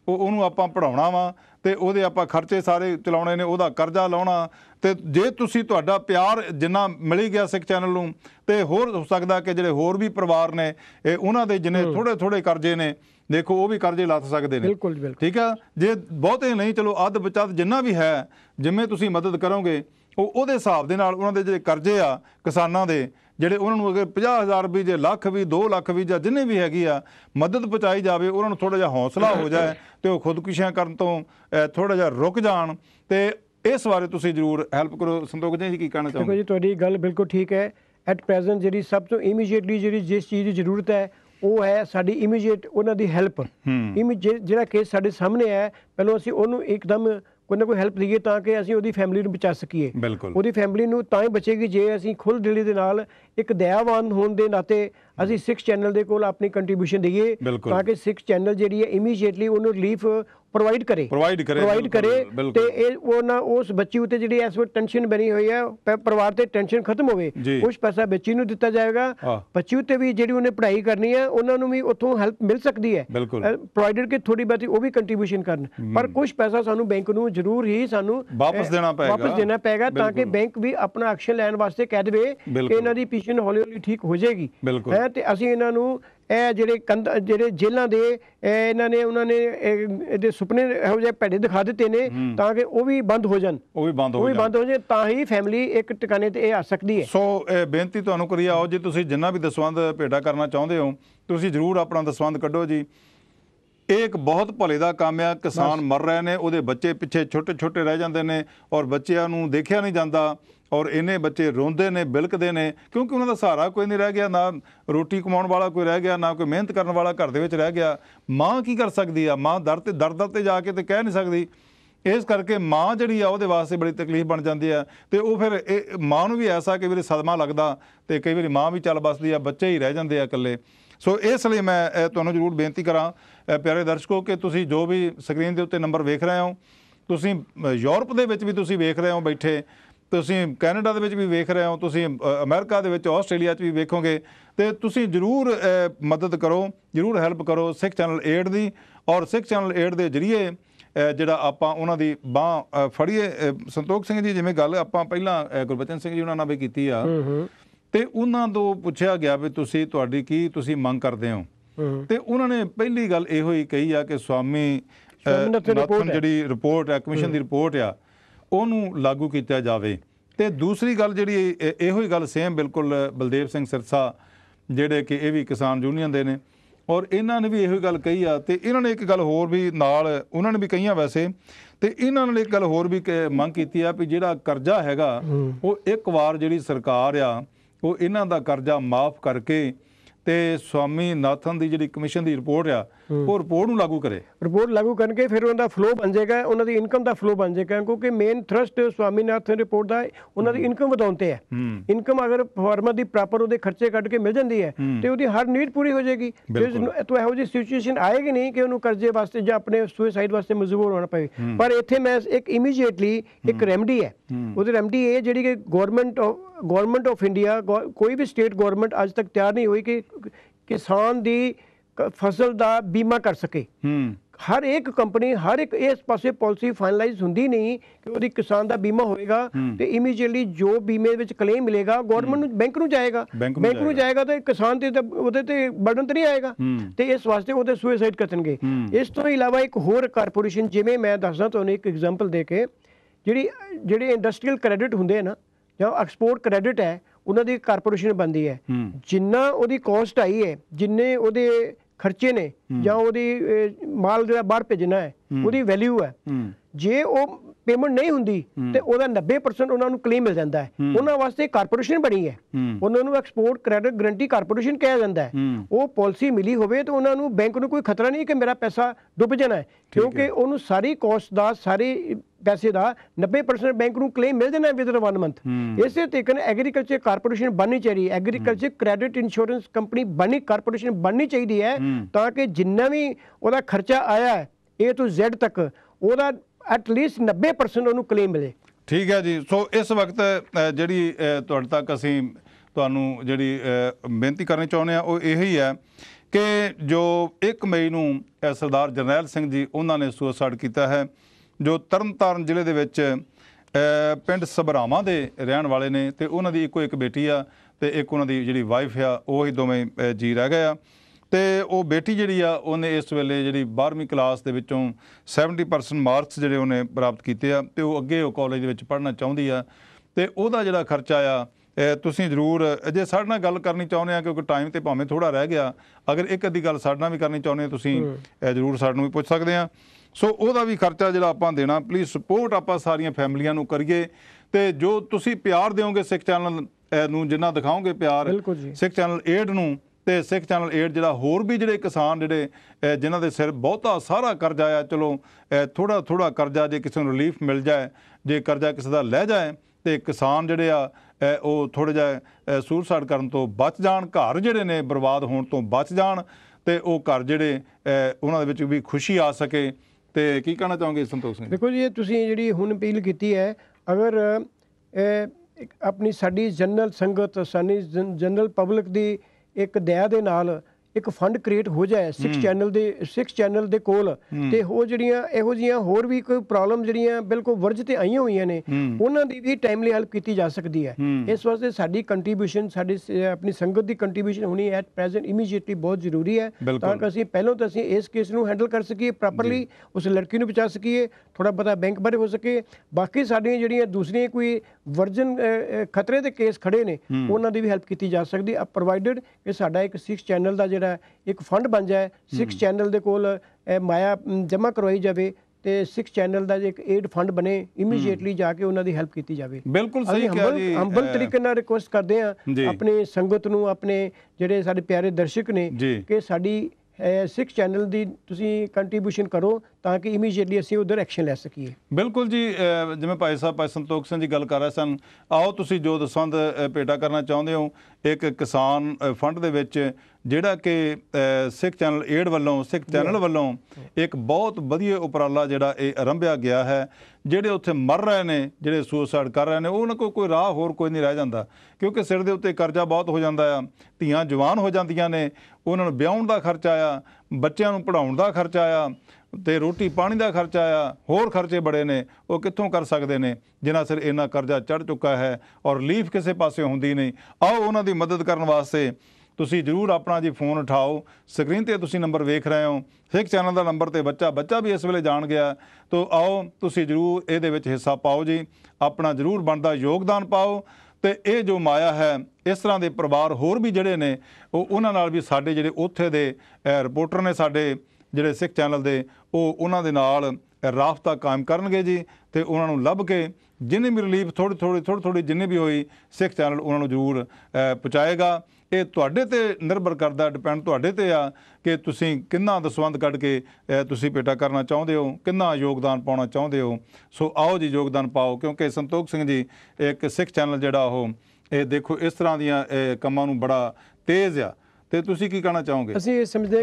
ਉਹਨੂੰ ਆਪਾਂ ਪੜ੍ਹਾਉਣਾ ਵਾ ਤੇ ਉਹਦੇ ਆਪਾਂ ਖਰਚੇ ਸਾਰੇ ਚਲਾਉਣੇ ਨੇ, ਉਹਦਾ ਕਰਜ਼ਾ ਲਾਉਣਾ। ਤੇ ਜੇ ਤੁਸੀਂ ਤੁਹਾਡਾ ਪਿਆਰ ਜਿੰਨਾ ਮਿਲੀ ਗਿਆ ਸਿੱਖ ਚੈਨਲ ਨੂੰ, ਤੇ ਹੋਰ ਹੋ ਸਕਦਾ ਕਿ ਜਿਹੜੇ ਹੋਰ ਵੀ ਪਰਿਵਾਰ ਨੇ ਉਹਨਾਂ ਦੇ ਜਿੰਨੇ ਥੋੜੇ ਕਰਜ਼ੇ ਨੇ, ਦੇਖੋ ਉਹ ਵੀ ਕਰਜ਼ੇ ਲੱਥ ਸਕਦੇ ਨੇ। ਠੀਕ ਆ, ਜੇ ਬਹੁਤੇ ਨਹੀਂ ਚਲੋ ਅੱਧ ਬਚਤ ਜਿੰਨਾ ਵੀ ਹੈ, ਜਿਵੇਂ ਤੁਸੀਂ ਮਦਦ ਕਰੋਗੇ ਉਹਦੇ ਹਿਸਾਬ ਦੇ ਨਾਲ ਉਹਨਾਂ ਦੇ ਜਿਹੜੇ ਕਰਜ਼ੇ ਆ ਕਿਸਾਨਾਂ ਦੇ, ਜਿਹੜੇ ਉਹਨਾਂ ਨੂੰ ਅਗਰ 50,000 ਵੀ, ਜੇ ਲੱਖ ਵੀ, 2 ਲੱਖ ਵੀ, ਜਾਂ ਜਿੰਨੇ ਵੀ ਹੈਗੀ ਆ ਮਦਦ ਪਹੁੰਚਾਈ ਜਾਵੇ, ਉਹਨਾਂ ਨੂੰ ਥੋੜ੍ਹਾ ਜਿਹਾ ਹੌਸਲਾ ਹੋ ਜਾਏ ਤੇ ਉਹ ਖੁਦਕੁਸ਼ੀਆਂ ਕਰਨ ਤੋਂ ਥੋੜ੍ਹਾ ਜਿਹਾ ਰੁਕ ਜਾਣ। ਤੇ ਇਸ ਬਾਰੇ ਤੁਸੀਂ ਜ਼ਰੂਰ ਹੈਲਪ ਕਰੋ। ਸੰਤੋਖ ਜੀ ਕੀ ਕਹਿਣਾ ਚਾਹੋਗੇ? ਜੀ ਤੁਹਾਡੀ ਗੱਲ ਬਿਲਕੁਲ ਠੀਕ ਹੈ। ਐਟ ਪ੍ਰੈਜ਼ੈਂਟ ਜਿਹੜੀ ਸਭ ਤੋਂ ਇਮੀਡੀਏਟਲੀ ਜਿਹੜੀ ਜਿਸ ਚੀਜ਼ ਦੀ ਜ਼ਰੂਰਤ ਹੈ ਉਹ ਹੈ ਸਾਡੀ ਇਮੀਡੀਏਟ ਉਹਨਾਂ ਦੀ ਹੈਲਪ। ਜਿਹੜਾ ਕੇਸ ਸਾਡੇ ਸਾਹਮਣੇ ਹੈ, ਪਹਿਲਾਂ ਅਸੀਂ ਉਹਨੂੰ ਇੱਕਦਮ ਕੋਈ ਨਾ ਕੋਈ ਹੈਲਪ ਦਈਏ ਤਾਂ ਕਿ ਅਸੀਂ ਉਹਦੀ ਫੈਮਿਲੀ ਨੂੰ ਬਚਾ ਸਕੀਏ। ਉਹਦੀ ਫੈਮਿਲੀ ਨੂੰ ਤਾਂ ਹੀ ਬਚੇਗੀ ਜੇ ਅਸੀਂ ਖੁੱਲ੍ਹ ਦਿਲੀ ਦੇ ਨਾਲ ਇੱਕ ਦਇਆਵਾਨ ਹੋਣ ਦੇ ਨਾਤੇ ਅਸੀਂ ਸਿੱਖ ਚੈਨਲ ਦੇ ਕੋਲ ਆਪਣੀ ਕੰਟਰੀਬਿਊਸ਼ਨ ਦਈਏ, ਤਾਂ ਕਿ ਸਿੱਖ ਚੈਨਲ ਜਿਹੜੀ ਹੈ ਇਮੀਡੀਏਟਲੀ ਉਹਨੂੰ ਰਿਲੀਫ ਪ੍ਰੋਵਾਈਡ ਕਰੇ ਤੇ ਇਹ ਉਹਨਾਂ ਉਸ ਬੱਚੀ ਉੱਤੇ ਜਿਹੜੀ ਇਸ ਵਕਤ ਟੈਨਸ਼ਨ ਬਣੀ ਹੋਈ ਹੈ, ਪਰਿਵਾਰ ਤੇ ਟੈਨਸ਼ਨ ਖਤਮ ਹੋਵੇ। ਕੁਛ ਪੈਸਾ ਬੱਚੀ ਨੂੰ ਦਿੱਤਾ ਜਾਏਗਾ, ਬੱਚੀ ਉੱਤੇ ਵੀ ਜਿਹੜੀ ਉਹਨੇ ਪੜ੍ਹਾਈ ਕਰਨੀ ਹੈ ਉਹਨਾਂ ਨੂੰ ਵੀ ਉੱਥੋਂ ਹੈਲਪ ਮਿਲ ਸਕਦੀ ਹੈ, ਪ੍ਰੋਵਾਈਡਡ ਕਿ ਥੋੜੀ ਬਹੁਤੀ ਉਹ ਵੀ ਕੰਟਰੀਬਿਊਸ਼ਨ ਕਰਨ। ਪਰ ਕੁਛ ਪੈਸਾ ਸਾਨੂੰ ਬੈਂਕ ਨੂੰ ਜ਼ਰੂਰ ਹੀ ਸਾਨੂੰ ਵਾਪਸ ਦੇਣਾ ਪਏਗਾ ਤਾਂ ਕਿ ਬੈਂਕ ਵੀ ਆਪਣਾ ਐਕਸ਼ਨ ਲੈਣ ਵਾਸਤੇ ਕਹਿ ਦੇਵੇ ਕਿ ਇਹਨਾਂ ਦੀ ਪੋਜੀਸ਼ਨ ਹੌਲੀ ਹੌਲੀ ਠੀਕ ਹੋ ਜਾਏਗੀ। ਤੇ ਅਸੀਂ ਇਹਨਾਂ ਨੂੰ ਇਹ ਜਿਹੜੇ ਜੇਲ੍ਹਾਂ ਦੇ ਇਹਨਾਂ ਨੇ ਉਹਨਾਂ ਨੇ ਇਹਦੇ ਸੁਪਨੇ ਇਹੋ ਜਿਹੇ ਭੈੜੇ ਦਿਖਾ ਦਿੱਤੇ ਨੇ ਤਾਂ ਕਿ ਉਹ ਵੀ ਬੰਦ ਹੋ ਜਾਣ, ਉਹ ਵੀ ਬੰਦ ਹੋ ਜਾਏ, ਤਾਂ ਹੀ ਫੈਮਿਲੀ ਇੱਕ ਟਿਕਾਣੇ ਤੇ ਇਹ ਆ ਸਕਦੀ ਹੈ। ਸੋ ਬੇਨਤੀ ਤੁਹਾਨੂੰ ਕਰੀ ਆਓ, ਜੇ ਤੁਸੀਂ ਜਿੰਨਾ ਵੀ ਦਸਵੰਧ ਭੇਟਾ ਕਰਨਾ ਚਾਹੁੰਦੇ ਹੋ ਤੁਸੀਂ ਜ਼ਰੂਰ ਆਪਣਾ ਦਸਵੰਧ ਕੱਢੋ ਜੀ। ਇਹ ਇੱਕ ਬਹੁਤ ਭਲੇ ਦਾ ਕੰਮ ਆ। ਕਿਸਾਨ ਮਰ ਰਹੇ ਨੇ, ਉਹਦੇ ਬੱਚੇ ਪਿੱਛੇ ਛੋਟੇ ਰਹਿ ਜਾਂਦੇ ਨੇ ਔਰ ਬੱਚਿਆਂ ਨੂੰ ਦੇਖਿਆ ਨਹੀਂ ਜਾਂਦਾ, ਔਰ ਇੰਨੇ ਬੱਚੇ ਰੋਂਦੇ ਨੇ, ਬਿਲਕਦੇ ਨੇ, ਕਿਉਂਕਿ ਉਹਨਾਂ ਦਾ ਸਹਾਰਾ ਕੋਈ ਨਹੀਂ ਰਹਿ ਗਿਆ, ਨਾ ਰੋਟੀ ਕਮਾਉਣ ਵਾਲਾ ਕੋਈ ਰਹਿ ਗਿਆ, ਨਾ ਕੋਈ ਮਿਹਨਤ ਕਰਨ ਵਾਲਾ ਘਰ ਦੇ ਵਿੱਚ ਰਹਿ ਗਿਆ। ਮਾਂ ਕੀ ਕਰ ਸਕਦੀ ਆ? ਮਾਂ ਦਰ ਤੇ ਜਾ ਕੇ ਤੇ ਕਹਿ ਨਹੀਂ ਸਕਦੀ। ਇਸ ਕਰਕੇ ਮਾਂ ਜਿਹੜੀ ਆ ਉਹਦੇ ਵਾਸਤੇ ਬੜੀ ਤਕਲੀਫ ਬਣ ਜਾਂਦੀ ਆ। ਤੇ ਉਹ ਫਿਰ ਇਹ ਮਾਂ ਨੂੰ ਵੀ ਐਸਾ ਕਈ ਵਾਰੀ ਸਦਮਾ ਲੱਗਦਾ ਤੇ ਕਈ ਵਾਰੀ ਮਾਂ ਵੀ ਚੱਲ ਬਸਦੀ ਆ, ਬੱਚੇ ਹੀ ਰਹਿ ਜਾਂਦੇ ਆ ਇਕੱਲੇ। ਸੋ ਇਸ ਲਈ ਮੈਂ ਤੁਹਾਨੂੰ ਜ਼ਰੂਰ ਬੇਨਤੀ ਕਰਾਂ ਪਿਆਰੇ ਦਰਸ਼ਕੋ ਕਿ ਤੁਸੀਂ ਜੋ ਵੀ ਸਕਰੀਨ ਦੇ ਉੱਤੇ ਨੰਬਰ ਵੇਖ ਰਹੇ ਹੋ, ਤੁਸੀਂ ਯੂਰਪ ਦੇ ਵਿੱਚ ਵੀ ਤੁਸੀਂ ਵੇਖ ਰਹੇ ਹੋ ਬੈਠੇ, ਤੁਸੀਂ ਕੈਨੇਡਾ ਦੇ ਵਿੱਚ ਵੀ ਵੇਖ ਰਹੇ ਹੋ, ਤੁਸੀਂ ਅਮਰੀਕਾ ਦੇ ਵਿੱਚ, ਆਸਟ੍ਰੇਲੀਆ 'ਚ ਵੀ ਵੇਖੋਗੇ, ਤੇ ਤੁਸੀਂ ਜ਼ਰੂਰ ਮਦਦ ਕਰੋ, ਜ਼ਰੂਰ ਹੈਲਪ ਕਰੋ ਸਿੱਖ ਚੈਨਲ ਏਡ ਦੀ। ਔਰ ਸਿੱਖ ਚੈਨਲ ਏਡ ਦੇ ਜ਼ਰੀਏ ਜਿਹੜਾ ਆਪਾਂ ਉਹਨਾਂ ਦੀ ਬਾਂਹ ਫੜੀਏ। ਸੰਤੋਖ ਸਿੰਘ ਜੀ, ਜਿਵੇਂ ਗੱਲ ਆਪਾਂ ਪਹਿਲਾਂ ਗੁਰਬਚਨ ਸਿੰਘ ਜੀ ਉਹਨਾਂ ਨਾਲ ਵੀ ਕੀਤੀ ਆ, ਤੇ ਉਹਨਾਂ ਤੋਂ ਪੁੱਛਿਆ ਗਿਆ ਵੀ ਤੁਹਾਡੀ ਕੀ ਤੁਸੀਂ ਮੰਗ ਕਰਦੇ ਹੋ, ਤੇ ਉਹਨਾਂ ਨੇ ਪਹਿਲੀ ਗੱਲ ਇਹੋ ਹੀ ਕਹੀ ਆ ਕਿ ਸਵਾਮੀ ਨਾਥਨ ਜਿਹੜੀ ਰਿਪੋਰਟ ਹੈ, ਕਮਿਸ਼ਨ ਦੀ ਰਿਪੋਰਟ ਆ, ਉਹਨੂੰ ਲਾਗੂ ਕੀਤਾ ਜਾਵੇ। ਤੇ ਦੂਸਰੀ ਗੱਲ ਜਿਹੜੀ ਇਹੋ ਹੀ ਗੱਲ ਸੇਮ ਬਿਲਕੁਲ ਬਲਦੇਵ ਸਿੰਘ ਸਿਰਸਾ ਜਿਹੜੇ ਕਿ ਇਹ ਵੀ ਕਿਸਾਨ ਯੂਨੀਅਨ ਦੇ ਨੇ, ਔਰ ਇਹਨਾਂ ਨੇ ਵੀ ਇਹੋ ਹੀ ਗੱਲ ਕਹੀ ਆ। ਤੇ ਇਹਨਾਂ ਨੇ ਇੱਕ ਗੱਲ ਹੋਰ ਵੀ ਨਾਲ ਉਹਨਾਂ ਨੇ ਵੀ ਕਹੀਆਂ ਵੈਸੇ, ਤੇ ਇਹਨਾਂ ਨੇ ਇੱਕ ਗੱਲ ਹੋਰ ਵੀ ਮੰਗ ਕੀਤੀ ਆ ਵੀ ਜਿਹੜਾ ਕਰਜ਼ਾ ਹੈਗਾ ਉਹ ਇੱਕ ਵਾਰ ਜਿਹੜੀ ਸਰਕਾਰ ਆ ਉਹ ਇਹਨਾਂ ਦਾ ਕਰਜ਼ਾ ਮਾਫ ਕਰਕੇ ਤੇ ਸਵਾਮੀ ਨਾਥਨ ਦੀ ਜਿਹੜੀ ਕਮਿਸ਼ਨ ਦੀ ਰਿਪੋਰਟ ਆ ਉਹ ਰਿਪੋਰਟ ਨੂੰ ਲਾਗੂ ਕਰੇ। ਰਿਪੋਰਟ ਲਾਗੂ ਕਰਕੇ ਫਿਰ ਉਹਨਾਂ ਦਾ ਫਲੋ ਬਣ ਜਾਏਗਾ, ਉਹਨਾਂ ਦੀ ਇਨਕਮ ਦਾ ਫਲੋ ਬਣ ਜਾਏਗਾ, ਕਿਉਂਕਿ main thrust Swaminathan report ਦਾ ਉਹਨਾਂ ਦੀ ਇਨਕਮ ਵਧਾਉਣ ਤੇ ਹੈ। ਇਨਕਮ ਅਗਰ ਫਾਰਮਰ ਦੀ ਪ੍ਰੋਪਰ ਉਹਦੇ ਖਰਚੇ ਕੱਢ ਕੇ ਮਿਲ ਜਾਂਦੀ ਹੈ ਤੇ ਉਹਦੀ ਹਰ ਨੀਡ ਪੂਰੀ ਹੋ ਜਾਏਗੀ। ਤਾਂ ਇਹੋ ਜਿਹੀ ਸਿਚੁਏਸ਼ਨ ਆਏਗੀ ਨਹੀਂ ਕਿ ਉਹਨੂੰ ਕਰਜ਼ੇ ਵਾਸਤੇ ਜਾਂ ਆਪਣੇ ਸੁਸਾਈਡ ਵਾਸਤੇ ਮਜਬੂਰ ਹੋਣਾ ਪਵੇ। ਪਰ ਇੱਥੇ ਮੈਂ ਇੱਕ ਇਮੀਡੀਏਟਲੀ ਇੱਕ ਰੈਮਡੀ ਹੈ, ਉਹਦੀ ਰੈਮਡੀ ਇਹ ਜਿਹੜੀ ਕਿ ਗੌਰਮੈਂਟ ਆਫ ਇੰਡੀਆ, ਕੋਈ ਵੀ ਸਟੇਟ ਗੌਰਮੈਂਟ ਅੱਜ ਤੱਕ ਤਿਆਰ ਨਹੀਂ ਹੋਈ ਕਿ ਕਿਸਾਨ ਦੀ ਫਸਲ ਦਾ ਬੀਮਾ ਕਰ ਸਕੇ। ਹਰ ਇੱਕ ਕੰਪਨੀ, ਹਰ ਇੱਕ ਇਸ ਪਾਸੇ ਪਾਲਿਸੀ ਫਾਈਨਲਾਈਜ਼ ਹੁੰਦੀ ਨਹੀਂ ਕਿ ਉਹਦੀ ਕਿਸਾਨ ਦਾ ਬੀਮਾ ਹੋਏਗਾ ਤੇ ਇਮੀਡੀਏਟਲੀ ਜੋ ਬੀਮੇ ਵਿੱਚ ਕਲੇਮ ਮਿਲੇਗਾ ਗਵਰਨਮੈਂਟ ਨੂੰ, ਬੈਂਕ ਨੂੰ ਜਾਏਗਾ ਤੇ ਕਿਸਾਨ ਤੇ ਉਹਦੇ ਤੇ ਬਰਡਨ ਤੇ ਨਹੀਂ ਆਏਗਾ, ਤੇ ਇਸ ਵਾਸਤੇ ਉਹਦੇ ਸੁਸਾਈਡ ਕਰਨਗੇ। ਇਸ ਤੋਂ ਇਲਾਵਾ ਇੱਕ ਹੋਰ ਕਾਰਪੋਰੇਸ਼ਨ, ਜਿਵੇਂ ਮੈਂ ਦੱਸਦਾ ਤੁਹਾਨੂੰ ਇੱਕ ਐਗਜ਼ਾਮਪਲ ਦੇ ਕੇ, ਜਿਹੜੇ ਇੰਡਸਟਰੀਅਲ ਕ੍ਰੈਡਿਟ ਹੁੰਦੇ ਆ ਨਾ ਜਾਂ ਐਕਸਪੋਰਟ ਕ੍ਰੈਡਿਟ ਹੈ, ਉਹਨਾਂ ਦੀ ਕਾਰਪੋਰੇਸ਼ਨ ਬਣਦੀ ਹੈ। ਜਿੰਨਾ ਉਹਦੀ ਕੋਸਟ ਆਈ ਹੈ, ਜਿੰਨੇ ਉਹਦੇ ਖਰਚੇ ਨੇ ਜਾਂ ਉਹਦੀ ਮਾਲ ਜਿਹੜਾ ਬਾਹਰ ਭੇਜਣਾ ਹੈ ਉਹਦੀ ਵੈਲਿਊ ਹੈ, ਜੇ ਉਹ ਪੇਮੈਂਟ ਨਹੀਂ ਹੁੰਦੀ ਤੇ ਉਹਦਾ 90% ਉਹਨਾਂ ਨੂੰ ਕਲੇਮ ਮਿਲ ਜਾਂਦਾ ਹੈ। ਉਹਨਾਂ ਵਾਸਤੇ ਕਾਰਪੋਰੇਸ਼ਨ ਬਣੀ ਹੈ, ਉਹਨਾਂ ਨੂੰ ਐਕਸਪੋਰਟ ਕ੍ਰੈਡਿਟ ਗਰੰਟੀ ਕਾਰਪੋਰੇਸ਼ਨ ਕਿਹਾ ਜਾਂਦਾ ਹੈ। ਉਹ ਪਾਲਿਸੀ ਮਿਲੀ ਹੋਵੇ ਤਾਂ ਉਹਨਾਂ ਨੂੰ, ਬੈਂਕ ਨੂੰ ਕੋਈ ਖਤਰਾ ਨਹੀਂ ਕਿ ਮੇਰਾ ਪੈਸਾ ਡੁੱਬ ਜਾਣਾ ਹੈ, ਕਿਉਂਕਿ ਉਹਨੂੰ ਸਾਰੀ ਕੋਸਟ ਦਾ, ਸਾਰੇ ਪੈਸੇ ਦਾ 90% ਬੈਂਕ ਨੂੰ ਕਲੇਮ ਮਿਲ ਜਾਣਾ ਵਿਦਨ 1 ਮੰਥ। ਇਸੇ ਤਰੀਕੇ ਨਾਲ ਐਗਰੀਕਲਚਰ ਕਾਰਪੋਰੇਸ਼ਨ ਬਣਨੀ ਚਾਹੀਦੀ ਹੈ, agriculture credit insurance company corporation ਬਣਨੀ ਚਾਹੀਦੀ ਹੈ, ਤਾਂ ਕਿ ਜਿੰਨਾ ਵੀ ਉਹਦਾ ਖਰਚਾ ਆਇਆ ਹੈ A to Z ਤੱਕ ਉਹਦਾ ਐਟਲੀਸਟ 90% ਉਹਨੂੰ ਕਲੇਮ ਮਿਲੇ। ਠੀਕ ਹੈ ਜੀ। ਸੋ ਇਸ ਵਕਤ ਜਿਹੜੀ ਤੁਹਾਡੇ ਤੱਕ ਅਸੀਂ ਤੁਹਾਨੂੰ ਜਿਹੜੀ ਬੇਨਤੀ ਕਰਨੀ ਚਾਹੁੰਦੇ ਹਾਂ ਉਹ ਇਹੀ ਹੈ ਕਿ ਜੋ 1 ਮਈ ਨੂੰ ਸਰਦਾਰ ਜਰਨੈਲ ਸਿੰਘ ਜੀ ਉਹਨਾਂ ਨੇ ਸੁਸਾਈਡ ਕੀਤਾ ਹੈ, ਜੋ ਤਰਨਤਾਰਨ ਜ਼ਿਲ੍ਹੇ ਦੇ ਵਿੱਚ ਪਿੰਡ ਸਭਰਾਵਾਂ ਦੇ ਰਹਿਣ ਵਾਲੇ ਨੇ, ਤੇ ਉਹਨਾਂ ਦੀ ਇੱਕੋ ਇੱਕ ਬੇਟੀ ਆ ਤੇ ਇੱਕ ਉਹਨਾਂ ਦੀ ਜਿਹੜੀ ਵਾਈਫ ਆ, ਉਹ ਹੀ ਦੋਵੇਂ ਜੀ ਰਹਿ ਗਏ ਆ। ਤੇ ਉਹ ਬੇਟੀ ਜਿਹੜੀ ਆ ਉਹਨੇ ਇਸ ਵੇਲੇ ਜਿਹੜੀ 12ਵੀਂ ਕਲਾਸ ਦੇ ਵਿੱਚੋਂ 70% ਮਾਰਕਸ ਜਿਹੜੇ ਉਹਨੇ ਪ੍ਰਾਪਤ ਕੀਤੇ ਆ, ਤੇ ਉਹ ਅੱਗੇ ਉਹ ਕਾਲਜ ਦੇ ਵਿੱਚ ਪੜ੍ਹਨਾ ਚਾਹੁੰਦੀ ਆ। ਤੇ ਉਹਦਾ ਜਿਹੜਾ ਖਰਚਾ ਆ ਤੁਸੀਂ ਜ਼ਰੂਰ ਜੇ ਸਾਡੇ ਨਾਲ ਗੱਲ ਕਰਨੀ ਚਾਹੁੰਦੇ ਆ, ਕਿਉਂਕਿ ਟਾਈਮ ਤੇ ਭਾਵੇਂ ਥੋੜ੍ਹਾ ਰਹਿ ਗਿਆ, ਅਗਰ ਇੱਕ ਅੱਧੀ ਗੱਲ ਸਾਡੇ ਨਾਲ ਵੀ ਕਰਨੀ ਚਾਹੁੰਦੇ ਹੋ ਤੁਸੀਂ ਜ਼ਰੂਰ ਸਾਨੂੰ ਵੀ ਪੁੱਛ ਸਕਦੇ ਆ। ਸੋ ਉਹਦਾ ਵੀ ਖਰਚਾ ਜਿਹੜਾ ਆਪਾਂ ਦੇਣਾ, ਪਲੀਜ਼ ਸਪੋਰਟ ਆਪਾਂ ਸਾਰੀਆਂ ਫੈਮਲੀਆਂ ਨੂੰ ਕਰੀਏ। ਤੇ ਜੋ ਤੁਸੀਂ ਪਿਆਰ ਦਿਓਗੇ ਸਿੱਖ ਚੈਨਲ ਨੂੰ, ਜਿੰਨਾ ਦਿਖਾਓਗੇ ਪਿਆਰ ਸਿੱਖ ਚੈਨਲ 8 ਨੂੰ, ਤੇ ਸਿੱਖ ਚੈਨਲ 8 ਜਿਹੜਾ ਹੋਰ ਵੀ ਜਿਹੜੇ ਕਿਸਾਨ ਜਿਹੜੇ ਜਿਨ੍ਹਾਂ ਦੇ ਸਿਰ ਬਹੁਤਾ ਸਾਰਾ ਕਰਜ਼ਾ ਆ, ਚਲੋ ਥੋੜ੍ਹਾ ਥੋੜ੍ਹਾ ਕਰਜ਼ਾ ਜੇ ਕਿਸੇ ਨੂੰ ਰਿਲੀਫ ਮਿਲ ਜਾਏ, ਜੇ ਕਰਜ਼ਾ ਕਿਸੇ ਦਾ ਲੈ ਜਾਏ, ਤੇ ਕਿਸਾਨ ਜਿਹੜੇ ਆ ਉਹ ਥੋੜ੍ਹਾ ਜਿਹਾ ਸੁਸਾਈਡ ਕਰਨ ਤੋਂ ਬਚ ਜਾਣ, ਘਰ ਜਿਹੜੇ ਨੇ ਬਰਬਾਦ ਹੋਣ ਤੋਂ ਬਚ ਜਾਣ, ਤੇ ਉਹ ਘਰ ਜਿਹੜੇ ਉਹਨਾਂ ਦੇ ਵਿੱਚ ਵੀ ਖੁਸ਼ੀ ਆ ਸਕੇ। ਤੇ ਕੀ ਕਹਿਣਾ ਚਾਹੋਗੇ ਸੰਤੋਖ ਸਿੰਘ? ਦੇਖੋ ਜੀ, ਇਹ ਤੁਸੀਂ ਜਿਹੜੀ ਹੁਣ ਅਪੀਲ ਕੀਤੀ ਹੈ, ਅਗਰ ਆਪਣੀ ਸਾਡੀ ਜਨਰਲ ਸੰਗਤ, ਸਾਡੀ ਜਨਰਲ ਪਬਲਿਕ ਦੀ ਇੱਕ ਦਇਆ ਦੇ ਨਾਲ ਇੱਕ ਫੰਡ ਕ੍ਰੀਏਟ ਹੋ ਜਾਏ ਸਿੱਖ ਚੈਨਲ ਦੇ ਕੋਲ, ਤੇ ਉਹ ਜਿਹੜੀਆਂ ਇਹੋ ਜਿਹੀਆਂ ਹੋਰ ਵੀ ਕੋਈ ਪ੍ਰੋਬਲਮ ਜਿਹੜੀਆਂ ਬਿਲਕੁਲ ਵਰਜ ਤੇ ਆਈਆਂ ਹੋਈਆਂ ਨੇ, ਉਹਨਾਂ ਦੀ ਵੀ ਟਾਈਮਲੀ ਹੈਲਪ ਕੀਤੀ ਜਾ ਸਕਦੀ ਹੈ। ਇਸ ਵਾਸਤੇ ਸਾਡੀ ਕੰਟਰੀਬਿਊਸ਼ਨ, ਸਾਡੀ ਆਪਣੀ ਸੰਗਤ ਦੀ ਕੰਟਰੀਬਿਊਸ਼ਨ ਹੋਣੀ ਐਟ ਪ੍ਰੈਜ਼ੈਂਟ ਇਮੀਡੀਏਟਲੀ ਬਹੁਤ ਜ਼ਰੂਰੀ ਹੈ, ਤਾਂ ਕਿ ਅਸੀਂ ਪਹਿਲਾਂ ਤਾਂ ਅਸੀਂ ਇਸ ਕੇਸ ਨੂੰ ਹੈਂਡਲ ਕਰ ਸਕੀਏ ਪ੍ਰੋਪਰਲੀ, ਉਸ ਲੜਕੀ ਨੂੰ ਬਚਾ ਸਕੀਏ, ਥੋੜਾ ਬਹੁਤਾ ਬੈਂਕ ਬਾਰੇ ਹੋ ਸਕੇ। ਬਾਕੀ ਸਾਡੀਆਂ ਜਿਹੜੀਆਂ ਦੂਸਰੀਆਂ ਕੋਈ ਵਰਜਨ ਖਤਰੇ ਦੇ ਕੇਸ ਖੜੇ ਨੇ, ਉਹਨਾਂ ਦੀ ਵੀ ਹੈਲਪ ਕੀਤੀ ਜਾ ਸਕਦੀ ਹੈ, ਪ੍ਰੋਵਾਈਡਡ ਕਿ ਸਾਡਾ ਇੱਕ ਸਿੱਖ ਚੈਨਲ ਦਾ ਜਿਹੜਾ ਇੱਕ ਫੰਡ ਬਣ ਜਾਏ, ਸਿੱਖ ਚੈਨਲ ਦੇ ਕੋਲ ਮਾਇਆ ਜਮ੍ਹਾਂ ਕਰਵਾਈ ਜਾਵੇ, ਤੇ ਸਿੱਖ ਚੈਨਲ ਦਾ ਇੱਕ ਏਡ ਫੰਡ ਬਣੇ, ਇਮੀਡੀਏਟਲੀ ਜਾ ਕੇ ਉਹਨਾਂ ਦੀ ਹੈਲਪ ਕੀਤੀ ਜਾਵੇ। ਬਿਲਕੁਲ ਸਹੀ ਕਿਹਾ ਜੀ। ਹੰਬਲ ਤਰੀਕੇ ਨਾਲ ਰਿਕੁਐਸਟ ਕਰਦੇ ਹਾਂ ਆਪਣੀ ਸੰਗਤ ਨੂੰ, ਆਪਣੇ ਜਿਹੜੇ ਸਾਡੇ ਪਿਆਰੇ ਦਰਸ਼ਕ ਨੇ, ਕਿ ਸਾਡੀ ਸਿੱਖ ਚੈਨਲ ਦੀ ਤੁਸੀਂ ਕੰਟਰੀਬਿਊਸ਼ਨ ਕਰੋ, ਤਾਂ ਕਿ ਇਮੀਡੀਏਟਲੀ ਅਸੀਂ ਉਧਰ ਐਕਸ਼ਨ ਲੈ ਸਕੀਏ। ਬਿਲਕੁਲ ਜੀ, ਜਿਵੇਂ ਭਾਈ ਸਾਹਿਬ ਭਾਈ ਸੰਤੋਖ ਸਿੰਘ ਜੀ ਗੱਲ ਕਰ ਰਹੇ ਸਨ, ਆਓ ਤੁਸੀਂ ਜੋ ਦਸਵੰਧ ਭੇਟਾ ਕਰਨਾ ਚਾਹੁੰਦੇ ਹੋ ਇੱਕ ਕਿਸਾਨ ਫੰਡ ਦੇ ਵਿੱਚ, ਜਿਹੜਾ ਕਿ ਸਿੱਖ ਚੈਨਲ 8 ਵੱਲੋਂ, ਸਿੱਖ ਚੈਨਲ ਵੱਲੋਂ ਇੱਕ ਬਹੁਤ ਵਧੀਆ ਉਪਰਾਲਾ ਜਿਹੜਾ ਇਹ ਆਰੰਭਿਆ ਗਿਆ ਹੈ। ਜਿਹੜੇ ਉੱਥੇ ਮਰ ਰਹੇ ਨੇ, ਜਿਹੜੇ ਸੁਸਾਈਡ ਕਰ ਰਹੇ ਨੇ, ਉਹਨਾਂ ਕੋਲ ਕੋਈ ਰਾਹ ਹੋਰ ਕੋਈ ਨਹੀਂ ਰਹਿ ਜਾਂਦਾ, ਕਿਉਂਕਿ ਸਿਰ ਦੇ ਉੱਤੇ ਕਰਜ਼ਾ ਬਹੁਤ ਹੋ ਜਾਂਦਾ ਆ, ਧੀਆਂ ਜਵਾਨ ਹੋ ਜਾਂਦੀਆਂ ਨੇ, ਉਹਨਾਂ ਨੂੰ ਵਿਆਹੁਣ ਦਾ ਖਰਚਾ ਆ, ਬੱਚਿਆਂ ਨੂੰ ਪੜ੍ਹਾਉਣ ਦਾ ਖਰਚਾ ਆ, ਤੇ ਰੋਟੀ ਪਾਣੀ ਦਾ ਖਰਚਾ ਆ, ਹੋਰ ਖਰਚੇ ਬੜੇ ਨੇ, ਉਹ ਕਿੱਥੋਂ ਕਰ ਸਕਦੇ ਨੇ ਜਿਨ੍ਹਾਂ ਸਿਰ ਇੰਨਾ ਕਰਜ਼ਾ ਚੜ੍ਹ ਚੁੱਕਾ ਹੈ, ਔਰ ਰਿਲੀਫ ਕਿਸੇ ਪਾਸੇ ਹੁੰਦੀ ਨਹੀਂ। ਆਓ ਉਹਨਾਂ ਦੀ ਮਦਦ ਕਰਨ ਵਾਸਤੇ ਤੁਸੀਂ ਜ਼ਰੂਰ ਆਪਣਾ ਜੀ ਫੋਨ ਉਠਾਓ। ਸਕਰੀਨ ਤੇ ਤੁਸੀਂ ਨੰਬਰ ਵੇਖ ਰਹੇ ਹੋ, ਸਿੱਖ ਚੈਨਲ ਦਾ ਨੰਬਰ, ਤੇ ਬੱਚਾ ਵੀ ਇਸ ਵੇਲੇ ਜਾਣ ਗਿਆ। ਤੋ ਆਓ ਤੁਸੀਂ ਜ਼ਰੂਰ ਇਹਦੇ ਵਿੱਚ ਹਿੱਸਾ ਪਾਓ ਜੀ, ਆਪਣਾ ਜ਼ਰੂਰ ਬਣਦਾ ਯੋਗਦਾਨ ਪਾਓ। ਤੇ ਇਹ ਜੋ ਮਾਇਆ ਹੈ, ਇਸ ਤਰ੍ਹਾਂ ਦੇ ਪਰਿਵਾਰ ਹੋਰ ਵੀ ਜਿਹੜੇ ਨੇ, ਉਹਨਾਂ ਨਾਲ ਵੀ ਸਾਡੇ ਜਿਹੜੇ ਉੱਥੇ ਦੇ ਰਿਪੋਰਟਰ ਨੇ ਸਾਡੇ ਜਿਹੜੇ ਸਿੱਖ ਚੈਨਲ ਦੇ, ਉਹ ਉਹਨਾਂ ਦੇ ਨਾਲ ਰਾਬਤਾ ਕਾਇਮ ਕਰਨਗੇ ਜੀ, ਤੇ ਉਹਨਾਂ ਨੂੰ ਲੱਭ ਕੇ ਜਿੰਨੇ ਵੀ ਰਿਲੀਫ ਥੋੜ੍ਹੀ ਜਿੰਨੇ ਵੀ ਹੋਈ, ਸਿੱਖ ਚੈਨਲ ਉਹਨਾਂ ਨੂੰ ਜ਼ਰੂਰ ਪਹੁੰਚਾਏਗਾ। ਇਹ ਤੁਹਾਡੇ ਤੇ ਨਿਰਭਰ ਕਰਦਾ, ਡਿਪੈਂਡ ਤੁਹਾਡੇ ਤੇ ਆ ਕਿ ਤੁਸੀਂ ਕਿੰਨਾ ਦਸਵੰਧ ਕੱਢ ਕੇ ਤੁਸੀਂ ਭੇਟਾ ਕਰਨਾ ਚਾਹੁੰਦੇ ਹੋ, ਕਿੰਨਾ ਯੋਗਦਾਨ ਪਾਉਣਾ ਚਾਹੁੰਦੇ ਹੋ। ਸੋ ਆਓ ਜੀ ਯੋਗਦਾਨ ਪਾਓ, ਕਿਉਂਕਿ ਸੰਤੋਖ ਸਿੰਘ ਜੀ ਇੱਕ ਸਿੱਖ ਚੈਨਲ ਜਿਹੜਾ ਉਹ ਇਹ ਦੇਖੋ ਇਸ ਤਰ੍ਹਾਂ ਦੀਆਂ ਕੰਮਾਂ ਨੂੰ ਬੜਾ ਤੇਜ਼ ਆ। ਤੇ ਤੁਸੀਂ ਕੀ ਕਹਿਣਾ ਚਾਹੋਗੇ? ਅਸੀਂ ਇਹ ਸਮਝਦੇ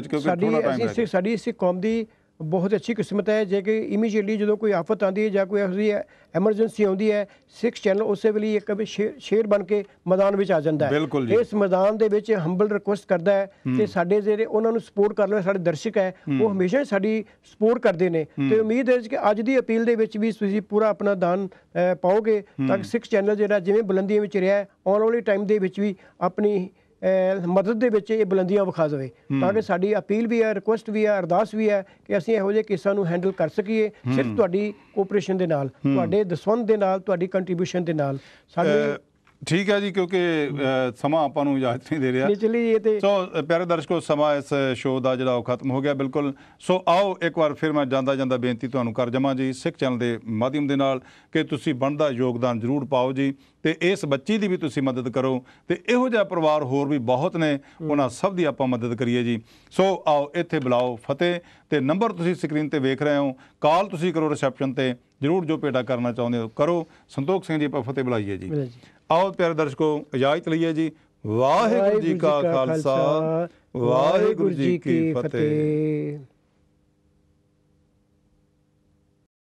ਕਿ ਸਾਡੀ ਇਸ ਕੌਮ ਦੀ ਬਹੁਤ ਅੱਛੀ ਕਿਸਮਤ ਹੈ, ਜੇ ਕਿ ਇਮੀਡੀਏਟਲੀ ਜਦੋਂ ਕੋਈ ਆਫਤ ਆਉਂਦੀ ਹੈ ਜਾਂ ਕੋਈ ਐਮਰਜੈਂਸੀ ਆਉਂਦੀ ਹੈ, ਸਿੱਖ ਚੈਨਲ ਉਸੇ ਵੇਲੇ ਇੱਕ ਸ਼ੇਰ ਬਣ ਕੇ ਮੈਦਾਨ ਵਿੱਚ ਆ ਜਾਂਦਾ ਹੈ। ਇਸ ਮੈਦਾਨ ਦੇ ਵਿੱਚ ਹੰਬਲ ਰਿਕੁਐਸਟ ਕਰਦਾ ਹੈ ਕਿ ਸਾਡੇ ਜਿਹੜੇ ਉਹਨਾਂ ਨੂੰ ਸਪੋਰਟ ਕਰਨ ਵਾਲੇ ਸਾਡੇ ਦਰਸ਼ਕ ਹੈ, ਉਹ ਹਮੇਸ਼ਾ ਸਾਡੀ ਸਪੋਰਟ ਕਰਦੇ ਨੇ, ਤੇ ਉਮੀਦ ਹੈ ਕਿ ਅੱਜ ਦੀ ਅਪੀਲ ਦੇ ਵਿੱਚ ਵੀ ਤੁਸੀਂ ਪੂਰਾ ਆਪਣਾ ਦਾਨ ਪਾਓਗੇ, ਤਾਂ ਕਿ ਸਿੱਖ ਚੈਨਲ ਜਿਹੜਾ ਜਿਵੇਂ ਬੁਲੰਦੀਆਂ ਵਿੱਚ ਰਿਹਾ, ਆਉਣ ਵਾਲੇ ਟਾਈਮ ਦੇ ਵਿੱਚ ਵੀ ਆਪਣੀ ਮਦਦ ਦੇ ਵਿੱਚ ਇਹ ਬੁਲੰਦੀਆਂ ਵਿਖਾ ਦੇਵੇ, ਤਾਂ ਕਿ ਸਾਡੀ ਅਪੀਲ ਵੀ ਹੈ, ਰਿਕੁਐਸਟ ਵੀ ਹੈ, ਅਰਦਾਸ ਵੀ ਹੈ ਕਿ ਅਸੀਂ ਇਹੋ ਜਿਹੇ ਕੇਸਾਂ ਨੂੰ ਹੈਂਡਲ ਕਰ ਸਕੀਏ, ਸਿਰਫ ਤੁਹਾਡੀ ਕੋਆਪਰੇਸ਼ਨ ਦੇ ਨਾਲ, ਤੁਹਾਡੇ ਦਸਵੰਧ ਦੇ ਨਾਲ, ਤੁਹਾਡੀ ਕੰਟਰੀਬਿਊਸ਼ਨ ਦੇ ਨਾਲ। ਸਾਡੇ ਠੀਕ ਹੈ ਜੀ, ਕਿਉਂਕਿ ਸਮਾਂ ਆਪਾਂ ਨੂੰ ਇਜਾਜ਼ਤ ਨਹੀਂ ਦੇ ਰਿਹਾ। ਸੋ ਪਿਆਰੇ ਦਰਸ਼ਕੋ, ਸਮਾਂ ਇਸ ਸ਼ੋਅ ਦਾ ਜਿਹੜਾ ਉਹ ਖਤਮ ਹੋ ਗਿਆ ਬਿਲਕੁਲ। ਸੋ ਆਓ ਇੱਕ ਵਾਰ ਫਿਰ ਮੈਂ ਜਾਂਦਾ ਬੇਨਤੀ ਤੁਹਾਨੂੰ ਕਰ ਜਾਵਾਂ ਜੀ, ਸਿੱਖ ਚੈਨਲ ਦੇ ਮਾਧਿਅਮ ਦੇ ਨਾਲ, ਕਿ ਤੁਸੀਂ ਬਣਦਾ ਯੋਗਦਾਨ ਜ਼ਰੂਰ ਪਾਓ ਜੀ, ਤੇ ਇਸ ਬੱਚੀ ਦੀ ਵੀ ਤੁਸੀਂ ਮਦਦ ਕਰੋ, ਤੇ ਇਹੋ ਜਿਹਾ ਪਰਿਵਾਰ ਹੋਰ ਵੀ ਬਹੁਤ ਨੇ, ਉਹਨਾਂ ਸਭ ਦੀ ਆਪਾਂ ਮਦਦ ਕਰੀਏ ਜੀ। ਸੋ ਆਓ ਇੱਥੇ ਬੁਲਾਓ ਫਤਿਹ, ਤੇ ਨੰਬਰ ਤੁਸੀਂ ਸਕਰੀਨ ਤੇ ਵੇਖ ਰਹੇ ਹੋ, ਕਾਲ ਤੁਸੀਂ ਕਰੋ ਰਿਸੈਪਸ਼ਨ ਤੇ, ਜ਼ਰੂਰ ਜੋ ਭੇਟਾ ਕਰਨਾ ਚਾਹੁੰਦੇ ਹੋ ਕਰੋ। ਸੰਤੋਖ ਸਿੰਘ ਜੀ ਆਪਾਂ ਫਤਿਹ ਬੁਲਾਈਏ ਜੀ। ਆਓ ਪਿਆਰੇ ਦਰਸ਼ਕੋ, ਇਜਾਜ਼ਤ ਲਈਏ ਜੀ। ਵਾਹਿਗੁਰੂ ਜੀ ਕਾ ਖਾਲਸਾ, ਵਾਹਿਗੁਰੂ ਜੀ ਕੀ ਫਤਿਹ।